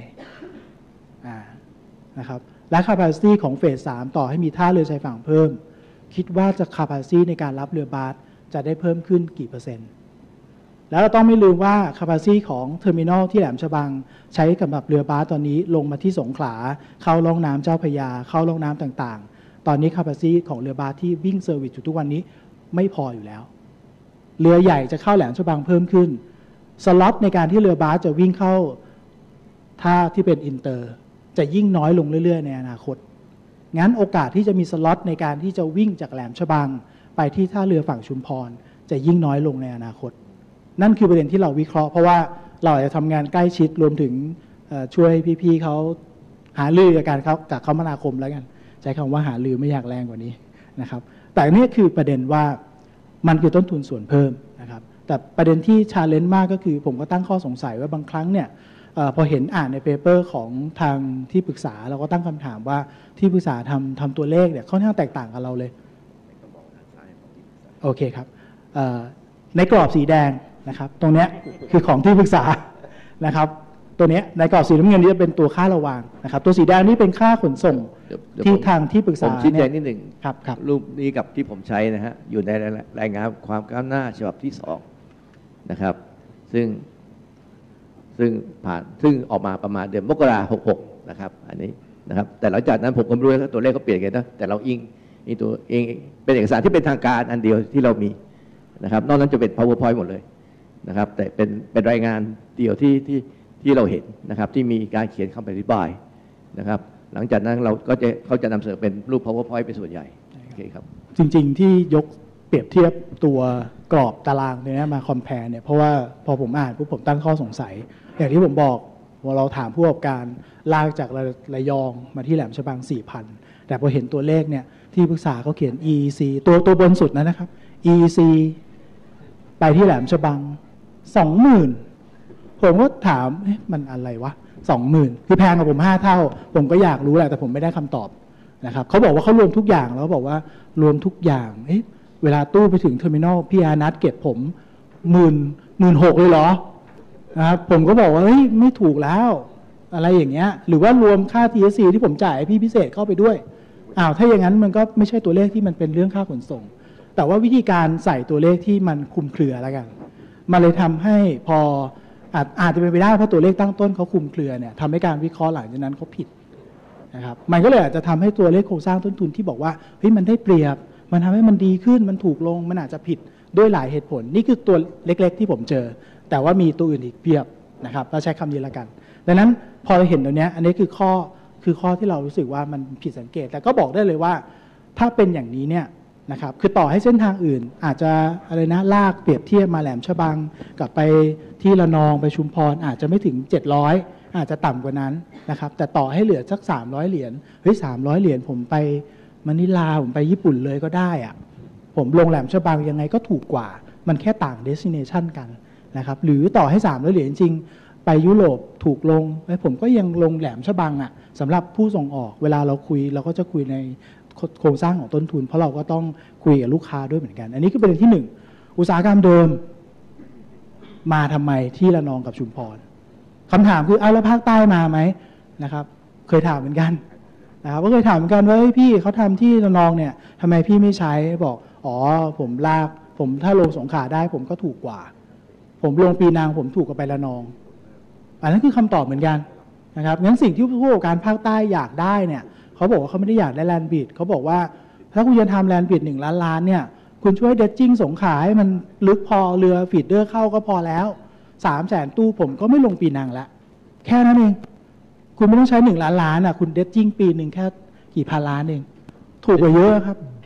นะครับและ capacity ของเฟสสามต่อให้มีท่าเรือชายฝั่งเพิ่มคิดว่าจะ capacity ในการรับเรือบาสจะได้เพิ่มขึ้นกี่เปอร์เซ็นต์แล้วเราต้องไม่ลืมว่า capacity ของเทอร์มินอลที่แหลมฉบังใช้สำหรับเรือบาสตอนนี้ลงมาที่สงขลาเข้าล่องน้ำเจ้าพระยาเข้าล่องน้ำต่างๆตอนนี้ capacity ของเรือบาสที่วิ่งเซอร์วิสอยู่ทุกวันนี้ไม่พออยู่แล้วเรือใหญ่จะเข้าแหลมฉบังเพิ่มขึ้นสล็อตในการที่เรือบาสจะวิ่งเข้าท่าที่เป็นอินเตอร์จะยิ่งน้อยลงเรื่อยๆในอนาคตงั้นโอกาสที่จะมีสล็อตในการที่จะวิ่งจากแหลมฉบังไปที่ท่าเรือฝั่งชุมพรจะยิ่งน้อยลงในอนาคตนั่นคือประเด็นที่เราวิเคราะห์เพราะว่าเราอาจจะทำงานใกล้ชิดรวมถึงช่วยพี่ๆเขาหาลือกับการเขากับคมนาคมแล้วกันใช้คำว่าหาลือไม่อยากแรงกว่านี้นะครับแต่นี่คือประเด็นว่ามันคือต้นทุนส่วนเพิ่มนะครับแต่ประเด็นที่ชาเลนจ์มากก็คือผมก็ตั้งข้อสงสัยว่าบางครั้งเนี่ยพอเห็นอ่านในเปเปอร์ของทางที่ปรึกษาเราก็ตั้งคำถามว่าที่ปรึกษาทำทำตัวเลขเนี่ยค่อนข้างแตกต่างกับเราเลยโอเคครับในกรอบสีแดงนะครับตรงนี้คือของที่ปรึกษานะครับตัวนี้ในกรอบสีน้ำเงินนี้จะเป็นตัวค่าระวางนะครับตัวสีแดงนี่เป็นค่าขนส่งที่ทางที่ปรึกษาผมชี้แจงนิดหนึ่งครับครับรูปนี้กับที่ผมใช้นะฮะอยู่ในรายงานความก้าวหน้าฉบับที่สองนะครับซึ่งซึ่งผ่านซึ่งออกมาประมาณเดือนมกราคมหกหกนะครับอันนี้นะครับแต่หลังจากนั้นผมก็ไม่รู้ว่าตัวเลขเขาเปลี่ยนกันนะแต่เราอิงนี่ตัวเองเป็นเอกสารที่เป็นทางการอันเดียวที่เรามีนะครับนอกนั้นจะเป็น powerpoint หมดเลยนะครับแต่เป็นเป็นรายงานเดียวที่ที่ที่เราเห็นนะครับที่มีการเขียนคำอธิบายนะครับหลังจากนั้นเราก็จะเขาจะนำเสนอเป็นรูป powerpoint เป็นส่วนใหญ่โอเคครับจริงๆที่ยกเปรียบเทียบตัวกรอบตารางเนี่ยมา compare เนี่ยเพราะว่าพอผมอ่านปุ๊บผมตั้งข้อสงสัยอย่างที่ผมบอกว่าเราถามผู้ประกอบการลากจากระยองมาที่แหลมฉบัง สี่พัน แต่พอเห็นตัวเลขเนี่ยที่ปรึกษาเขาเขียน อี ซี ตัวตัวบนสุดนะครับ อี ซี ไปที่แหลมฉบัง สองหมื่น ผมก็ถามเอ๊ะมันอะไรวะ สองหมื่น คือแพงกว่าผมห้าเท่าผมก็อยากรู้แหละแต่ผมไม่ได้คำตอบนะครับเขาบอกว่าเขารวมทุกอย่างแล้วบอกว่ารวมทุกอย่างเอ๊ะเวลาตู้ไปถึงเทอร์มินอลพี่อานัทเก็บผมหมื่นหมื่นหกเลยเหรอนะครับผมก็บอกว่าเฮ้ยไม่ถูกแล้วอะไรอย่างเงี้ยหรือว่ารวมค่า ที เอส ซี ที่ผมจ่ายให้พี่พิเศษเข้าไปด้วยอ้าวถ้าอย่างนั้นมันก็ไม่ใช่ตัวเลขที่มันเป็นเรื่องค่าขนส่งแต่ว่าวิธีการใส่ตัวเลขที่มันคลุมเครือแล้วกันมันเลยทำให้พออาจอาจจะเป็นไปได้เพราะตัวเลขตั้งต้นเขาคลุมเครือเนี่ยทำให้การวิเคราะห์หลังจากนั้นเขาผิดนะครับมันก็เลยอาจจะทำให้ตัวเลขโครงสร้างต้นทุนที่บอกว่าเฮ้ยมันได้เปรียบมันทำให้มันดีขึ้นมันถูกลงมันอาจจะผิดด้วยหลายเหตุผลนี่คือตัวเล็กๆที่ผมเจอแต่ว่ามีตัวอื่นอีกเพียบนะครับเราใช้คำนี้ละกันดังนั้นพอเราเห็นตรงนี้อันนี้คือข้อคือข้อที่เรารู้สึกว่ามันผิดสังเกตแต่ก็บอกได้เลยว่าถ้าเป็นอย่างนี้เนี่ยนะครับคือต่อให้เส้นทางอื่นอาจจะอะไรนะลากเปรียบเทียบมาแหลมฉบังกลับไปที่ระนองไปชุมพรอาจจะไม่ถึงเจ็ดร้อยอาจจะต่ำกว่านั้นนะครับแต่ต่อให้เหลือสักสามร้อยเหรียญเฮ้ยสามร้อยเหรียญผมไปมะนิลาผมไปญี่ปุ่นเลยก็ได้อะผมลงแหลมฉบังยังไงก็ถูกกว่ามันแค่ต่าง destination กันนะครับหรือต่อให้สามร้อยเหรียญจริงไปยุโรปถูกลงผมก็ยังลงแหลมฉบังอ่ะสำหรับผู้ส่งออกเวลาเราคุยเราก็จะคุยในโครงสร้างของต้นทุนเพราะเราก็ต้องคุยกับลูกค้าด้วยเหมือนกันอันนี้คือประเด็นที่หนึ่งอุตสาหกรรมเดิมมาทำไมที่ระนองกับชุมพรคำถามคือเอาแล้วภาคใต้มาไหมนะครับเคยถามเหมือนกันนะครับก็เคยถามเหมือนกันว่าพี่เขาทำที่ระนองเนี่ยทำไมพี่ไม่ใช้บอกอ๋อผมลากผมถ้าลงสงขลาได้ผมก็ถูกกว่าผมลงปีนังผมถูกกว่าไประนองอันนั้นคือคำตอบเหมือนกันนะครับงั้นสิ่งที่ผู้ประกอบการภาคใต้อยากได้เนี่ยเขาบอกว่าเขาไม่ได้อยากได้แลนด์บิดเขาบอกว่าถ้าคุณจะทำแลนด์บิดหนึ่งล้านล้านเนี่ยคุณช่วยเดดจิ้งสงขลาให้มันลึกพอเรือฟีดเดอร์เข้าก็พอแล้วสามแสนตู้ผมก็ไม่ลงปีนังละแค่นั้นเองคุณไม่ต้องใช้หนึ่งล้านล้านอ่ะคุณเดดจิ้งปีหนึ่งแค่กี่พันล้านเองถูกกว่าเยอะครับ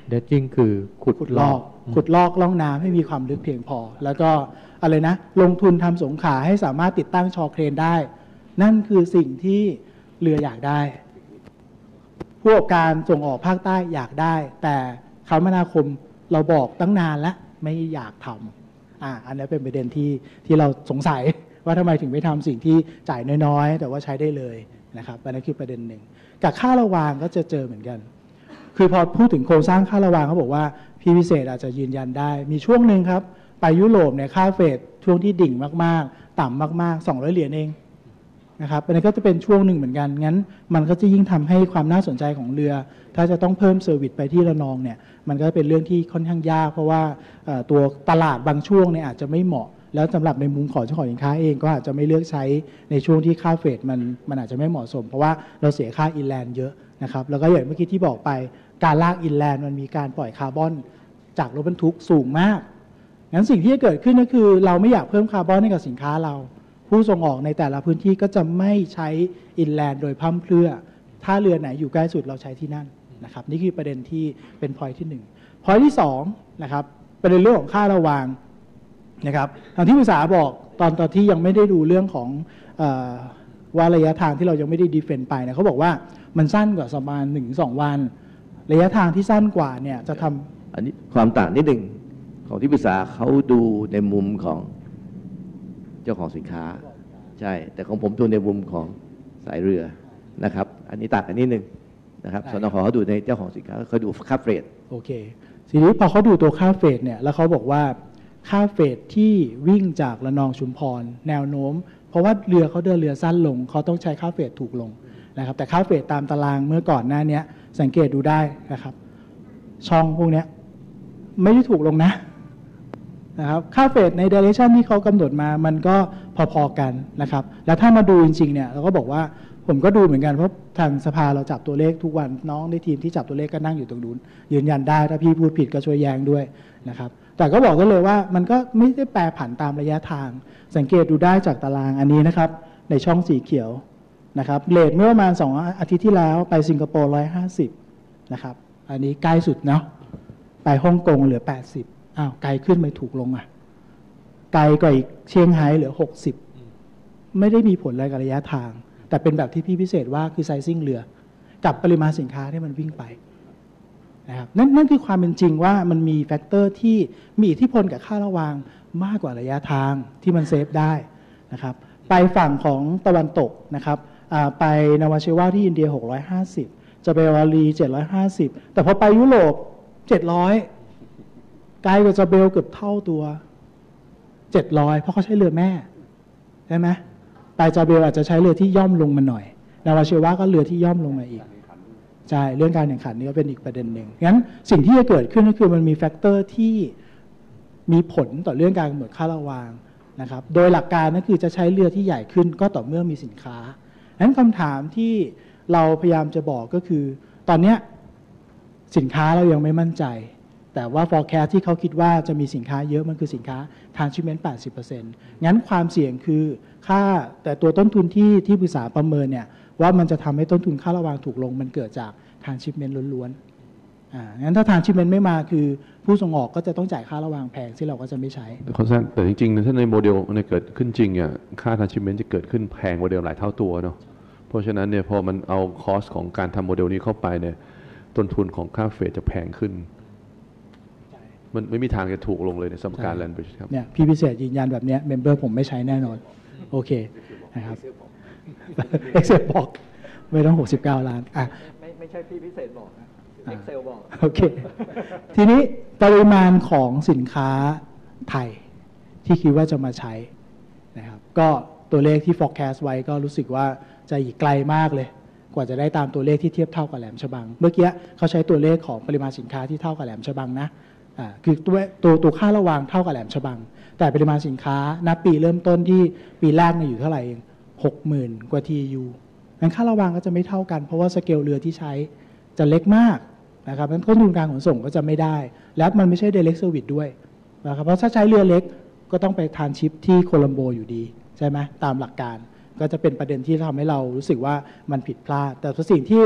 dredging คือขุดขุดลอกขุดลอกล่องน้ำให้มีความลึกเพียงพอ แล้วก็อะไรนะลงทุนทำสงขลาให้สามารถติดตั้งชอเครนได้ นั่นคือสิ่งที่เรืออยากได้ผู้ประกอบการส่งออกภาคใต้อยากได้ แต่คมนาคมเราบอกตั้งนานแล้วไม่อยากทำอ่าอันนี้เป็นประเด็นที่ที่เราสงสัยว่าทำไมถึงไม่ทำสิ่งที่จ่ายน้อยๆแต่ว่าใช้ได้เลยนะครับอันนั้นคือประเด็นหนึ่งกับค่าระวางก็จะเจอเหมือนกันคือพอพูดถึงโครงสร้างค่าระวางเขาบอกว่าพี่พิเศษอาจจะยืนยันได้มีช่วงหนึ่งครับไปยุโรปเนี่ยค่าเฟดช่วงที่ดิ่งมากๆต่ำมากๆสองร้อยเหรียญเองนะครับอันนี้ก็จะเป็นช่วงหนึ่งเหมือนกันงั้นมันก็จะยิ่งทำให้ความน่าสนใจของเรือถ้าจะต้องเพิ่มเซอร์วิสไปที่ระนองเนี่ยมันก็เป็นเรื่องที่ค่อนข้างยากเพราะว่าตัวตลาดบางช่วงเนี่ยอาจจะไม่เหมาะแล้วสำหรับในมุมของเจ้าของสินค้าเองก็อาจจะไม่เลือกใช้ในช่วงที่ค่าเฟดมันมันอาจจะไม่เหมาะสมเพราะว่าเราเสียค่าอินแลนด์เยอะนะครับแล้วก็อย่างเมื่อกี้ที่บอกไปการลากอินแลนด์มันมีการปล่อยคาร์บอนจากรถบรรทุกสูงมากงั้นสิ่งที่จะเกิดขึ้นก็คือเราไม่อยากเพิ่มคาร์บอนให้กับสินค้าเราผู้ส่งออกในแต่ละพื้นที่ก็จะไม่ใช้อินแลนด์โดยพร่ำเพรื่อถ้าเรือไหนอยู่ใกล้สุดเราใช้ที่นั่นนะครับนี่คือประเด็นที่เป็น point ที่หนึ่ง point ที่สองนะครับประเด็นเรื่องของค่าระวางนะครับทางที่ปรึกษาบอกตอนตอนที่ยังไม่ได้ดูเรื่องของเอ่อว่าระยะทางที่เรายังไม่ได้ดีเฟนต์ไปนะเขาบอกว่ามันสั้นกว่าประมาณ หนึ่งถึงสอง วันระยะทางที่สั้นกว่าเนี่ยจะทำอันนี้ความต่างนิดหนึ่งของที่ปรึกษาเขาดูในมุมของเจ้าของสินค้าใช่แต่ของผมดูในมุมของสายเรือนะครับอันนี้ต่างกันนิดหนึ่งนะครับสนขเขาดูในเจ้าของสินค้าเขาดูค่าเฟรดโอเคทีนี้พอเขาดูตัวค่าเฟรดเนี่ยแล้วเขาบอกว่าค่าเฟรดที่วิ่งจากระนองชุมพรแนวโน้มเพราะว่าเรือเขาเดินเรือสั้นลงเขาต้องใช้ค่าเฟรดถูกลงนะครับแต่ค่าเฟรดตามตารางเมื่อก่อนหน้านี้สังเกตดูได้นะครับช่องพวกนี้ไม่ได้ถูกลงนะนะครับค่าเฟดในเดเรชั่นที่เขากำหนดมามันก็พอๆกันนะครับแล้วถ้ามาดูจริงๆเนี่ยเราก็บอกว่าผมก็ดูเหมือนกันเพราะทางสภาเราจับตัวเลขทุกวันน้องในทีมที่จับตัวเลขก็นั่งอยู่ตรงนู้นยืนยันได้ถ้าพี่พูดผิดก็ช่วยแย้งด้วยนะครับแต่ก็บอกได้เลยว่ามันก็ไม่ได้แปรผันตามระยะทางสังเกตดูได้จากตารางอันนี้นะครับในช่องสีเขียวนะครับเรทเมื่อประมาณสองอาทิตย์ที่แล้วไปสิงคโปร์หนึ่งร้อยห้าสิบนะครับอันนี้ใกล้สุดเนาะไปฮ่องกงเหลือแปดสิบอ้าวไกลขึ้นไม่ถูกลงอ่ะไกลกว่าอีกเชียงไฮ้เหลือหกสิบไม่ได้มีผลอะไรกับระยะทางแต่เป็นแบบที่พี่พิเศษว่าคือไซซิ่งเรือกับปริมาณสินค้าที่มันวิ่งไปนะครับนั่นนั่นคือความเป็นจริงว่ามันมีแฟกเตอร์ที่มีอิทธิพลกับค่าระวางมากกว่าระยะทางที่มันเซฟได้นะครับไปฝั่งของตะวันตกนะครับไปนาวาเชวาที่อินเดียหกร้อยห้าสิบจะไปวาลีเจ็ดร้อยห้าสิบแต่พอไปยุโรปเจ็ดร้อยไกลกว่าจาเบลเกือบเท่าตัวเจ็ดร้อยเพราะเขาใช้เรือแม่ใช่ไหมไปจาเบลอาจจะใช้เรือที่ย่อมลงมาหน่อยนาวาเชวาก็เรือที่ย่อมลงมาอีกใช่เรื่องการแข่งขันนี่ก็เป็นอีกประเด็นหนึ่งงั้นสิ่งที่จะเกิดขึ้นก็คือมันมีแฟกเตอร์ที่มีผลต่อเรื่องการกำหนดค่าระวางนะครับโดยหลักการนั่นคือจะใช้เรือที่ใหญ่ขึ้นก็ต่อเมื่อมีสินค้างั้นคำถามที่เราพยายามจะบอกก็คือตอนนี้สินค้าเรายังไม่มั่นใจแต่ว่า forecast ที่เขาคิดว่าจะมีสินค้าเยอะมันคือสินค้า transshipment แปดสิบเปอร์เซ็นต์ งั้นความเสี่ยงคือค่าแต่ตัวต้นทุนที่ที่ปรึกษาประเมินเนี่ยว่ามันจะทำให้ต้นทุนค่าระวางถูกลงมันเกิดจาก transshipment ล้วนๆอ่างั้นถ้า transshipment ไม่มาคือผู้ส่งออกก็จะต้องจ่ายค่าระวางแพงที่เราก็จะไม่ใช้แต่จริงๆถ้าในโมเดลในเกิดขึ้นจริงอ่ะค่า transshipment จะเกิดขึ้นแพงกว่าเดิมหลายเท่าตัวเนาะเพราะฉะนั้นเนี่ยพอมันเอาคอสของการทำโมเดลนี้เข้าไปเนี่ยต้นทุนของค่าเฟรตจะแพงขึ้นมันไม่มีทางจะถูกลงเลยในสมการแลนด์บริดจ์ครับเนี่ยพี่พิเศษยืนยันแบบนี้เมมเบอร์ผมไม่ใช้แน่นอนโอเคนะครับ Excel บอกไม่ต้องหกสิบเก้าล้านอ่ะไม่ไม่ใช่พี่พิเศษบอกนะ Excel บอกโอเคทีนี้ปริมาณของสินค้าไทยที่คิดว่าจะมาใช้นะครับก็ตัวเลขที่ forecast ไว้ก็รู้สึกว่าจะอีกไกลมากเลยกว่าจะได้ตามตัวเลขที่เทียบเท่ากับแหลมฉบังเมื่อกี้เขาใช้ตัวเลขของปริมาณสินค้าที่เท่ากับแหลมฉบังนะอ่าคือตัวตัวตัวค่าระวางเท่ากับแหลมฉบังแต่ปริมาณสินค้านับปีเริ่มต้นที่ปีแรกเนี่ยอยู่เท่าไหร่เองหกหมื่นกว่า ที ยู งั้นค่าระวางก็จะไม่เท่ากันเพราะว่าสเกลเรือที่ใช้จะเล็กมากนะครับงั้นต้นทุนการขนส่งก็จะไม่ได้และมันไม่ใช่ direct service ด้วยนะครับเพราะถ้าใช้เรือเล็กก็ต้องไปทรานชิปที่โคลัมโบอยู่ดีใช่ไหมตามหลักการก็จะเป็นประเด็นที่ทำให้เรารู้สึกว่ามันผิดพลาดแต่สิ่งที่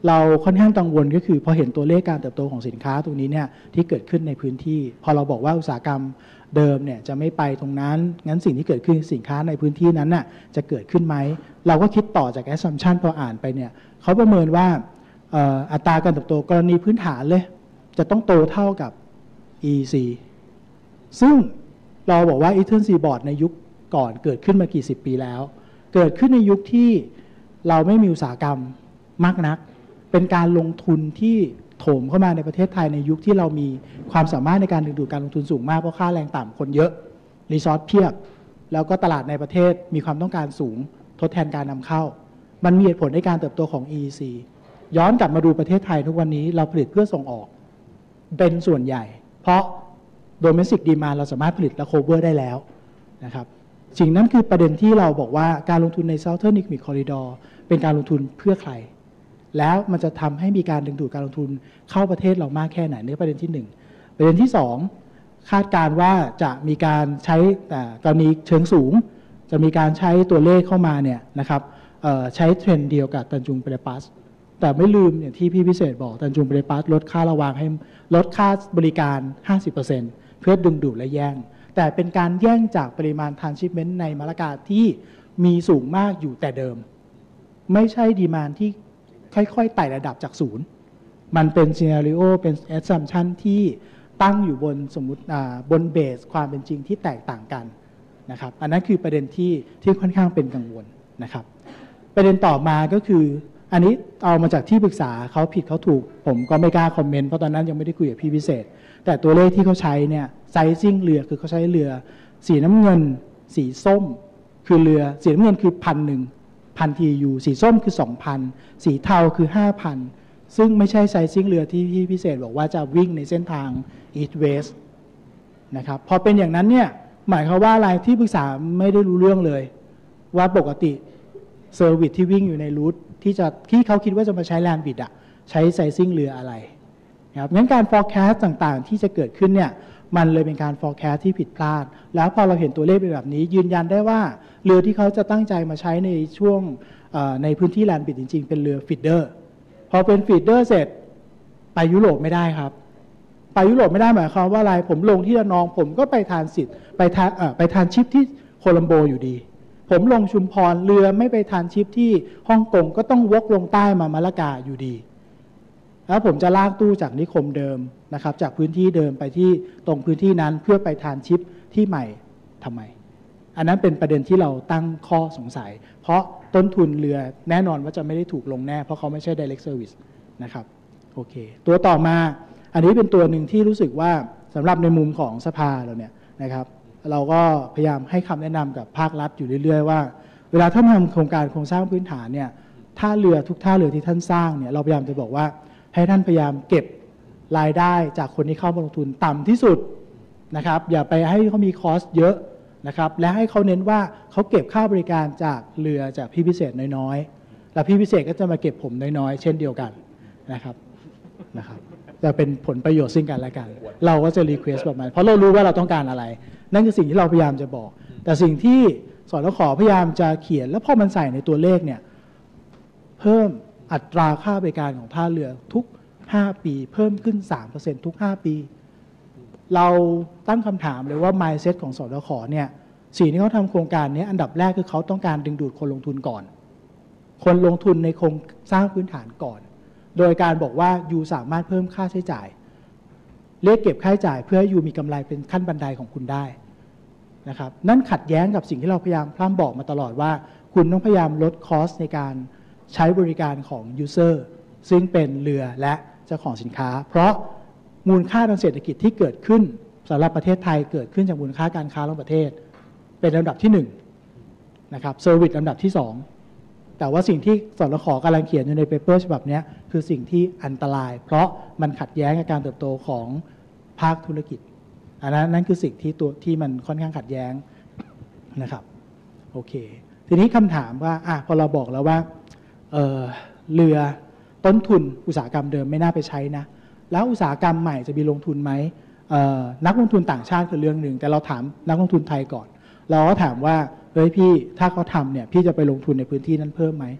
เราค่อนข้างกังวลก็คือพอเห็นตัวเลขการเติบโตของสินค้าตรงนี้เนี่ยที่เกิดขึ้นในพื้นที่พอเราบอกว่าอุตสาหกรรมเดิมเนี่ยจะไม่ไปตรงนั้นงั้นสิ่งที่เกิดขึ้นสินค้าในพื้นที่นั้นน่ะจะเกิดขึ้นไหมเราก็คิดต่อจาก assumption พออ่านไปเนี่ยเขาประเมินว่าอัตราการเติบโตกรณีพื้นฐานเลยจะต้องโตเท่ากับ อี อี ซี ซึ่งเราบอกว่า Eastern Seaboard ในยุคก่อนเกิดขึ้นมากี่สิบปีแล้วเกิดขึ้นในยุคที่เราไม่มีอุตสาหกรรมมากนักเป็นการลงทุนที่โถมเข้ามาในประเทศไทยในยุคที่เรามีความสามารถในการดึงดูดการลงทุนสูงมากเพราะค่าแรงต่ำคนเยอะรีซอสเพียบแล้วก็ตลาดในประเทศมีความต้องการสูงทดแทนการนำเข้ามันมีเหตุผลในการเติบโตของ อี อี ซี ย้อนกลับมาดูประเทศไทยทุกวันนี้เราผลิตเพื่อส่งออกเป็นส่วนใหญ่เพราะ domestic demand เราสามารถผลิตและ cover ได้แล้วนะครับสิ่งนั้นคือประเด็นที่เราบอกว่าการลงทุนใน Southern Economic Corridor เป็นการลงทุนเพื่อใครแล้วมันจะทำให้มีการดึงดูดการลงทุนเข้าประเทศเรามากแค่ไหนนี่ประเด็นที่หนึ่งประเด็นที่สองคาดการว่าจะมีการใช้กรณีเชิงสูงจะมีการใช้ตัวเลขเข้ามาเนี่ยนะครับใช้เทรนด์เดียวกับตันจุงเปเรปัสแต่ไม่ลืมอย่างที่พี่พิเศษบอกตันจุงเปเรปัสลดค่าระวางให้ลดค่าบริการ ห้าสิบเปอร์เซ็นต์ เพื่อดึงดูดและแย่งแต่เป็นการแย่งจากปริมาณทรานชิปเมนต์ในมะละกาที่มีสูงมากอยู่แต่เดิมไม่ใช่ดีมานด์ที่ค่อยๆไต่ระดับจากศูนย์มันเป็นซีนาริโอเป็นแอสซัมชันที่ตั้งอยู่บนสมมติบนเบสความเป็นจริงที่แตกต่างกันนะครับอันนั้นคือประเด็นที่ที่ค่อนข้างเป็นกังวลนะครับประเด็นต่อมาก็คืออันนี้เอามาจากที่ปรึกษาเขาผิดเขาถูกผมก็ไม่กล้าคอมเมนต์เพราะตอนนั้นยังไม่ได้คุยกับพี่พิเศษแต่ตัวเลขที่เขาใช้เนี่ยไซซิ่งเรือคือเขาใช้เรือสีน้ำเงินสีส้มคือเรือสีน้ำเงินคือพันหนึ่งพันทียูสีส้มคือสองพันสีเทาคือห้าพันซึ่งไม่ใช่ไซซิ่งเรือที่พี่พิเศษบอกว่าจะวิ่งในเส้นทาง East West นะครับพอเป็นอย่างนั้นเนี่ยหมายความว่าอะไรที่ปรึกษาไม่ได้รู้เรื่องเลยว่าปกติเซอร์วิสที่วิ่งอยู่ในรูทที่จะที่เขาคิดว่าจะมาใช้แลนด์บิดอะใช้ไซซิ่งเรืออะไรนะครับงั้นการ forecast ต่างๆที่จะเกิดขึ้นเนี่ยมันเลยเป็นการ forecast ที่ผิดพลาดแล้วพอเราเห็นตัวเลขเป็นแบบนี้ยืนยันได้ว่าเรือที่เขาจะตั้งใจมาใช้ในช่วงในพื้นที่แลนด์บิดจริงๆเป็นเรือฟีดเดอร์พอเป็นฟีดเดอร์เสร็จไปยุโรปไม่ได้ครับไปยุโรปไม่ได้หมายความว่าอะไรผมลงที่ระนองผมก็ไปทานสิทธิ์ไปทานไปทานชิปที่โคลัมโบอยู่ดีผมลงชุมพรเรือไม่ไปทานชิปที่ฮ่องกงก็ต้องวกลงใต้มามะละกาอยู่ดีแล้วผมจะลากตู้จากนิคมเดิมนะครับจากพื้นที่เดิมไปที่ตรงพื้นที่นั้นเพื่อไปทานชิปที่ใหม่ทำไมอันนั้นเป็นประเด็นที่เราตั้งข้อสงสัยเพราะต้นทุนเรือแน่นอนว่าจะไม่ได้ถูกลงแน่เพราะเขาไม่ใช่ direct service นะครับโอเคตัวต่อมาอันนี้เป็นตัวหนึ่งที่รู้สึกว่าสำหรับในมุมของสภาเราเนี่ยนะครับเราก็พยายามให้คำแนะนำกับภาครัฐอยู่เรื่อยๆว่าเวลาท่านทำโครงการโครงสร้างพื้นฐานเนี่ยท่าเรือทุกท่าเรือที่ท่านสร้างเนี่ยเราพยายามจะบอกว่าให้ท่านพยายามเก็บรายได้จากคนที่เข้ามาลงทุนต่ำที่สุดนะครับอย่าไปให้เขามีคอสเยอะนะครับและให้เขาเน้นว่าเขาเก็บค่าบริการจากเรือจากพี่พิเศษน้อยๆแล้วพี่พิเศษก็จะมาเก็บผมน้อยๆเช่นเดียวกันนะครับนะครับจะเป็นผลประโยชน์ซึ่งกันและกันเราก็จะรีเควสต์แบบนั้นเพราะเรารู้ว่าเราต้องการอะไรนั่นคือสิ่งที่เราพยายามจะบอกแต่สิ่งที่สนข.พยายามจะเขียนแล้วพอมันใส่ในตัวเลขเนี่ยเพิ่มอัตราค่าบริการของท่าเรือทุกห้าปีเพิ่มขึ้น สามเปอร์เซ็นต์ ทุกห้าปีเราตั้งคำถามเลยว่า mindset ของสนข.เนี่ยสิ่งที่เขาทำโครงการนี้อันดับแรกคือเขาต้องการดึงดูดคนลงทุนก่อนคนลงทุนในโครงสร้างพื้นฐานก่อนโดยการบอกว่ายูสามารถเพิ่มค่าใช้จ่ายเรียกเก็บค่าใช้จ่ายเพื่อให้ยูมีกำไรเป็นขั้นบันไดของคุณได้นะครับนั่นขัดแย้งกับสิ่งที่เราพยายามพร่ำบอกมาตลอดว่าคุณต้องพยายามลดคอสในการใช้บริการของยูเซอร์ซึ่งเป็นเรือและเจ้าของสินค้าเพราะมูลค่าทางเศรษฐกิจที่เกิดขึ้นสำหรับประเทศไทยเกิดขึ้นจากมูลค่าการค้าระหว่างประเทศเป็นลำดับที่หนึ่งนะครับเซอร์วิสลำดับที่สองแต่ว่าสิ่งที่สนข.กำลังเขียนอยู่ในเปเปอร์ฉบับนี้คือสิ่งที่อันตรายเพราะมันขัดแย้งกับการเติบโตของภาคธุรกิจอันนั้นนั่นคือสิ่งที่ตัวที่มันค่อนข้างขัดแย้งนะครับโอเคทีนี้คำถามว่าอ่ะพอเราบอกแล้วว่า เ, เรือต้นทุนอุตสาหกรรมเดิมไม่น่าไปใช้นะแล้วอุตสาหกรรมใหม่จะมีลงทุนไหมนักลงทุนต่างชาติคือเรื่องหนึ่งแต่เราถามนักลงทุนไทยก่อนเราก็ถามว่าเฮ้ยพี่ถ้าเขาทำเนี่ยพี่จะไปลงทุนในพื้นที่นั้นเพิ่มไหม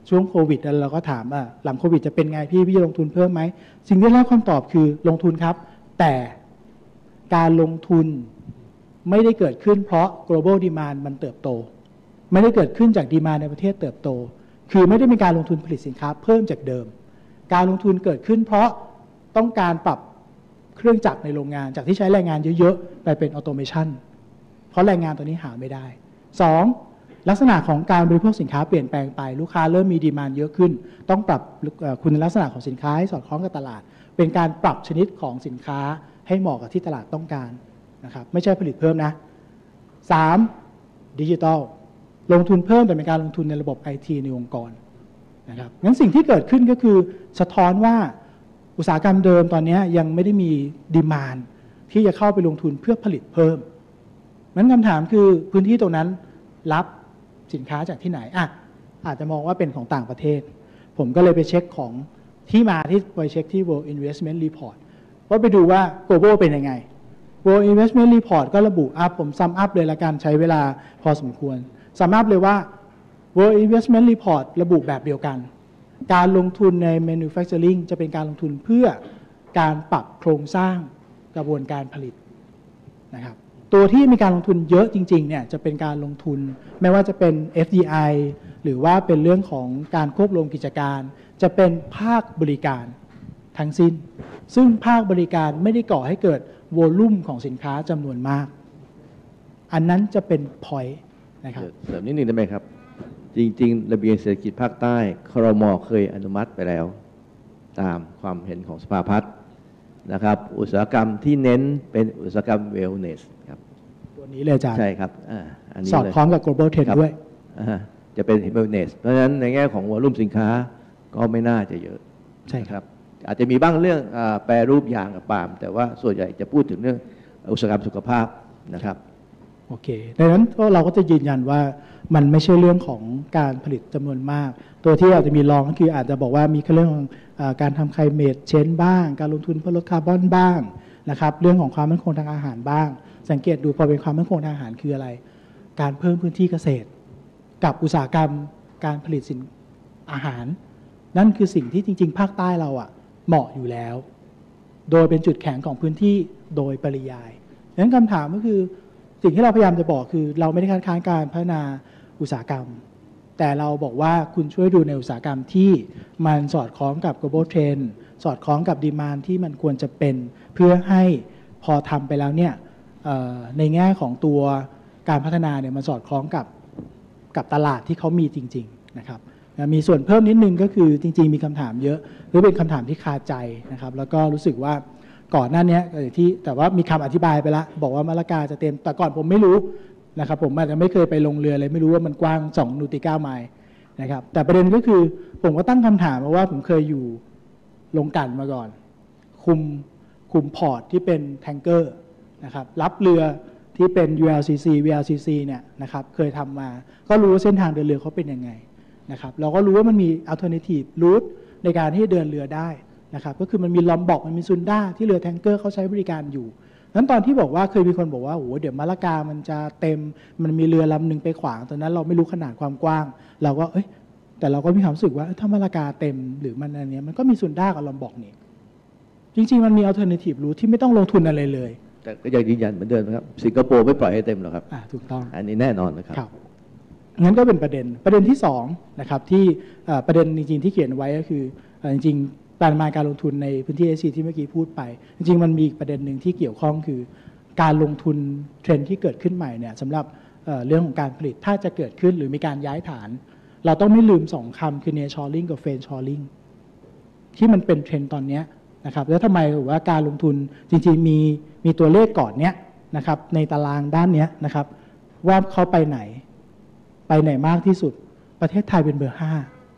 ช่วงโควิดเราก็ถามว่าหลังโควิดจะเป็นไงพี่พี่จะลงทุนเพิ่มไหมสิ่งที่ได้รับคำตอบคือลงทุนครับแต่การลงทุนไม่ได้เกิดขึ้นเพราะ global demand มันเติบโตไม่ได้เกิดขึ้นจาก demand ในประเทศเติบโตคือไม่ได้มีการลงทุนผลิตสินค้าเพิ่มจากเดิมการลงทุนเกิดขึ้นเพราะต้องการปรับเครื่องจักรในโรงงานจากที่ใช้แรงงานเยอะๆไปเป็นออโตเมชันเพราะแรงงานตัวนี้หาไม่ได้สองลักษณะของการบริโภคสินค้าเปลี่ยนแปลงไปลูกค้าเริ่มมีดีมานด์เยอะขึ้นต้องปรับคุณลักษณะของสินค้าให้สอดคล้องกับตลาดเป็นการปรับชนิดของสินค้าให้เหมาะกับที่ตลาดต้องการนะครับไม่ใช่ผลิตเพิ่มนะสามดิจิทัลลงทุนเพิ่มแต่เป็นการลงทุนในระบบ ไอ ที ในองค์กรนะครับงั้นสิ่งที่เกิดขึ้นก็คือสะท้อนว่าอุตสาหกรรมเดิมตอนนี้ยังไม่ได้มีดีมานด์ที่จะเข้าไปลงทุนเพื่อผลิตเพิ่มงั้นคำถามคือพื้นที่ตรงนั้นรับสินค้าจากที่ไหนอ่ะอาจจะมองว่าเป็นของต่างประเทศผมก็เลยไปเช็คของที่มาที่ไปเช็คที่ World Investment Report ว่าไปดูว่า global เป็นยังไง World Investment Report ก็ระบุอ่ะผมซัมอัพเลยละกันใช้เวลาพอสมควรซัมอัพเลยว่า World Investment Report ระบุแบบเดียวกันการลงทุนใน manufacturing จะเป็นการลงทุนเพื่อการปรับโครงสร้างกระบวนการผลิตนะครับตัวที่มีการลงทุนเยอะจริงๆเนี่ยจะเป็นการลงทุนไม่ว่าจะเป็น เอฟ ดี ไอ หรือว่าเป็นเรื่องของการควบรวมกิจการจะเป็นภาคบริการทั้งสิ้นซึ่งภาคบริการไม่ได้ก่อให้เกิดโวลุ่มของสินค้าจำนวนมากอันนั้นจะเป็น point นะครับเสริมนิดนึงได้ไหมครับจริงๆระเบียงเศรษฐกิจภาคใต้ครม.เคยอนุมัติไปแล้วตามความเห็นของสภาพัฒน์นะครับอุตสาหกรรมที่เน้นเป็นอุตสาหกรรม wellness ครับตัวนี้เลยอาจารย์ใช่ครับอ่าอันนี้สอดคล้องกับ global trend ด้วยจะเป็น wellness เพราะฉะนั้นในแง่ของวอลุ่มสินค้าก็ไม่น่าจะเยอะใช่ครับอาจจะมีบ้างเรื่องแปรรูปยางกับปาล์มแต่ว่าส่วนใหญ่จะพูดถึงเรื่องอุตสาหกรรมสุขภาพนะครับโอเคดังนั้นเราก็จะยืนยันว่ามันไม่ใช่เรื่องของการผลิตจำนวนมากตัวที่อาจจะมีรองก็คืออาจจะบอกว่ามีเรื่องของการทำไคลเมทเชนบ้างการลงทุนเพื่อลดคาร์บอนบ้างนะครับเรื่องของความมั่นคงทางอาหารบ้างสังเกตดูพอเป็นความมั่นคงทางอาหารคืออะไรการเพิ่มพื้นที่เกษตรกับอุตสาหกรรมการผลิตสินอาหารนั่นคือสิ่งที่จริงๆภาคใต้เราอ่ะเหมาะอยู่แล้วโดยเป็นจุดแข็งของพื้นที่โดยปริยายดังนั้นคำถามก็คือสิ่งที่เราพยายามจะบอกคือเราไม่ได้คัดค้านการพัฒนาอุตสาหกรรมแต่เราบอกว่าคุณช่วยดูในอุตสาหกรรมที่มันสอดคล้องกับ global trend สอดคล้องกับ demand ที่มันควรจะเป็นเพื่อให้พอทำไปแล้วเนี่ยในแง่ของตัวการพัฒนาเนี่ยมันสอดคล้องกับกับตลาดที่เขามีจริงๆนะครับมีส่วนเพิ่มนิดนึงก็คือจริงๆมีคำถามเยอะหรือเป็นคำถามที่คาใจนะครับแล้วก็รู้สึกว่าก่อนหน้านี้ที่แต่ว่ามีคำอธิบายไปแล้วบอกว่ามะละกาจะเต็มแต่ก่อนผมไม่รู้นะครับผมอาจจะไม่เคยไปลงเรือเลยไม่รู้ว่ามันกว้างสองนูติก้าไมล์นะครับแต่ประเด็นก็คือผมก็ตั้งคำถามมาว่าผมเคยอยู่ลงกลั่นมาก่อนคุมคุมพอร์ตที่เป็นแทงเกอร์นะครับรับเรือที่เป็น ยู แอล ซี ซี วี แอล ซี ซี เนี่ยนะครับเคยทำมาก็รู้ว่าเส้นทางเดินเรือเขาเป็นยังไงนะครับเราก็รู้ว่ามันมี alternative route ในการที่เดินเรือได้นะครับก็คือมันมีลอมบอกมันมีซุนด้าที่เรือแทงเกอร์เขาใช้บริการอยู่นั้นตอนที่บอกว่าเคยมีคนบอกว่าโอ้เดี๋ยวมะละกามันจะเต็มมันมีเรือลำหนึ่งไปขวางตอนนั้นเราไม่รู้ขนาดความกว้างเราก็เอ้ยแต่เราก็มีความรู้สึกว่าถ้ามะละกาเต็มหรือมันอันนี้มันก็มีซุนด้ากับลอมบอกนี่จริงๆมันมี alternative route ที่ไม่ต้องลงทุนอะไรเลยแต่ก็ยังยืนยันเหมือนเดิมนะครับสิงคโปร์ไม่ปล่อยให้เต็มหรอกครับอ่าถูกต้องอันนี้แน่นอนนะครับครับงั้นก็เป็นประเด็นประเด็นที่สองนะครับที่ประเด็นจริงๆที่เขียนไว้ก็คือจริงๆการมาการลงทุนในพื้นที่ เอ ซี ที่เมื่อกี้พูดไปจริงๆมันมีประเด็นหนึ่งที่เกี่ยวข้องคือการลงทุนเทรนด์ที่เกิดขึ้นใหม่เนี่ยสำหรับเรื่องของการผลิตถ้าจะเกิดขึ้นหรือมีการย้ายฐานเราต้องไม่ลืมสองคำคือ nearshoring กับ friendshoring ที่มันเป็นเทรนด์ตอนนี้นะครับแล้วทำไมว่าการลงทุนจริงๆมีมีตัวเลขก่อนเนี้ยนะครับในตารางด้านนี้นะครับว่าเขาไปไหนไปไหนมากที่สุดประเทศไทยเป็นเบอร์ห้า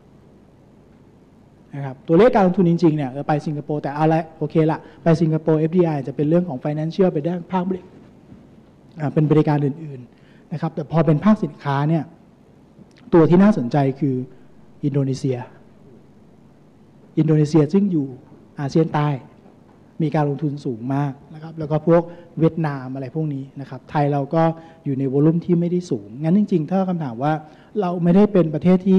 นะครับตัวเลขการลงทุนจริงๆเนี่ยไปสิงคโปร์แต่อะไรโอเคละไปสิงคโปร์ เอฟ ดี ไอ จะเป็นเรื่องของ financial ไปด้านภาคบริการเป็นบริการอื่นๆนะครับแต่พอเป็นภาคสินค้าเนี่ยตัวที่น่าสนใจคืออินโดนีเซียอินโดนีเซียซึ่งอยู่อาเซียนใต้มีการลงทุนสูงมากนะครับแล้วก็พวกเวียดนามอะไรพวกนี้นะครับไทยเราก็อยู่ในวอลุ่มที่ไม่ได้สูงงั้นจริงๆถ้าคำถามว่าเราไม่ได้เป็นประเทศที่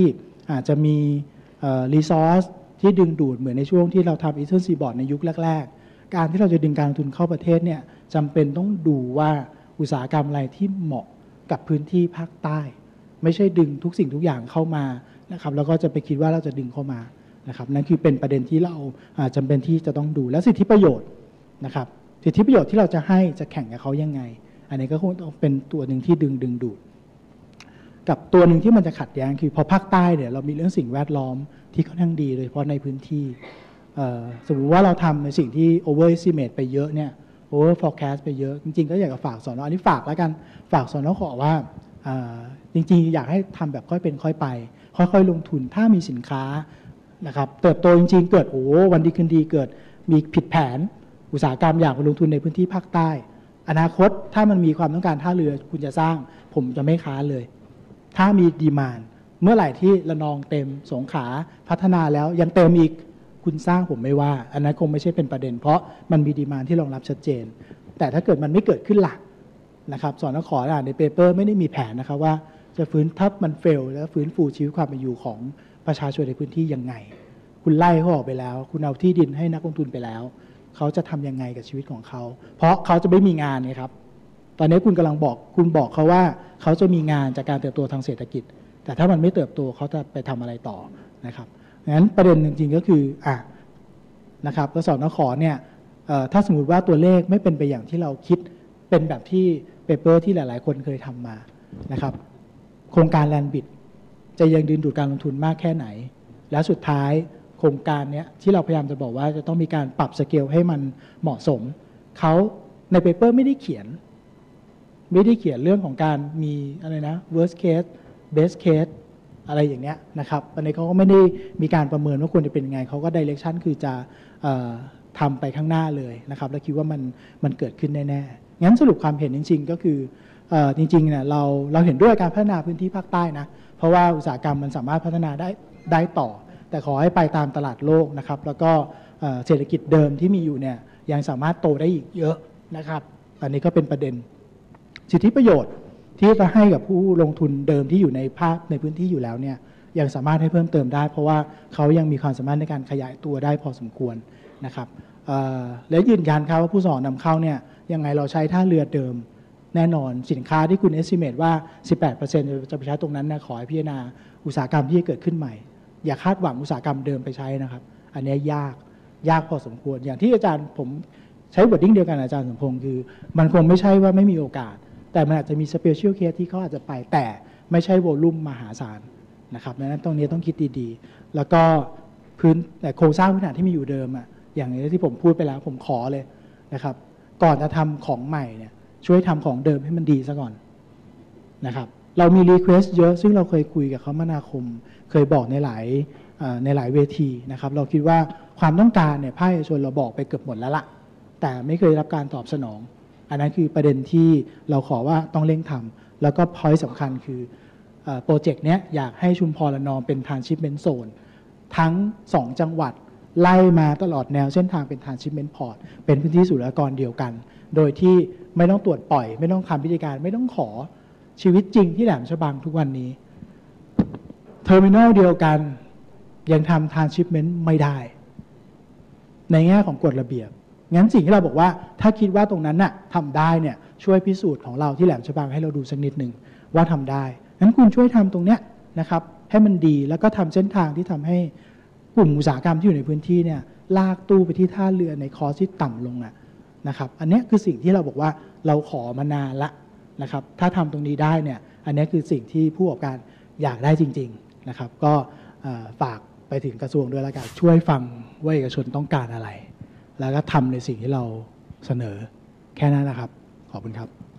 อาจจะมีรีซอสที่ดึงดูดเหมือนในช่วงที่เราทำ Eastern Seaboard ในยุคแรกๆการที่เราจะดึงการลงทุนเข้าประเทศเนี่ยจำเป็นต้องดูว่าอุตสาหกรรมอะไรที่เหมาะกับพื้นที่ภาคใต้ไม่ใช่ดึงทุกสิ่งทุกอย่างเข้ามานะครับแล้วก็จะไปคิดว่าเราจะดึงเข้ามานะครับนั่นคือเป็นประเด็นที่เราจำเป็นที่จะต้องดูและสิทธิประโยชน์นะครับสิทธิประโยชน์ที่เราจะให้จะแข่งกับเขายังไงอันนี้ก็คงต้องเป็นตัวหนึ่งที่ดึงดึงดูดกับตัวหนึ่งที่มันจะขัดแย้งคือพอภาคใต้เนี่ยเรามีเรื่องสิ่งแวดล้อมที่ค่อนข้างดีโดยเฉพาะในพื้นที่สมมติว่าเราทำในสิ่งที่ over estimate ไปเยอะเนี่ย over forecast ไปเยอะจริงๆก็อยากจะฝากสน.อันนี้ฝากแล้วกันฝากสน.ขอว่าจริงๆอยากให้ทำแบบค่อยเป็นค่อยไปค่อยๆลงทุนถ้ามีสินค้านะครับเติบโตจริงๆเกิดโอ้วันดีคืนดีเกิดมีผิดแผนอุตสาหกรรมอยากไปลงทุนในพื้นที่ภาคใต้อนาคตถ้ามันมีความต้องการท่าเรือคุณจะสร้างผมจะไม่ค้านเลยถ้ามีดีมานด์เมื่อไหร่ที่ระนองเต็มสงขลาพัฒนาแล้วยังเต็มอีกคุณสร้างผมไม่ว่าอันนั้นคงไม่ใช่เป็นประเด็นเพราะมันมีดีมานด์ที่รองรับชัดเจนแต่ถ้าเกิดมันไม่เกิดขึ้นหลักนะครับสน.ขอ่านในเปเปอร์ไม่ได้มีแผนนะครับว่าจะฟื้นถ้ามันเฟลแล้วฟื้นฟูชีวิตความเป็นอยู่ของประชาชนในพื้นที่ยังไงคุณไล่เขาออกไปแล้วคุณเอาที่ดินให้นักลงทุนไปแล้วเขาจะทำยังไงกับชีวิตของเขาเพราะเขาจะไม่มีงานไงครับตอนนี้คุณกำลังบอกคุณบอกเขาว่าเขาจะมีงานจากการเติบโตทางเศรษฐกิจแต่ถ้ามันไม่เติบโตเขาจะไปทำอะไรต่อนะครับงั้นประเด็นจริงๆก็คืออ่ะนะครับกสน.ขเนี่ยถ้าสมมติว่าตัวเลขไม่เป็นไปอย่างที่เราคิดเป็นแบบที่เปเปอร์ที่หลายๆคนเคยทำมานะครับโครงการแลนด์บิดจะยังดึงดูดการลงทุนมากแค่ไหนและสุดท้ายโครงการนี้ที่เราพยายามจะบอกว่าจะต้องมีการปรับสเกลให้มันเหมาะสมเขาในเปเปอร์ไม่ได้เขียนไม่ได้เขียนเรื่องของการมีอะไรนะ worst case best case อะไรอย่างเนี้ยนะครับอันนี้เขาก็ไม่ได้มีการประเมินว่าควรจะเป็นยังไงเขาก็ direction คือจะทำไปข้างหน้าเลยนะครับและคิดว่ามันมันเกิดขึ้นแน่ๆงั้นสรุปความเห็นจริงๆก็คือจริงๆเนี่ยเราเราเห็นด้วยการพัฒนาพื้นที่ภาคใต้นะเพราะว่าอุตสาหกรรมมันสามารถพัฒนาได้ได้ต่อแต่ขอให้ไปตามตลาดโลกนะครับแล้วก็เศรษฐกิจเดิมที่มีอยู่เนี่ยยังสามารถโตได้อีกเยอะนะครับอันนี้ก็เป็นประเด็นสิทธิประโยชน์ที่จะให้กับผู้ลงทุนเดิมที่อยู่ในภาคในพื้นที่อยู่แล้วเนี่ยยังสามารถให้เพิ่มเติมได้เพราะว่าเขายังมีความสามารถในการขยายตัวได้พอสมควรนะครับและยืนยันครับว่าผู้ส่งออกนำเข้าเนี่ยยังไงเราใช้ท่าเรือเดิมแน่นอนสินค้าที่คุณ estimate ว่า สิบแปดเปอร์เซ็นต์ จะไปใช้ตรงนั้นนะขอให้พิจารณาอุตสาหกรรมที่จะเกิดขึ้นใหม่อย่าคาดหวังอุตสาหกรรมเดิมไปใช้นะครับอันนี้ยากยากพอสมควรอย่างที่อาจารย์ผมใช้วอร์ดดิ้งเดียวกันอาจารย์สมพงศ์คือมันคงไม่ใช่ว่าไม่มีโอกาสแต่มันอาจจะมีสเปเชียลเคสที่เขาอาจจะไปแต่ไม่ใช่โวลุ่มมหาศาลนะครับดังนั้นตรงนี้ต้องคิดดีๆแล้วก็พื้นแต่โครงสร้างพื้นฐานที่มีอยู่เดิมอ่ะอย่างนี้ที่ผมพูดไปแล้วผมขอเลยนะครับก่อนจะทำของใหม่เนี่ยช่วยทำของเดิมให้มันดีซะก่อนนะครับเรามีรีเควสต์เยอะซึ่งเราเคยคุยกับคมนาคมเคยบอกในหลายในหลายเวทีนะครับเราคิดว่าความต้องการเนี่ยภาคเอกชนเราบอกไปเกือบหมดแล้วล่ะแต่ไม่เคยรับการตอบสนองอันนั้นคือประเด็นที่เราขอว่าต้องเร่งทำแล้วก็พอยต์สำคัญคือโปรเจกต์นี้อยากให้ชุมพรและนองเป็น Transshipment Zone ทั้งสองจังหวัดไล่มาตลอดแนวเส้นทางเป็น Transshipment Port เป็นพื้นที่ศุลกากรเดียวกันโดยที่ไม่ต้องตรวจปล่อยไม่ต้องทำพิธีการไม่ต้องขอชีวิตจริงที่แหลมฉบังทุกวันนี้เทอร์มินอลเดียวกันยังทำ Transshipment ไม่ได้ในแง่ของกฎระเบียบงั้นสิ่งที่เราบอกว่าถ้าคิดว่าตรงนั้นน่ะทำได้เนี่ยช่วยพิสูจน์ของเราที่แหลมฉบังให้เราดูสักนิดหนึ่งว่าทำได้งั้นคุณช่วยทำตรงเนี้ยนะครับให้มันดีแล้วก็ทำเส้นทางที่ทำให้กลุ่มอุตสาหกรรมที่อยู่ในพื้นที่เนี่ยลากตู้ไปที่ท่าเรือในคอสที่ต่ำลงอ่ะนะครับอันนี้คือสิ่งที่เราบอกว่าเราขอมานานละนะครับถ้าทำตรงนี้ได้เนี่ยอันนี้คือสิ่งที่ผู้ประกอบการอยากได้จริงๆนะครับก็ฝากไปถึงกระทรวงด้วยละกันช่วยฟังว่าเอกชนต้องการอะไรแล้วก็ทำในสิ่งที่เราเสนอแค่นั้นนะครับขอบคุณครับ